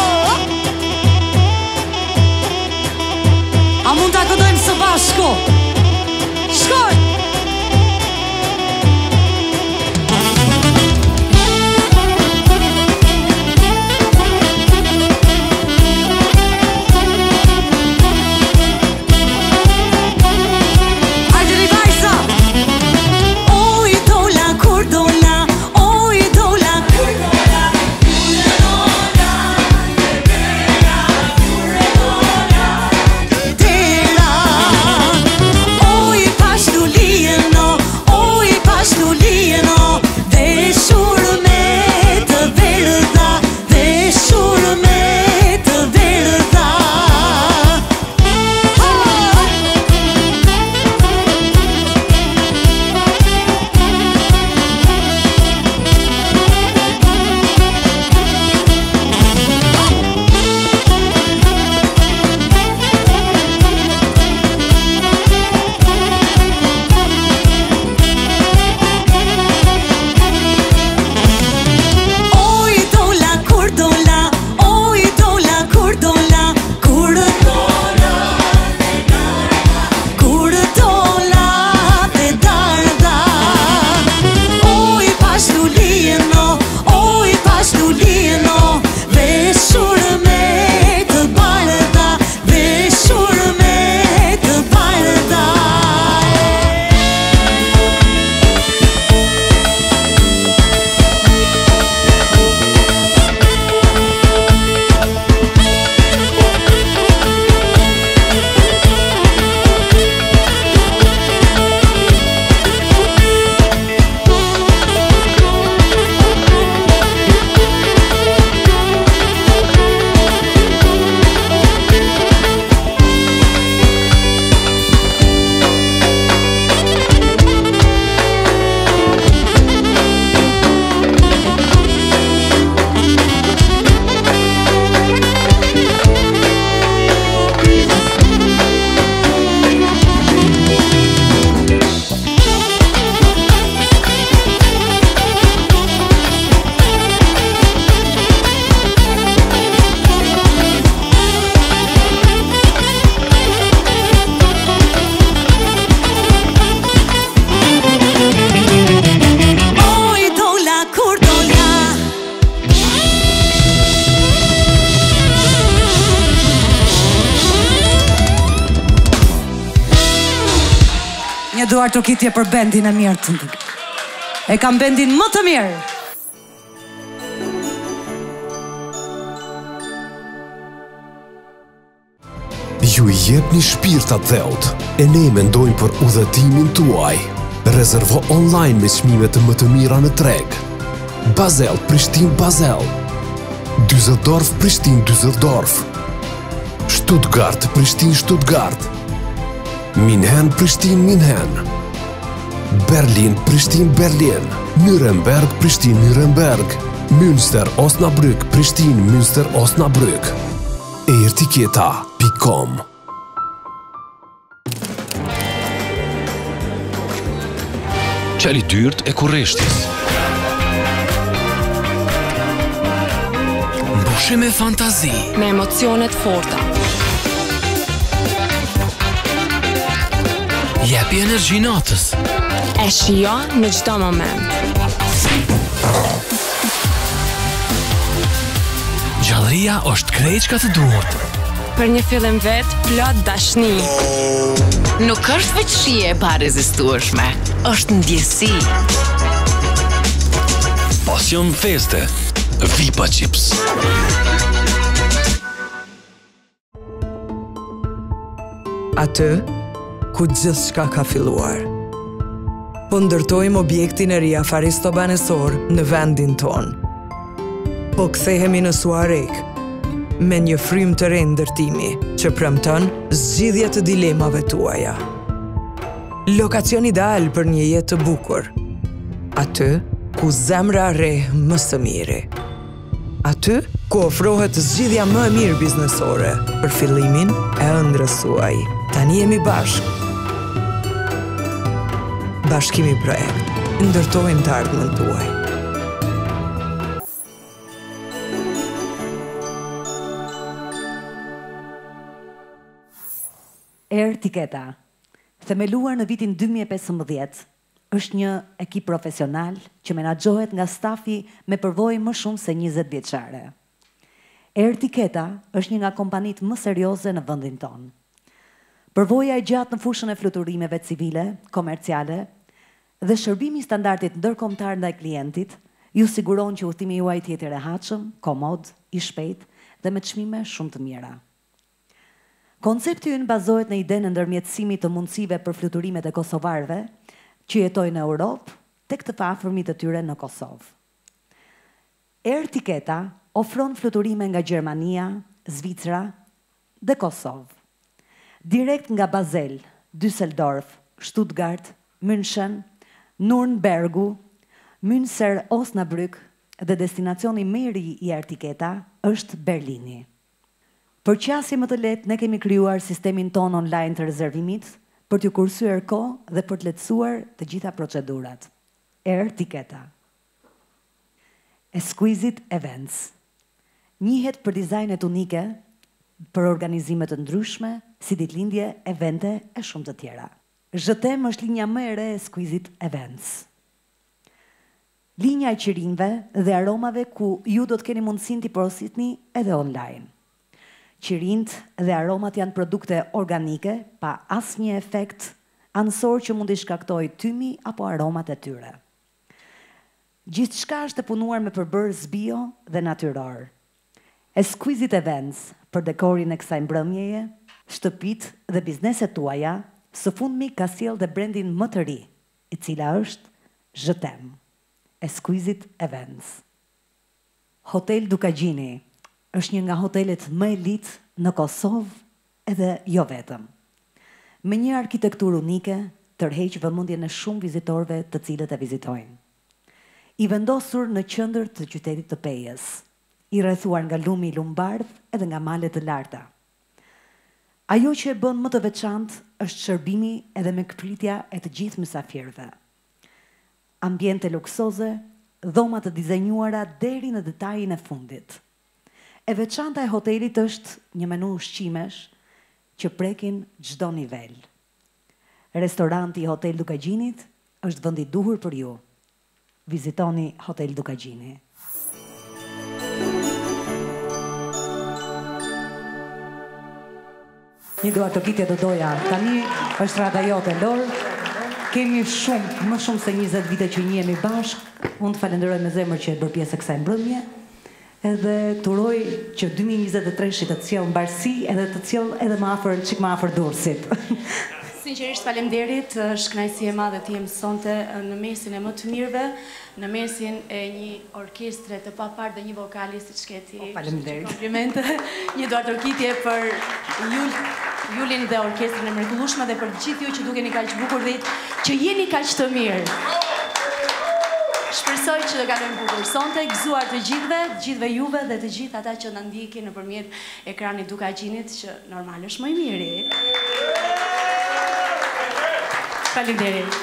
S2: A mund ta këndojmë së bashku? Shkoj! Një duar të kitje për bendin e mirë të ndë. E kam bendin më të mirë.
S9: Ju i jep një shpirtat dheut, e ne mendojmë për udhëtimin tuaj. Rezervo online me çmime të më të mira në treg. Basel, Prishtinë, Basel. Düsseldorf, Prishtinë, Düsseldorf. Stuttgart, Prishtinë, Stuttgart. Minhen, Prishtinë, Minhen. Berlin, Prishtinë, Berlin. Nuremberg, Prishtinë, Nuremberg. Münster, Osnabrück, Prishtinë, Münster, Osnabrück. Etiketa.com.
S12: Qali dyrt e Kurreshtis. Mbushi me fantazi,
S11: me emocionet forta.
S12: Jepi energji natës.
S11: E shijo në çdo moment.
S12: Gjallëria është krejt çka të duhet.
S11: Për një fillim vet plot dashni.
S13: Nuk është veç shije e parezistueshme, është ndjesi.
S12: Pasion feste. Vipa Chips.
S10: Atë ku gjithçka ka filluar. Po ndërtojmë objektin e ri afaristo banesor në vendin ton. Po kthehemi në Suarek me një frym të re ndërtimi që premton zgjidhje të dilemave tuaja. Lokacion ideal për një jetë të bukur. Aty ku zemra rreh më së miri. Aty ku ofrohet zgjidhja më e mirë biznesore për fillimin e ëndrrës suaj. Tani jemi bashkë. Bashkimi projekt. Ndërtojmë të ardhmen tuaj.
S2: Air Tiketa, themeluar në vitin 2015, është një ekip profesional që menaxhohet nga stafi me përvojë më shumë se 20 vjeçare. Air Tiketa është një nga kompanitë më serioze në vendin tonë. Përvoja e gjatë në fushën e fluturimeve civile, komerciale dhe shërbimi i standardit ndërkombëtar ndaj klientit ju siguron që udhtimi juaj të jetë i rehatshëm, komod, i shpejtë dhe me çmime shumë të mira. Koncepti ynë bazohet në idenë ndërmjetësimit të mundësive për fluturimet e kosovarëve që jetojnë në Europë tek të paafërmit të tyre në Kosovë. Air Tiketa ofron fluturime nga Gjermania, Zvicra dhe Kosovë. Direkt nga Basel, Düsseldorf, Stuttgart, München, Nürnbergu, Münster, Osnabrück dhe destinacioni më i ri i Air Tiketa është Berlini. Për qasje më të lehtë, ne kemi krijuar sistemin ton online të rezervimit për t'ju kursyer kohë dhe për të lehtësuar të gjitha procedurat. Air Tiketa. Exquisite Events. Njihet për dizajnet unike, për organizime të ndryshme, si ditëlindje, evente e shumë të tjera. ZHTM është linja më e re e Exquisite Events. Linja e qirinjve dhe aromave ku ju do të keni mundësinë t'i porositni edhe online. Qirinjt dhe aromat janë produkte organike pa asnjë efekt anësor që mund t'i shkaktojë tymi apo aromat e tyre. Gjithçka është e punuar me përbërës bio dhe natyror. Exquisite Events për dekorin e kësaj mbrëmjeje, shtëpit dhe bizneset tuaja, së fundmi ka sjell dhe brandin më të ri, i cila është ZHTM. Exquisite Events. Hotel Dukagjini është një nga hotelet më elit në Kosovë edhe jo vetëm. Me një arkitekturë unike, tërheq vëmendjen e shumë vizitorëve të cilët e vizitojnë. I vendosur në qendër të qytetit të Pejës, i rrethuar nga lumi i Lumbardh edhe nga malet të larta. Ajo që e bën më të veçantë është shërbimi edhe me kpritja e të gjithë mysafirëve. Ambiente luksoze, dhoma të dizenjuara deri në detajin e fundit. E veçanta e hotelit është një menu ushqimesh që prekin çdo nivel. Restoranti i Hotel Dukagjinit është vendi i duhur për ju. Vizitoni Hotel Dukagjini. Një duartokitje do doja. Tani është rada jote, Lor. Kemi më shumë se 20 vite që njihemi bashkë. Unë të falenderoj me zemër që e bërë pjesë e kësaj mbrëmje. Edhe të uroj që 2023 të sjellë mbarësi edhe të sjellë edhe çik më afër Durrësit.
S6: Sinqerisht faleminderit, është kënaqësi e madhe të jem sonte në mesin e më të mirëve, në mesin e një orkestre të papar dhe një vokali siç ke ti.
S2: Faleminderit.
S6: Komplimente. Një duartokitje për Julin dhe orkestrën e mrekullueshme dhe për gjithë ju që dukeni kaq bukur dhe që jeni kaq të mirë. Shpresoj që të kalojmë bukur sonte, gëzuar të gjithëve juve dhe të gjithë ata që na ndjekin nëpërmjet ekranit Dukagjinit, që normal është më i miri. Faleminderit.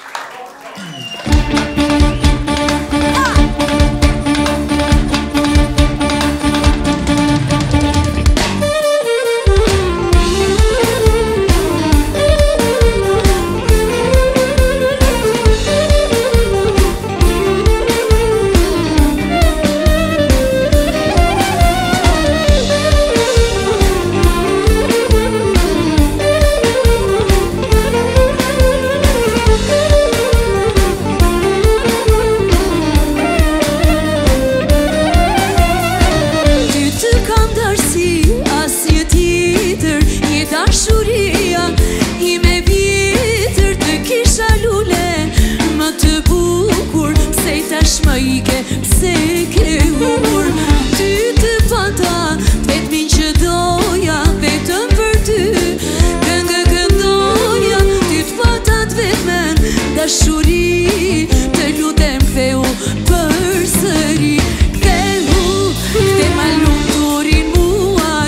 S4: Dashuri, të lutem ktheu përsëri, ktheu, kthe ma lumturin mua,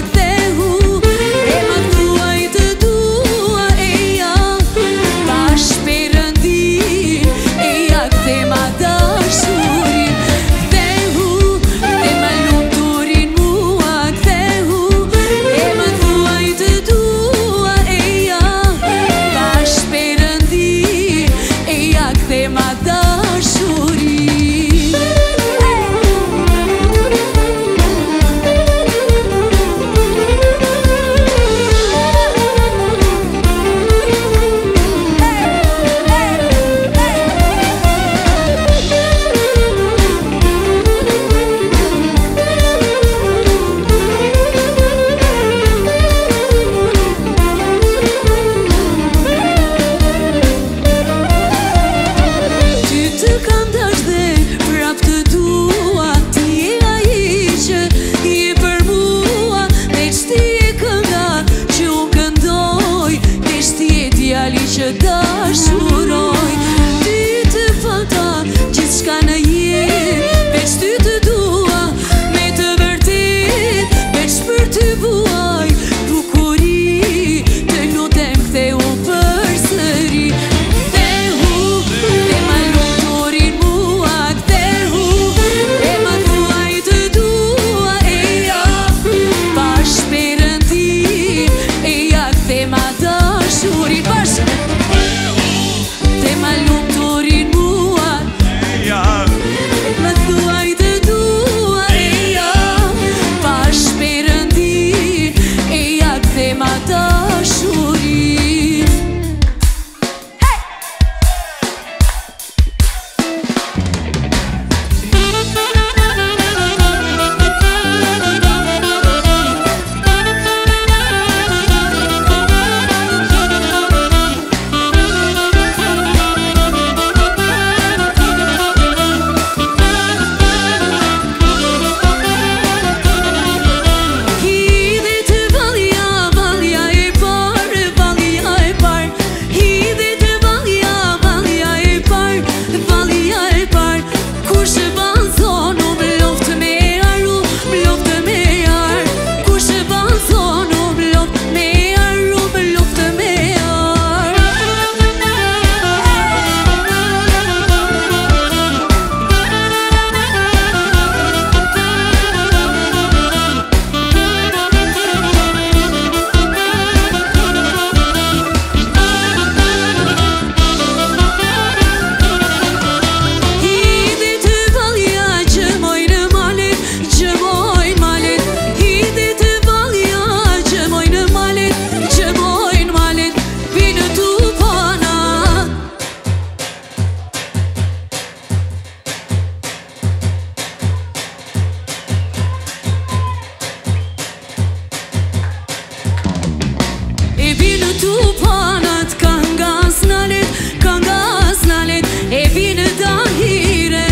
S4: tu panat kangas nalet e vine dahire.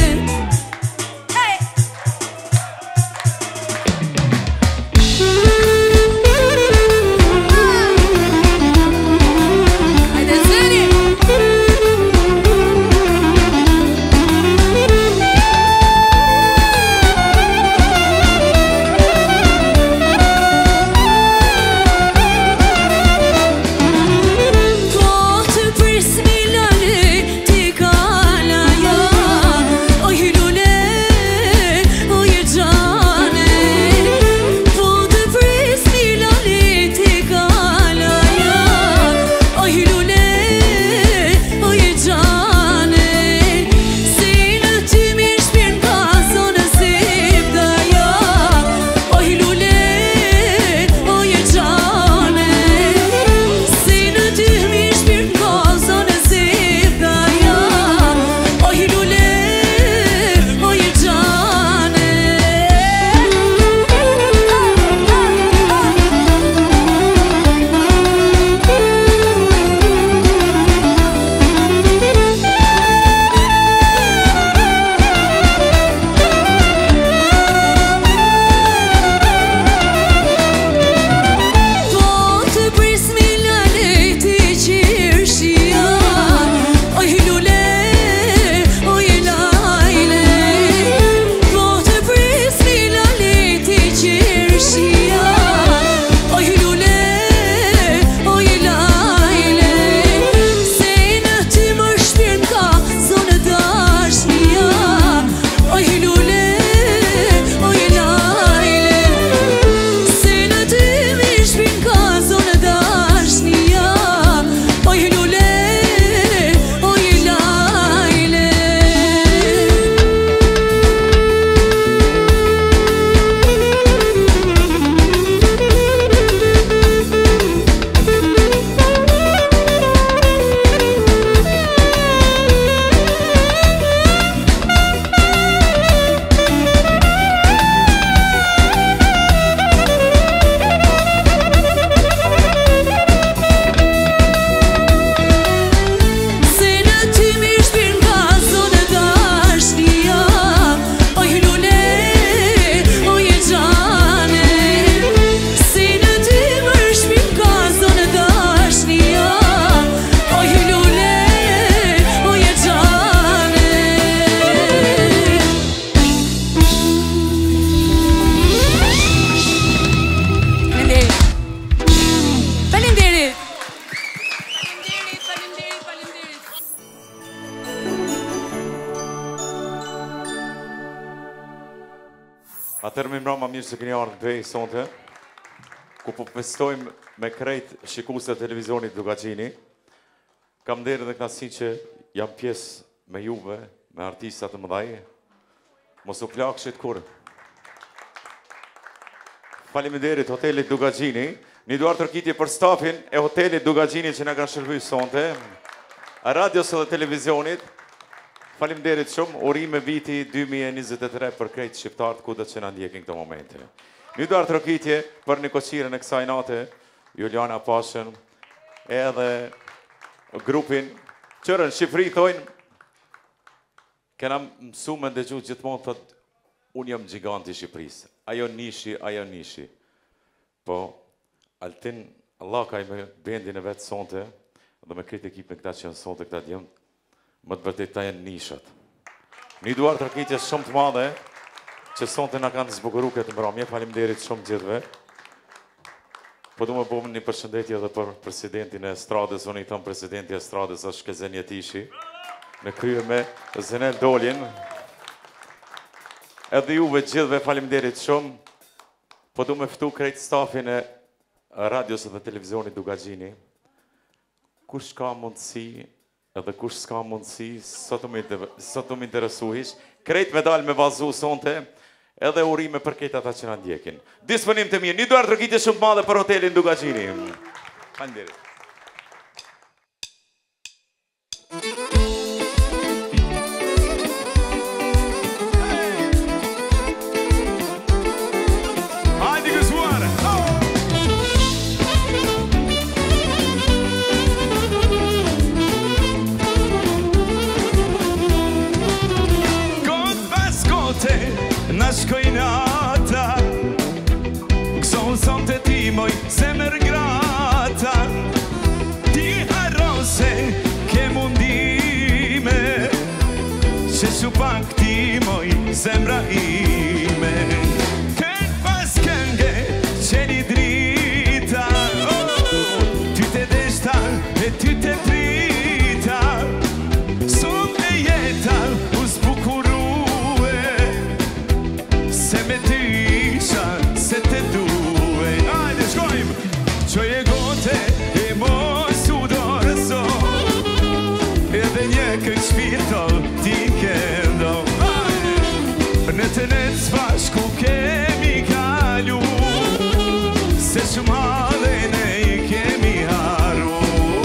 S16: Atër me mbrama mirë që këni ardhë në pej sonte, ku po festojmë me krejt shikusë të televizionit Dugagjini. Kam derë dhe knasi që jam pjesë me juve, me artistat të mëdhaj. Mos u plakshit kur. Faleminderit hotelit Dugagjini, një duar tërkitje për stafin e hotelit Dugagjini që në kanë shërby sonte, a radios dhe televizionit. Faleminderit shumë, urime viti 2023 për krejt shqiptarët ku dhe që në ndjekin këto momente. Një duar tërkitje për një koqire në kësaj nate, Juliana Pashën, edhe grupin, qërën Shqipëri thojnë, kena mësu me ndëgju gjithmonë, thot, unë jam gjiganti Shqipërisë, ajo nishi. Po, Altin, Allah ka i me bendin e vetë sonte, dhe me krejt ekipin këta që janë sonte këta djemë, më të vërtet ta jenë nishat. Një duar tërkitje shumë të madhe, që sonte nga kanë të zbukuru këtë mbromje, faleminderit shumë gjithve. Po du me bëmë një përshëndetje dhe për presidentin e estradës, unë i thëmë presidenti e estradës është Kezen Jetishi, në krye me Zenel Dolin. Edhe juve gjithve faleminderit shumë, po du me ftu krejt stafin e radios dhe televizionit Dugagjini. Kush ka mundësi, edhe kush s'ka mundësi, sot të më interesu ish, krejt medal me vazu sonte, edhe urime për këtë ata që në ndjekin. Disponim të mirë, një duar tërkitje shumë madhe për hotelin Dugagjini. Faleminderit.
S21: Hajde gëzuar!
S15: son të ti moj zemër grata, ti harose ke mundime, që shu pak ti moj zemra ime. Kën pas kënge qeni drita, ty te deshta e ty te prita, son të jeta u zbukurue, se me ty isha se te due. Ajde shkojmë, që je gote e mos u dorëso, edhe një këtë shpirto ti kendo. Në të net bashku kemi kalu, se shumë halë ne i kemi haru.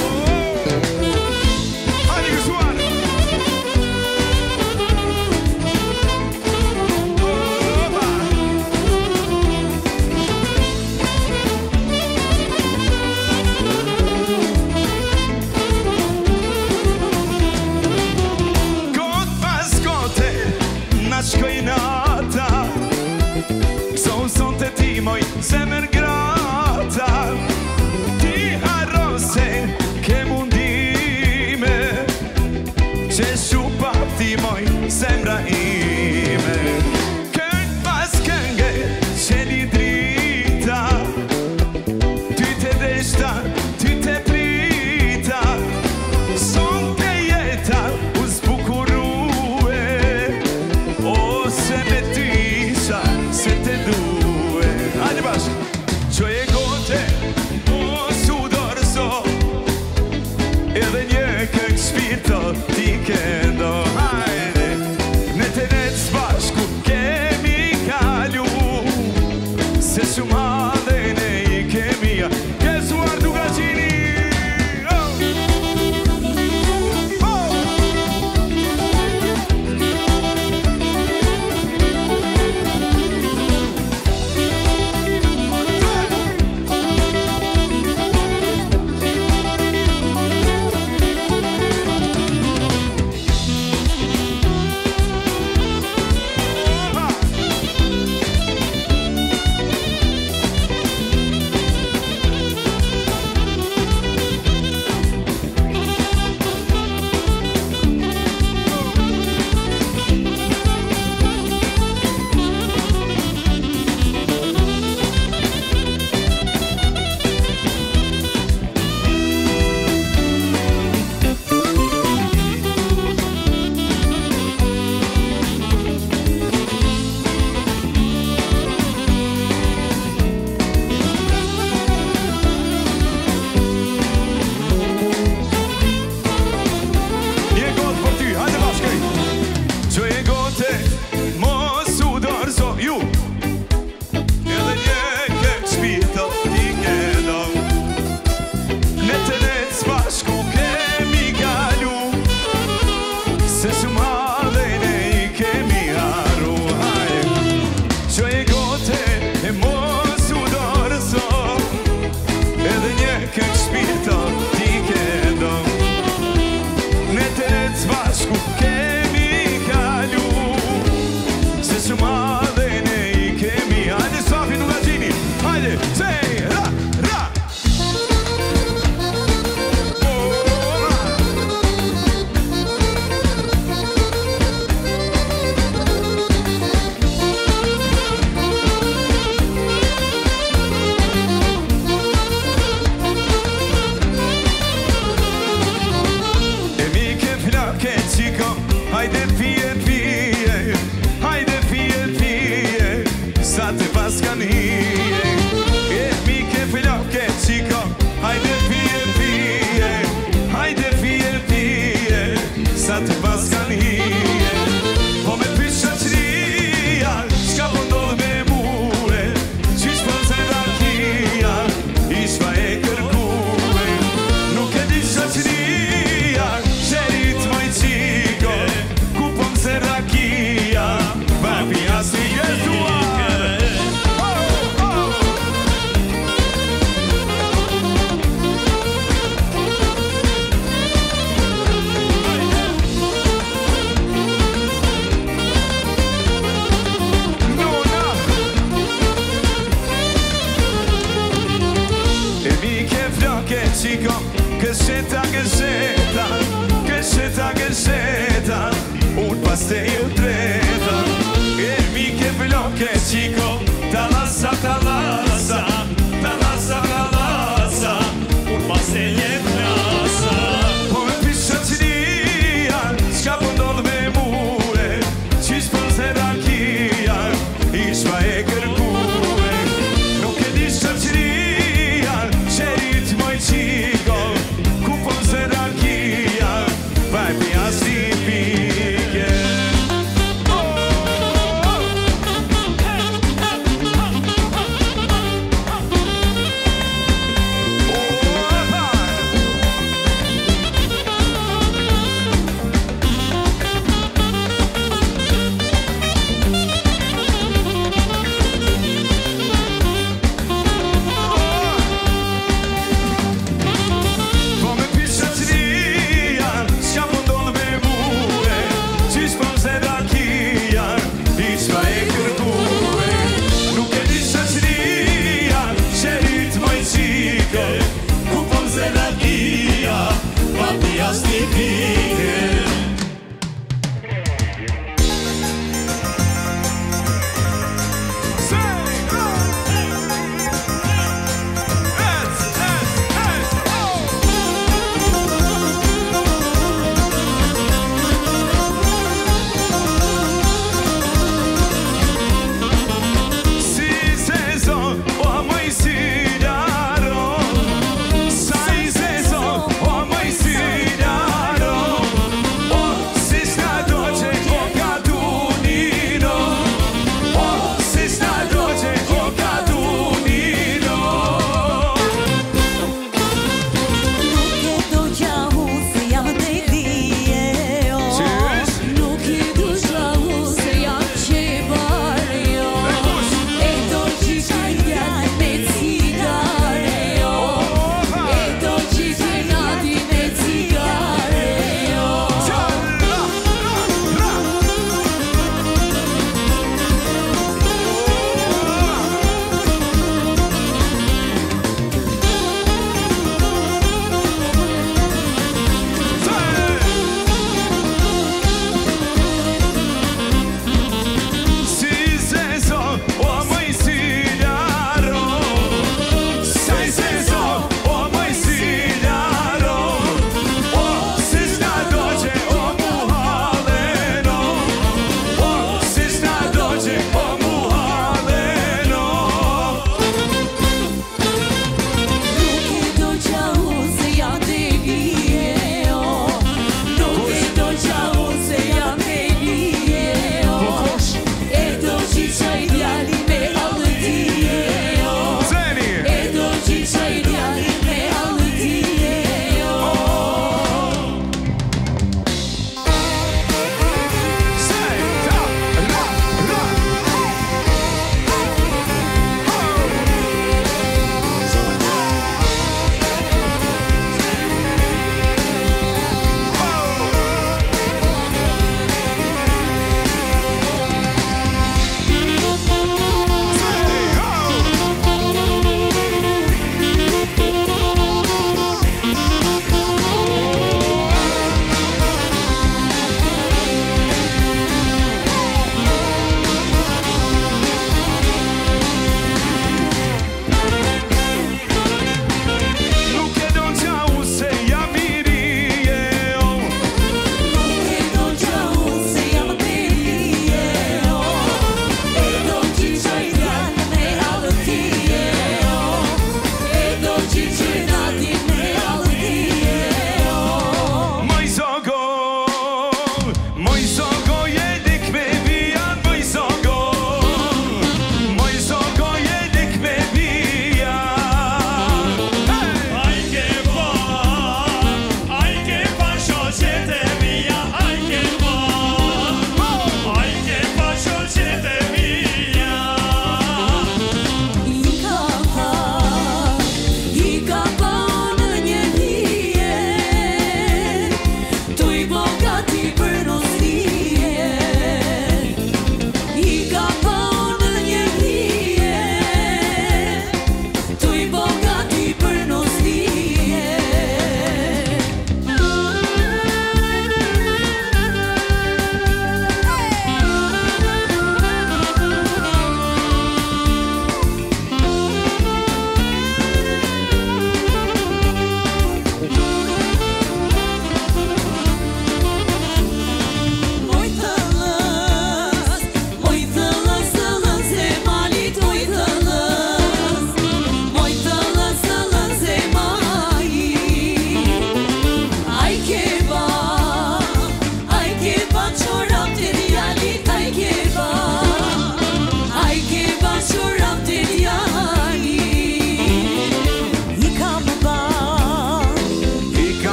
S15: Hajde kësuar! Kot pas kote, na shkoj nata, son të ti moj zemër grata, ti harose ke mundime, që shu pak ti moj zemra ime. Kën pas kënge qeni drita, ty te deshta, ty te prita, son të jeta u zbukurue, ose me ty isha se te due. Hajde bashkë, që je gote mos u dorëso, edhe një këtë shpirto ti kendo. Hajde, në të net bashku kemi kalu, se shumë halë ne i kemi kesuar Dugagjini. qiko Gëzheta, gëzheta Gëzheta, gëzheta Unë pas te ju dreta E mi ke bloke qiko Talasa, talasa Talasa, talasa Unë pas te je plasa Po e pisha qënia Qka po ndodh me mure Qish për hierarkia Ishma e kërkue Nuk e di shqëqëria Qerit moj qiko Ku për hierarkia Vaj pja si pike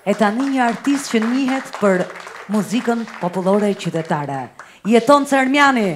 S2: e tani një artist që njihet për muzikën popullore qytetare. Jeton Cermiani.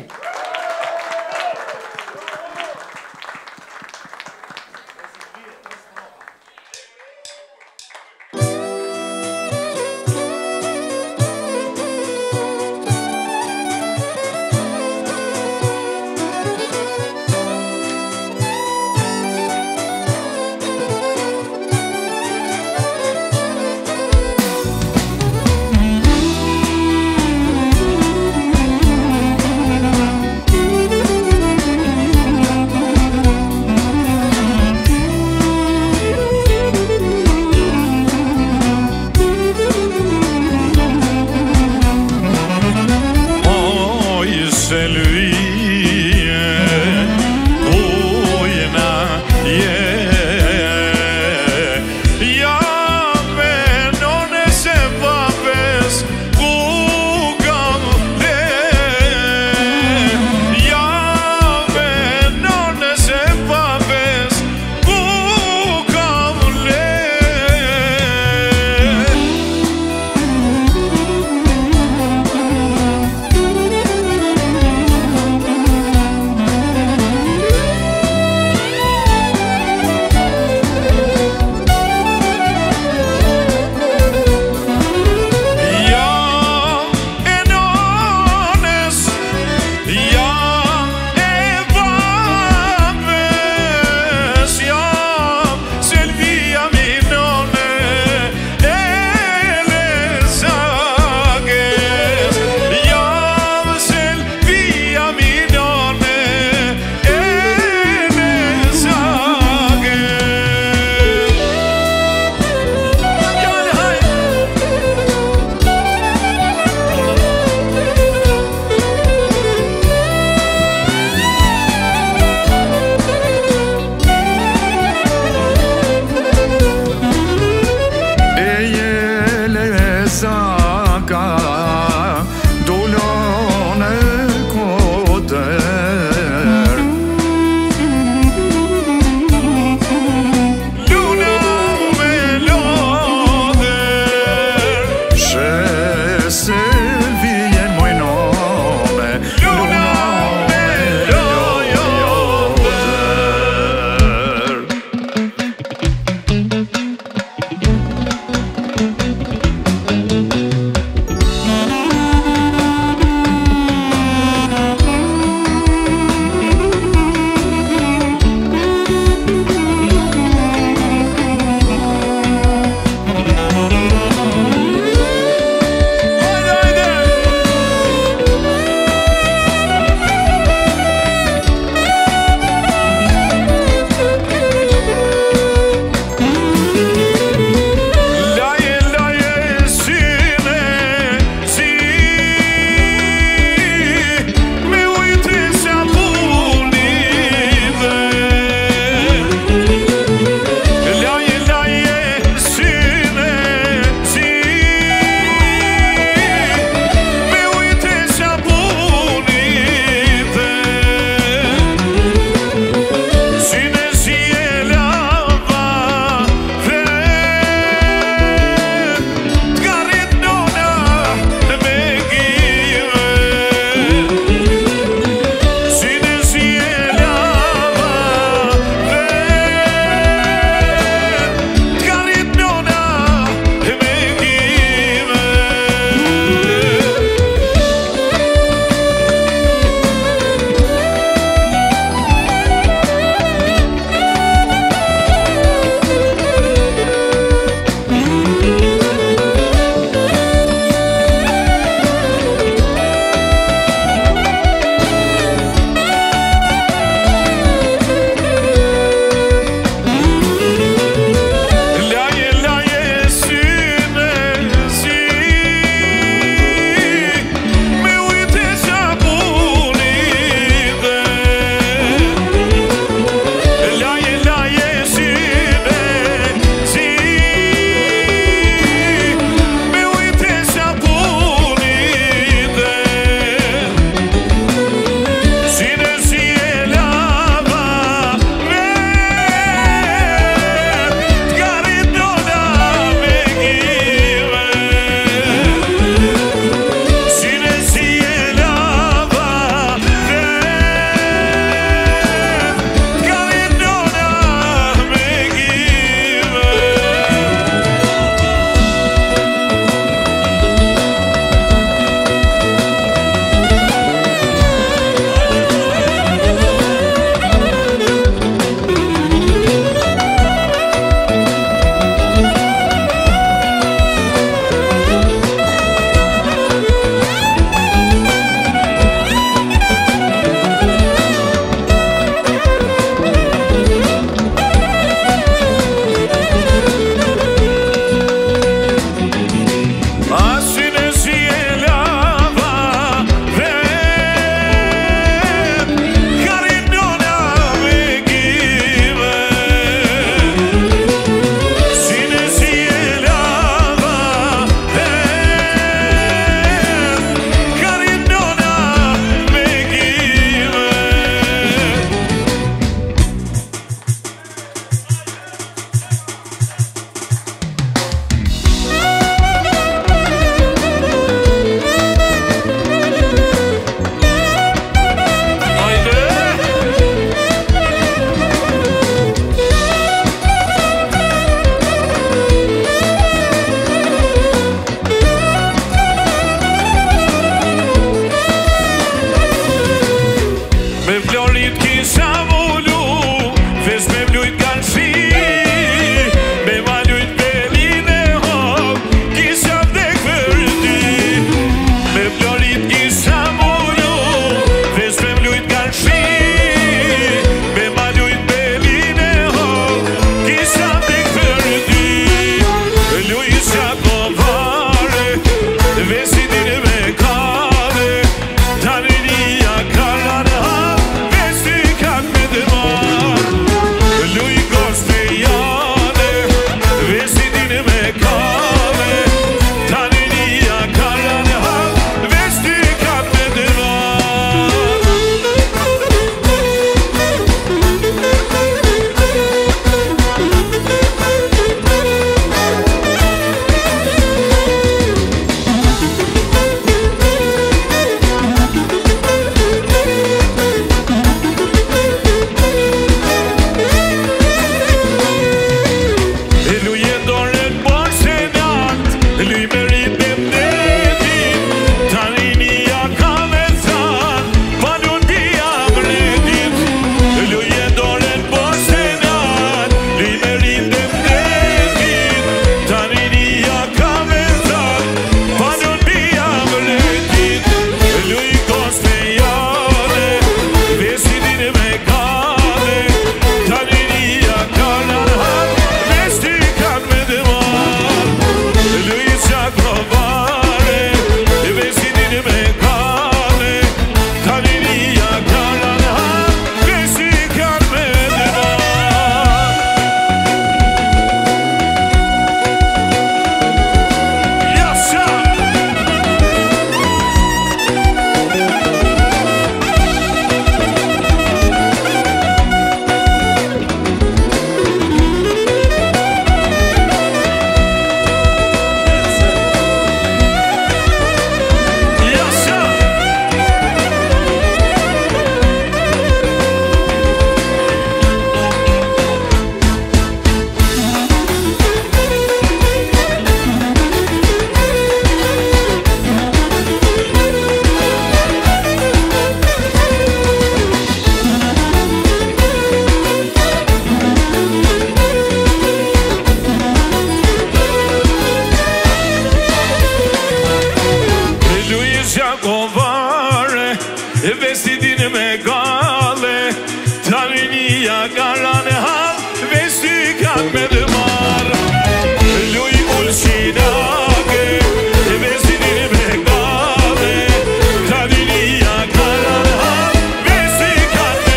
S1: vestidin me gale, tarinia garane hal, vesti kan me dëmar. Luj ulqinake, vestidin me gale, tarinia garane hal, vesti kan me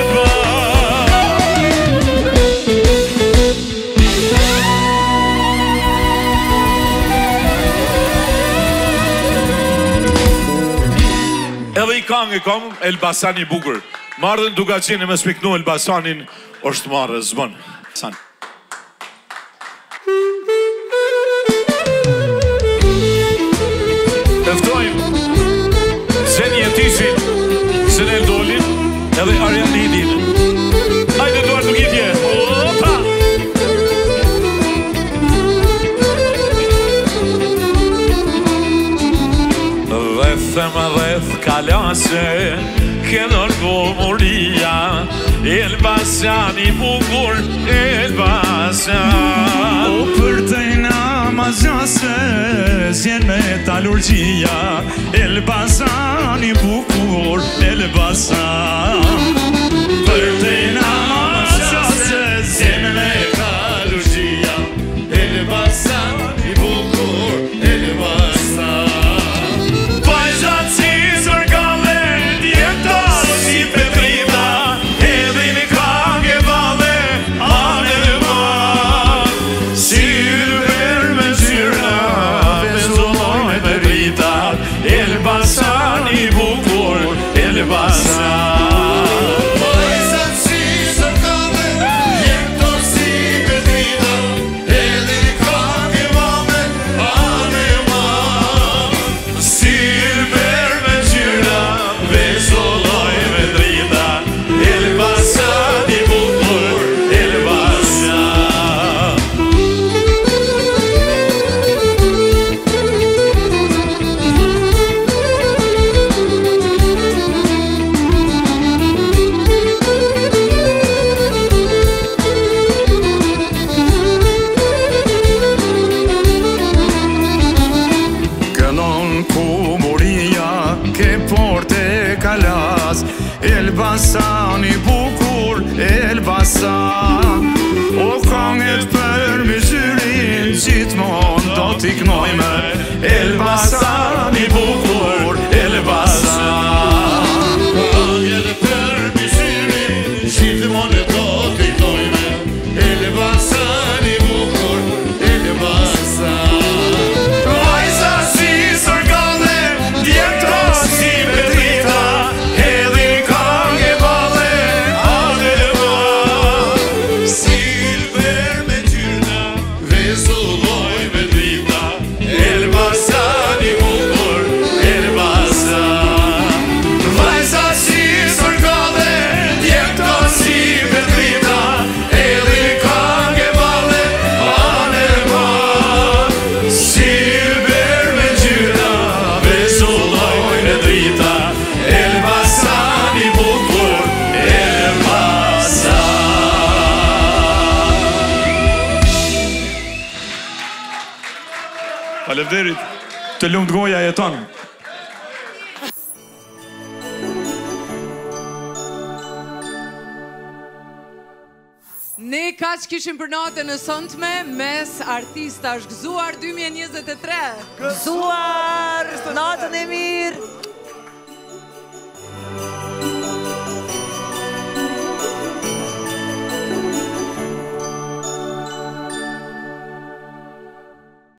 S1: Edhe i kanë kom Elbasani bukur. Marrën Dugaçini me speknu Elbasanin është marrë zbën. San. Eftojmë Zeni Jetisin, Zenel Dolin, edhe Arjanidin. Hajde duar të gjitje. Opa! Rrethëm rreth kalase, ke nërgo muria, Elbasani bukur, Elbasan.
S15: O për të namazase, zjen me talurgjia, Elbasani bukur, Elbasan. Për të namazase, zjen me talurgjia, Elbasani bukur, Elbasan.
S1: Elbasani bukur, Elbasan. Vajzat si sërkave, jeto si bedrita, edhe kake mame, ane mam. Si ilber me gjyra, vezolloj me drita, Elbasani bukur, Elbasan.
S15: Elbasani bukur, Elbasan. O këngët për myzyrin, gjithmon do t'i knojme, Elbasani bukur, Elbasan.
S1: Këngët për myzyrin, gjithmon do t'i knojme, Elbasani bukur, Elbasan. Vajza si sërgale, djeto si bedrita,
S15: Faleminderit, të lumt goja jeton.
S10: Ne kaq kishim për natën e sotme mes artista është gëzuar 2023.
S18: Gëzuar, natën e mirë.